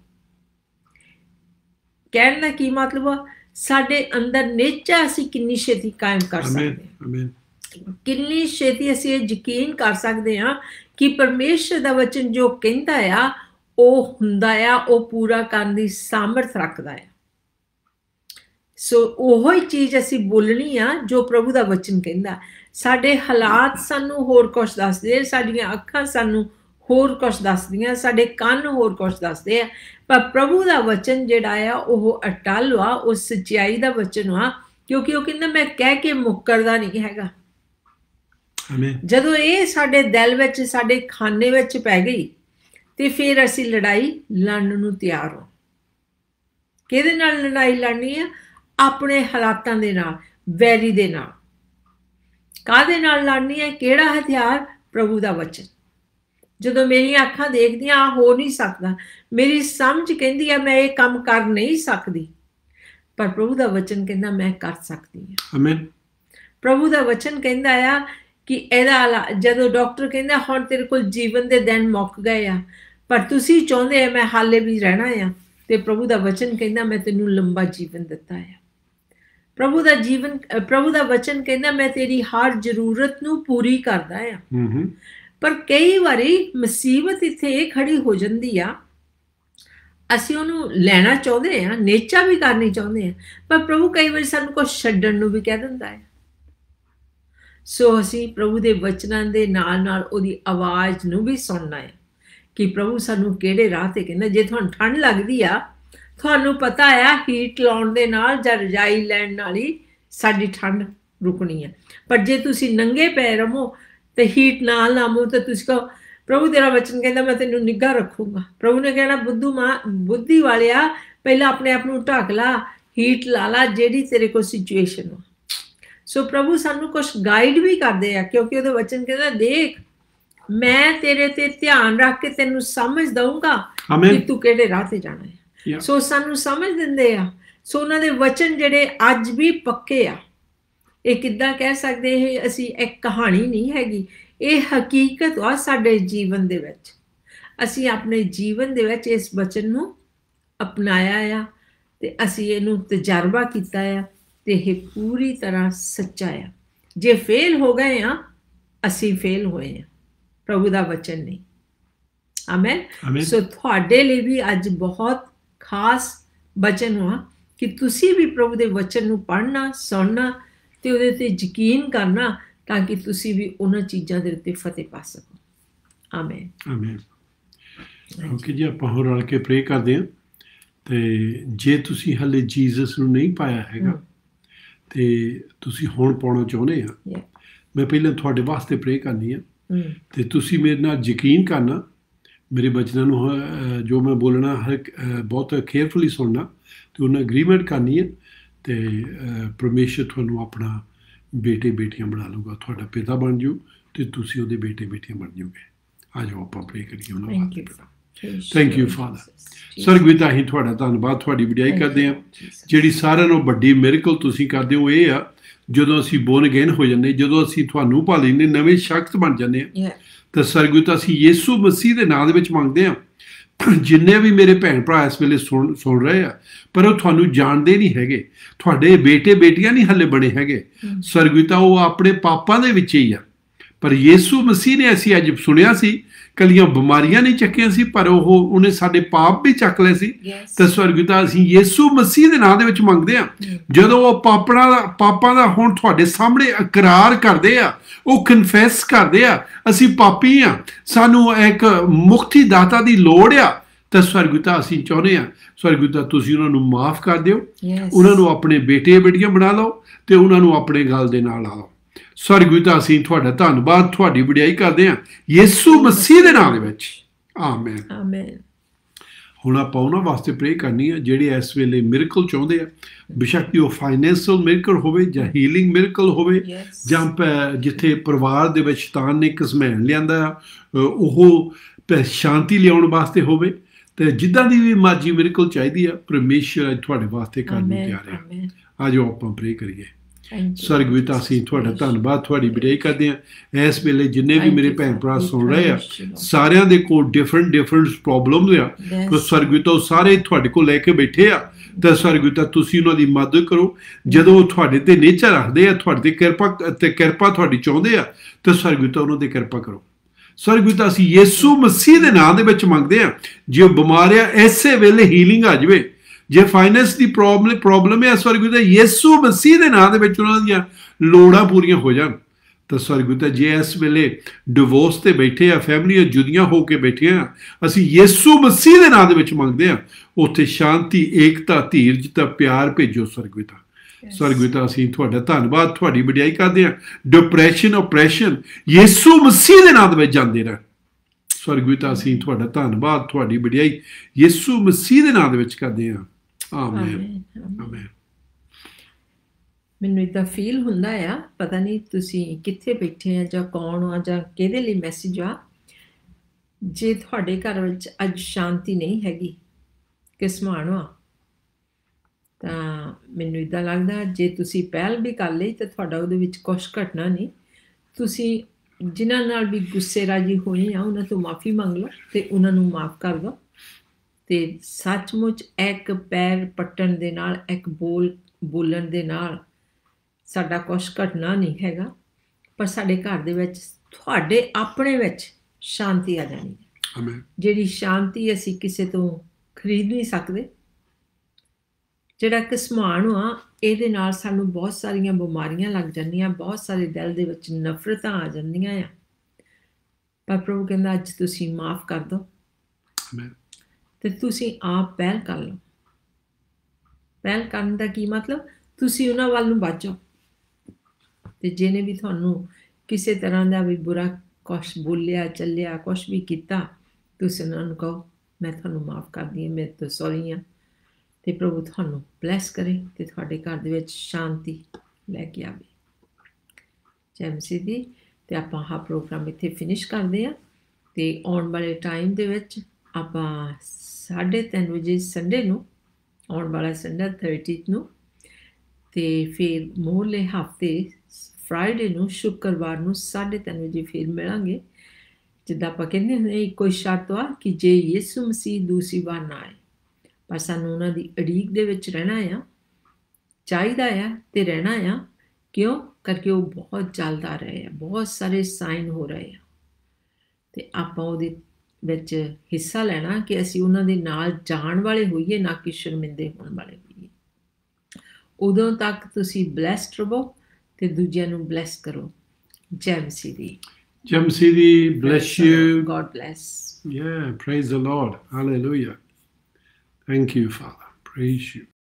ਕਹਿਣ ਦਾ ਕੀ ਮਤਲਬ ਆ, ਸਾਡੇ ਅੰਦਰ ਨੇਚਾ ਅਸੀਂ ਕਿੰਨੀ ਛੇਤੀ ਕਾਇਮ ਕਰ ਸਕਦੇ ਹਾਂ, ਕਿੰਨੀ ਛੇਤੀ ਅਸੀਂ ਇਹ ਯਕੀਨ ਕਰ ਸਕਦੇ ਹਾਂ ਕਿ ਪਰਮੇਸ਼ਰ ਦਾ ਵਚਨ ਜੋ ਕਹਿੰਦਾ ਆ ਉਹ ਹੁੰਦਾ ਆ, ਉਹ ਪੂਰਾ ਕਰਨ ਦੀ ਸਾਮਰਥ ਰੱਖਦਾ ਆ। ਸੋ ਉਹੋ ਹੀ ਚੀਜ਼ ਅਸੀਂ ਬੋਲਣੀ ਆ ਜੋ ਪ੍ਰਭੂ ਦਾ ਵਚਨ ਕਹਿੰਦਾ। ਸਾਡੇ ਹਾਲਾਤ ਸਾਨੂੰ ਹੋਰ ਕੁਛ ਦੱਸਦੇ, ਸਾਡੀਆਂ ਅੱਖਾਂ ਸਾਨੂੰ ਹੋਰ ਕੁਛ ਦੱਸਦੀਆਂ, ਸਾਡੇ ਕੰਨ ਹੋਰ ਕੁਛ ਦੱਸਦੇ ਆ, ਪਰ ਪ੍ਰਭੂ ਦਾ ਵਚਨ ਜਿਹੜਾ ਆ ਉਹ ਅਟੱਲ ਆ, ਉਹ ਸੱਚਾਈ ਦਾ ਵਚਨ ਆ, ਕਿਉਂਕਿ ਉਹ ਕਹਿੰਦਾ ਮੈਂ ਕਹਿ ਕੇ ਮੁੱਕਰਦਾ ਨਹੀਂ ਹੈਗਾ। ਜਦੋਂ ਇਹ ਸਾਡੇ ਦਿਲ ਵਿੱਚ, ਸਾਡੇ ਖਾਨੇ ਵਿੱਚ ਪੈ ਗਈ ਤੇ ਫਿਰ ਅਸੀਂ ਲੜਾਈ ਲੜਨ ਨੂੰ ਤਿਆਰ ਹੋ। ਕਿਹਦੇ ਨਾਲ ਲੜਾਈ ਲੜਨੀ ਆ? ਆਪਣੇ ਹਾਲਾਤਾਂ ਦੇ ਨਾਲ, ਵੈਰੀ ਦੇ ਨਾਲ। ਕਾਹਦੇ ਨਾਲ ਲੜਨੀ ਹੈ? ਕਿਹੜਾ ਹਥਿਆਰ? ਪ੍ਰਭੂ ਦਾ ਵਚਨ। ਜਦੋਂ ਮੇਰੀਆਂ ਅੱਖਾਂ ਦੇਖਦੀਆਂ ਆ ਹੋ ਨਹੀਂ ਸਕਦਾ, ਮੇਰੀ ਸਮਝ ਕਹਿੰਦੀ ਆ ਮੈਂ ਇਹ ਕੰਮ ਕਰ ਨਹੀਂ ਸਕਦੀ, ਪਰ ਪ੍ਰਭੂ ਦਾ ਵਚਨ ਕਹਿੰਦਾ ਮੈਂ ਕਰ ਸਕਦੀ ਹਾਂ। ਆਮੀਨ। ਪ੍ਰਭੂ ਦਾ ਵਚਨ ਕਹਿੰਦਾ ਆ ਕਿ ਇਹਦਾ ਜਦੋਂ ਡਾਕਟਰ ਕਹਿੰਦਾ ਹੁਣ ਤੇਰੇ ਕੋਲ ਜੀਵਨ ਦੇ ਦਿਨ ਮੁੱਕ ਗਏ ਆ, ਪਰ ਤੁਸੀਂ ਚਾਹੁੰਦੇ ਆ ਮੈਂ ਹਾਲੇ ਵੀ ਰਹਿਣਾ ਆ, ਤੇ ਪ੍ਰਭੂ ਦਾ ਵਚਨ ਕਹਿੰਦਾ ਮੈਂ ਤੈਨੂੰ ਲੰਬਾ ਜੀਵਨ ਦਿੱਤਾ ਆ। ਪ੍ਰਭੂ ਦਾ ਵਚਨ ਕਹਿੰਦਾ ਮੈਂ ਤੇਰੀ ਹਰ ਜ਼ਰੂਰਤ ਨੂੰ ਪੂਰੀ ਕਰਦਾ ਆ। ਪਰ ਕਈ ਵਾਰੀ ਮੁਸੀਬਤ ਇੱਥੇ ਇਹ ਖੜੀ ਹੋ ਜਾਂਦੀ ਆ, ਅਸੀਂ ਉਹਨੂੰ ਲੈਣਾ ਚਾਹੁੰਦੇ ਆ, ਨੇਚਾ ਵੀ ਕਰਨੀ ਚਾਹੁੰਦੇ ਆ, ਪਰ ਪ੍ਰਭੂ ਕਈ ਵਾਰੀ ਸਾਨੂੰ ਕੁਝ ਛੱਡਣ ਨੂੰ ਵੀ ਕਹਿ ਦਿੰਦਾ ਹੈ। ਸੋ ਅਸੀਂ ਪ੍ਰਭੂ ਦੇ ਵਚਨਾਂ ਦੇ ਨਾਲ ਨਾਲ ਉਹਦੀ ਆਵਾਜ਼ ਨੂੰ ਵੀ ਸੁਣਨਾ ਹੈ ਕਿ ਪ੍ਰਭੂ ਸਾਨੂੰ ਕਿਹੜੇ ਰਾਹ ਤੇ ਕਹਿੰਦਾ। ਜੇ ਤੁਹਾਨੂੰ ਠੰਡ ਲੱਗਦੀ ਆ, ਤੁਹਾਨੂੰ ਪਤਾ ਆ ਹੀਟ ਲਾਉਣ ਦੇ ਨਾਲ ਜਾਂ ਰਜਾਈ ਲੈਣ ਨਾਲ ਹੀ ਸਾਡੀ ਠੰਡ ਰੁਕਣੀ ਹੈ, ਪਰ ਜੇ ਤੁਸੀਂ ਨੰਗੇ ਪੈ ਰਹੋ ਤੇ ਹੀਟ ਨਾਲ ਲਾਵੋ ਤਾਂ ਤੁਸੀਂ ਕਹੋ ਪ੍ਰਭੂ ਤੇਰਾ ਵਚਨ ਕਹਿੰਦਾ ਮੈਂ ਤੈਨੂੰ ਨਿੱਘਾ ਰੱਖੂੰਗਾ। ਪ੍ਰਭੂ ਨੇ ਕਹਿਣਾ ਬੁੱਧੀ ਵਾਲਿਆ ਪਹਿਲਾਂ ਆਪਣੇ ਆਪ ਨੂੰ ਢੱਕ ਲਾ, ਹੀਟ ਲਾ ਲਾ ਜਿਹੜੀ ਤੇਰੇ ਕੋਲ ਸਿਚੁਏਸ਼ਨ ਹੋ। ਸੋ ਪ੍ਰਭੂ ਸਾਨੂੰ ਕੁਝ ਗਾਈਡ ਵੀ ਕਰਦੇ ਆ, ਕਿਉਂਕਿ ਉਹਦੇ ਵਚਨ ਕਹਿੰਦਾ ਦੇਖ ਮੈਂ ਤੇਰੇ ਤੇ ਧਿਆਨ ਰੱਖ ਕੇ ਤੈਨੂੰ ਸਮਝ ਦਊਂਗਾ ਕਿ ਤੂੰ ਕਿਹੜੇ ਰਾਹ ਤੇ ਜਾਣਾ ਹੈ। ਸੋ ਸਾਨੂੰ ਸਮਝ ਦਿੰਦੇ ਆ। ਸੋ ਉਹਨਾਂ ਦੇ ਵਚਨ ਜਿਹੜੇ ਅੱਜ ਵੀ ਪੱਕੇ ਆ। ਇਹ ਕਿੱਦਾਂ ਕਹਿ ਸਕਦੇ ਇਹ ਅਸੀਂ ਇੱਕ ਕਹਾਣੀ ਨਹੀਂ ਹੈਗੀ, ਇਹ ਹਕੀਕਤ ਆ ਸਾਡੇ ਜੀਵਨ ਦੇ ਵਿੱਚ। ਅਸੀਂ ਆਪਣੇ ਜੀਵਨ ਦੇ ਵਿੱਚ ਇਸ ਵਚਨ ਨੂੰ ਅਪਣਾਇਆ ਆ ਤੇ ਅਸੀਂ ਇਹਨੂੰ ਤਜਰਬਾ ਕੀਤਾ ਆ ਤੇ ਇਹ ਪੂਰੀ ਤਰ੍ਹਾਂ ਸੱਚਾ ਆ। ਜੇ ਫੇਲ ਹੋ ਗਏ ਆ, ਅਸੀਂ ਫੇਲ ਹੋਏ ਆ, ਪ੍ਰਭੂ ਦਾ ਵਚਨ ਨਹੀਂ। ਆਮੇਨ। ਸੋ ਤੁਹਾਡੇ ਲਈ ਵੀ ਅੱਜ ਬਹੁਤ ਖਾਸ ਵਚਨ ਆ ਕਿ ਤੁਸੀਂ ਵੀ ਪ੍ਰਭੂ ਦੇ ਵਚਨ ਨੂੰ ਪੜ੍ਹਨਾ, ਸੁਣਨਾ ਤੇ ਉਹਦੇ ਤੇ ਯਕੀਨ ਕਰਨਾ ਤਾਂ ਕਿ ਤੁਸੀਂ ਵੀ ਉਹਨਾਂ ਚੀਜ਼ਾਂ ਦੇ ਉੱਤੇ ਫਤਿਹ ਪਾ ਸਕੋ। ਆਮੇਨ। ਆਮੇਨ। ਓਕੇ ਜੀ, ਆਪਾਂ ਹੋਰ ਰਲ ਕੇ ਪ੍ਰੇ ਕਰਦੇ ਹਾਂ। ਤੇ ਜੇ ਤੁਸੀਂ ਹਾਲੇ ਜੀਸਸ ਨੂੰ ਨਹੀਂ ਪਾਇਆ ਹੈਗਾ ਤੇ ਤੁਸੀਂ ਹੁਣ ਪਾਉਣਾ ਚਾਹੁੰਦੇ ਆ, ਮੈਂ ਪਹਿਲਾਂ ਤੁਹਾਡੇ ਵਾਸਤੇ ਪ੍ਰੇ ਕਰਨੀ ਆ ਤੇ ਤੁਸੀਂ ਮੇਰੇ ਨਾਲ ਯਕੀਨ ਕਰਨਾ, ਮੇਰੇ ਬਚਨਾਂ ਨੂੰ ਜੋ ਮੈਂ ਬੋਲਣਾ ਬਹੁਤ ਕੇਅਰਫੁਲੀ ਸੁਣਨਾ ਤੇ ਉਹਨਾਂ ਐਗਰੀਮੈਂਟ ਕਰਨੀ ਹੈ ਤੇ ਪਰਮੇਸ਼ਰ ਤੁਹਾਨੂੰ ਆਪਣਾ ਬੇਟੇ ਬੇਟੀਆਂ ਬਣਾ ਲਊਗਾ, ਤੁਹਾਡਾ ਪਿਤਾ ਬਣ ਜਾਊ ਤੇ ਤੁਸੀਂ ਉਹਦੇ ਬੇਟੇ ਬੇਟੀਆਂ ਬਣ ਜਾਓਗੇ। ਆ ਜਾਓ ਆਪਾਂ ਪ੍ਰੇ ਕਰੀਏ ਉਹਨਾਂ ਵਾਸਤੇ। Thank you father. ਸਰਗਵਿਤਾ ਅਸੀਂ ਤੁਹਾਡਾ ਧੰਨਵਾਦ, ਤੁਹਾਡੀ ਵਡਿਆਈ ਕਰਦੇ ਹਾਂ। ਜਿਹੜੀ ਸਾਰਿਆਂ ਨਾਲੋਂ ਵੱਡੀ ਮਿਰਕਲ ਤੁਸੀਂ ਕਰਦੇ ਹੋ ਇਹ ਆ ਜਦੋਂ ਅਸੀਂ ਬੋਰਨ ਅਗੇਨ ਹੋ ਜਾਂਦੇ, ਜਦੋਂ ਅਸੀਂ ਤੁਹਾਨੂੰ ਪਾ ਲੈਂਦੇ, ਨਵੇਂ ਸ਼ਖਸ ਬਣ ਜਾਂਦੇ ਹਾਂ। ਤਾਂ ਸਰਗਵਿਤਾ ਅਸੀਂ ਯਿਸੂ ਮਸੀਹ ਦੇ ਨਾਂ ਦੇ ਵਿੱਚ ਮੰਗਦੇ ਹਾਂ। ਜਿੰਨੇ ਵੀ ਮੇਰੇ ਭੈਣ ਭਰਾ ਇਸ ਵੇਲੇ ਸੁਣ ਰਹੇ ਆ ਪਰ ਉਹ ਤੁਹਾਨੂੰ ਜਾਣਦੇ ਨਹੀਂ ਹੈਗੇ, ਤੁਹਾਡੇ ਬੇਟੇ ਬੇਟੀਆਂ ਨਹੀਂ ਹਲੇ ਬਣੇ ਹੈਗੇ ਸਰਗਵਿਤਾ, ਉਹ ਆਪਣੇ ਪਾਪਾਂ ਦੇ ਵਿੱਚ ਹੀ ਆ। ਪਰ ਯਿਸੂ ਮਸੀਹ ਨੇ ਅਸੀਂ ਅੱਜ ਸੁਣਿਆ ਸੀ ਕੱਲੀਆਂ ਬਿਮਾਰੀਆਂ ਨਹੀਂ ਚੱਕੀਆਂ ਸੀ, ਪਰ ਉਹਨੇ ਸਾਡੇ ਪਾਪ ਵੀ ਚੱਕ ਲਏ ਸੀ। ਤਾਂ ਸਰਗਵਿਤਾ ਅਸੀਂ ਯਿਸੂ ਮਸੀਹ ਦੇ ਨਾਂ ਦੇ ਵਿੱਚ ਮੰਗਦੇ ਹਾਂ, ਜਦੋਂ ਉਹ ਪਾਪਾਂ ਦਾ ਹੁਣ ਤੁਹਾਡੇ ਸਾਹਮਣੇ ਇਕਰਾਰ ਕਰਦੇ ਆ, ਉਹ ਕਨਫੈਸ ਕਰਦੇ ਆ ਅਸੀਂ ਪਾਪੀ ਆ, ਸਾਨੂੰ ਇੱਕ ਮੁਕਤੀ ਦਾਤਾ ਦੀ ਲੋੜ ਆ, ਤਾਂ ਸਰਗਵਿਤਾ ਅਸੀਂ ਚਾਹੁੰਦੇ ਹਾਂ ਸਰਗਵਿਤਾ ਤੁਸੀਂ ਉਹਨਾਂ ਨੂੰ ਮਾਫ ਕਰ ਦਿਓ, ਉਹਨਾਂ ਨੂੰ ਆਪਣੇ ਬੇਟੇ ਬੇਟੀਆਂ ਬਣਾ ਲਓ ਤੇ ਉਹਨਾਂ ਨੂੰ ਆਪਣੇ ਗਲ ਦੇ ਨਾਲ ਲਾ ਲਓ। ਸਰਗਵਿਤਾ ਅਸੀਂ ਤੁਹਾਡਾ ਧੰਨਵਾਦ, ਤੁਹਾਡੀ ਵਡਿਆਈ ਕਰਦੇ ਹਾਂ ਯਿਸੂ ਮਸੀਹ ਦੇ ਨਾਮ ਦੇ ਵਿੱਚ। ਆਮੇਨ। ਆਮੇਨ। ਹੁਣ ਆਪਾਂ ਉਹਨਾਂ ਵਾਸਤੇ ਪ੍ਰੇ ਕਰਨੀ ਆ ਜਿਹੜੇ ਇਸ ਵੇਲੇ ਮਿਰਕਲ ਚਾਹੁੰਦੇ ਆ, ਬੇਸ਼ੱਕ ਉਹ ਫਾਈਨੈਂਸ਼ੀਅਲ ਮਿਰਕਲ ਹੋਵੇ ਜਾਂ ਹੀਲਿੰਗ ਮਿਰਕਲ ਹੋਵੇ ਜਾਂ ਜਿੱਥੇ ਪਰਿਵਾਰ ਦੇ ਵਿੱਚ ਸ਼ੈਤਾਨ ਨੇ ਘਸਮੈਣ ਲਿਆਂਦਾ ਉਹ ਸ਼ਾਂਤੀ ਲਿਆਉਣ ਵਾਸਤੇ ਹੋਵੇ, ਤੇ ਜਿੱਦਾਂ ਦੀ ਵੀ ਮਰਜ਼ੀ ਮਿਰਕਲ ਚਾਹੀਦੀ ਆ ਪਰਮੇਸ਼ਰ ਤੁਹਾਡੇ ਵਾਸਤੇ ਕਰਨ ਨੂੰ ਤਿਆਰ ਹੈ। ਆ ਜਾਓ ਆਪਾਂ ਪ੍ਰੇ ਕਰੀਏ। ਸਰਗਵਿਤਾ ਅਸੀਂ ਤੁਹਾਡਾ ਧੰਨਵਾਦ, ਤੁਹਾਡੀ ਵਡਿਆਈ ਕਰਦੇ ਹਾਂ। ਇਸ ਵੇਲੇ ਜਿੰਨੇ ਵੀ ਮੇਰੇ ਭੈਣ ਭਰਾ ਸੁਣ ਰਹੇ ਆ ਸਾਰਿਆਂ ਦੇ ਕੋਲ ਡਿਫਰੈਂਟ ਪ੍ਰੋਬਲਮ ਆ, ਸਰਗਵਿਤਾ ਸਾਰੇ ਤੁਹਾਡੇ ਕੋਲ ਲੈ ਕੇ ਬੈਠੇ ਆ, ਤਾਂ ਸਰਗਵਿਤਾ ਤੁਸੀਂ ਉਹਨਾਂ ਦੀ ਮਦਦ ਕਰੋ। ਜਦੋਂ ਉਹ ਤੁਹਾਡੇ ਤੇ ਨੇਚਰ ਰੱਖਦੇ ਆ, ਤੁਹਾਡੇ ਤੇ ਕਿਰਪਾ ਤੁਹਾਡੀ ਚਾਹੁੰਦੇ ਆ, ਤਾਂ ਸਰਗਵਿਤਾ ਉਹਨਾਂ ਤੇ ਕਿਰਪਾ ਕਰੋ। ਸਰਗਵਿਤਾ ਅਸੀਂ ਯਿਸੂ ਮਸੀਹ ਦੇ ਨਾਂ ਦੇ ਵਿੱਚ ਮੰਗਦੇ ਹਾਂ, ਜੇ ਉਹ ਬਿਮਾਰ ਆ ਇਸੇ ਵੇਲੇ ਹੀਲਿੰਗ ਆ ਜਾਵੇ, ਜੇ ਫਾਈਨੈਂਸ ਦੀ ਪ੍ਰੋਬਲਮ ਹੈ ਸਰਗਵਿਤਾ ਯਿਸੂ ਮਸੀਹ ਦੇ ਨਾਂ ਦੇ ਵਿੱਚ ਉਹਨਾਂ ਦੀਆਂ ਲੋੜਾਂ ਪੂਰੀਆਂ ਹੋ ਜਾਣ। ਤਾਂ ਸਰਗਵਿਤਾ ਜੇ ਇਸ ਵੇਲੇ ਡਿਵੋਰਸ ਤੇ ਬੈਠੇ ਆ, ਫੈਮਲੀਆਂ ਜੁਦੀਆਂ ਹੋ ਕੇ ਬੈਠੀਆਂ, ਅਸੀਂ ਯਿਸੂ ਮਸੀਹ ਦੇ ਨਾਂ ਦੇ ਵਿੱਚ ਮੰਗਦੇ ਹਾਂ ਉੱਥੇ ਸ਼ਾਂਤੀ, ਏਕਤਾ, ਧੀਰਜ ਤਾਂ ਪਿਆਰ ਭੇਜੋ ਸਰਗਵਿਤਾ। ਸਰਗਵਿਤਾ ਅਸੀਂ ਤੁਹਾਡਾ ਧੰਨਵਾਦ, ਤੁਹਾਡੀ ਵਡਿਆਈ ਕਰਦੇ ਹਾਂ। ਡਿਪਰੈਸ਼ਨ, ਓਪਰੈਸ਼ਨ ਯਿਸੂ ਮਸੀਹ ਦੇ ਨਾਂ ਦੇ ਵਿੱਚ ਜਾਂਦੇ ਰਹਿਣ। ਸਰਗਵਿਤਾ ਅਸੀਂ ਤੁਹਾਡਾ ਧੰਨਵਾਦ, ਤੁਹਾਡੀ ਵਡਿਆਈ ਯਿਸੂ ਮਸੀਹ ਦੇ ਨਾਂ ਦੇ ਵਿੱਚ ਕਰਦੇ ਹਾਂ। ਆਮੇਨ। ਆਮੇਨ। ਮੈਨੂੰ ਇਦਾਂ ਫੀਲ ਹੁੰਦਾ ਆ, ਪਤਾ ਨਹੀਂ ਤੁਸੀਂ ਕਿੱਥੇ ਬੈਠੇ ਆ ਜਾਂ ਕੌਣ ਆ ਜਾਂ ਕਿਹਦੇ ਲਈ ਮੈਸੇਜ ਆ, ਜੇ ਤੁਹਾਡੇ ਘਰ ਵਿੱਚ ਅੱਜ ਸ਼ਾਂਤੀ ਨਹੀਂ ਹੈਗੀ ਕਿਸਮਾਨ ਵਾ ਤਾਂ ਮੈਨੂੰ ਇਦਾਂ ਲੱਗਦਾ ਜੇ ਤੁਸੀਂ ਪਹਿਲ ਵੀ ਕਰ ਲਈ ਤਾਂ ਤੁਹਾਡਾ ਉਹਦੇ ਵਿੱਚ ਕੁਛ ਘਟਣਾ ਨਹੀਂ। ਤੁਸੀਂ ਜਿਨ੍ਹਾਂ ਨਾਲ ਵੀ ਗੁੱਸੇ ਰਾਜੀ ਹੋਏ ਆ ਉਹਨਾਂ ਤੋਂ ਮਾਫੀ ਮੰਗ ਲਓ ਤੇ ਉਹਨਾਂ ਨੂੰ ਮਾਫ ਕਰ ਦਿਓ ਤੇ ਸੱਚਮੁੱਚ ਇੱਕ ਪੈਰ ਪੱਟਣ ਦੇ ਨਾਲ ਇੱਕ ਬੋਲਣ ਦੇ ਨਾਲ ਸਾਡਾ ਕੁਛ ਘਟਣਾ ਨਹੀਂ ਹੈਗਾ, ਪਰ ਸਾਡੇ ਘਰ ਦੇ ਵਿੱਚ ਤੁਹਾਡੇ ਆਪਣੇ ਵਿੱਚ ਸ਼ਾਂਤੀ ਆ ਜਾਣੀ ਹੈ। ਆਮੇਨ। ਜਿਹੜੀ ਸ਼ਾਂਤੀ ਅਸੀਂ ਕਿਸੇ ਤੋਂ ਖਰੀਦ ਨਹੀਂ ਸਕਦੇ। ਜਿਹੜਾ ਘਸਮਾਨ ਆ ਇਹਦੇ ਨਾਲ ਸਾਨੂੰ ਬਹੁਤ ਸਾਰੀਆਂ ਬਿਮਾਰੀਆਂ ਲੱਗ ਜਾਂਦੀਆਂ, ਬਹੁਤ ਸਾਰੇ ਦਿਲ ਦੇ ਵਿੱਚ ਨਫ਼ਰਤਾਂ ਆ ਜਾਂਦੀਆਂ ਆ, ਪਰ ਪ੍ਰਭੂ ਕਹਿੰਦਾ ਅੱਜ ਤੁਸੀਂ ਮਾਫ ਕਰ ਦਿਓ ਆਮੇਨ। ਤੇ ਤੁਸੀਂ ਆਪ ਪਹਿਲ ਕਰ ਲਓ। ਪਹਿਲ ਕਰਨ ਦਾ ਕੀ ਮਤਲਬ? ਤੁਸੀਂ ਉਹਨਾਂ ਵੱਲ ਨੂੰ ਵੱਧ ਜਾਓ ਤੇ ਜਿਹਨੇ ਵੀ ਤੁਹਾਨੂੰ ਕਿਸੇ ਤਰ੍ਹਾਂ ਦਾ ਵੀ ਬੁਰਾ ਕੁਛ ਬੋਲਿਆ ਚੱਲਿਆ ਕੁਛ ਵੀ ਕੀਤਾ ਤੁਸੀਂ ਉਹਨਾਂ ਨੂੰ ਕਹੋ ਮੈਂ ਤੁਹਾਨੂੰ ਮਾਫ ਕਰਦੀ ਹਾਂ, ਮੇਰੇ ਤੋਂ ਸੌਰੀ ਹਾਂ ਤੇ ਪ੍ਰਭੂ ਤੁਹਾਨੂੰ ਬਲੈਸ ਕਰੇ ਤੇ ਤੁਹਾਡੇ ਘਰ ਦੇ ਵਿੱਚ ਸ਼ਾਂਤੀ ਲੈ ਕੇ ਆਵੇ। ਜੈ ਮਸੀਹ ਦੀ। ਤੇ ਆਪਾਂ ਆਹ ਪ੍ਰੋਗਰਾਮ ਇੱਥੇ ਫਿਨਿਸ਼ ਕਰਦੇ ਹਾਂ ਤੇ ਆਉਣ ਵਾਲੇ ਟਾਈਮ ਦੇ ਵਿੱਚ ਆਪਾਂ 3:30 ਵਜੇ ਸੰਡੇ ਨੂੰ ਆਉਣ ਵਾਲਾ ਸੰਡੇ 30 ਨੂੰ ਤੇ ਫਿਰ ਮੋਹਲੇ ਹਫਤੇ ਫਰਾਈਡੇ ਨੂੰ ਸ਼ੁੱਕਰਵਾਰ ਨੂੰ 3:30 ਵਜੇ ਫਿਰ ਮਿਲਾਂਗੇ। ਜਿੱਦਾਂ ਆਪਾਂ ਕਹਿੰਦੇ ਹੁੰਦੇ ਇੱਕੋ ਸ਼ਰਤ ਆ ਕਿ ਜੇ ਯਿਸੂ ਮਸੀਹ ਦੂਸਰੀ ਵਾਰ ਨਾ ਆਏ, ਪਰ ਸਾਨੂੰ ਉਹਨਾਂ ਦੀ ਉਡੀਕ ਦੇ ਵਿੱਚ ਰਹਿਣਾ ਆ, ਚਾਹੀਦਾ ਆ ਤੇ ਰਹਿਣਾ ਆ। ਕਿਉਂ? ਕਰਕੇ ਉਹ ਬਹੁਤ ਜਲਦ ਆ ਰਹੇ ਆ, ਬਹੁਤ ਸਾਰੇ ਸਾਈਨ ਹੋ ਰਹੇ ਆ ਤੇ ਆਪਾਂ ਉਹਦੇ ਵਿੱਚ ਹਿੱਸਾ ਲੈਣਾ ਕਿ ਅਸੀਂ ਉਹਨਾਂ ਦੇ ਨਾਲ ਜਾਣ ਵਾਲੇ ਹੋਈਏ, ਨਾ ਕਿ ਸ਼ਰਮਿੰਦੇ ਹੋਣ ਵਾਲੇ ਹੋਈਏ। ਉਦੋਂ ਤੱਕ ਤੁਸੀਂ ਬਲੈਸਡ ਰਹੋ ਤੇ ਦੂਜਿਆਂ ਨੂੰ ਬਲੈਸ ਕਰੋ। ਜੈ ਮਸੀਹ ਦੀ। ਜੈ ਮਸੀਹ ਦੀ। Bless you. God bless. Yeah, praise the Lord. Hallelujah. Thank you, Father. Praise you.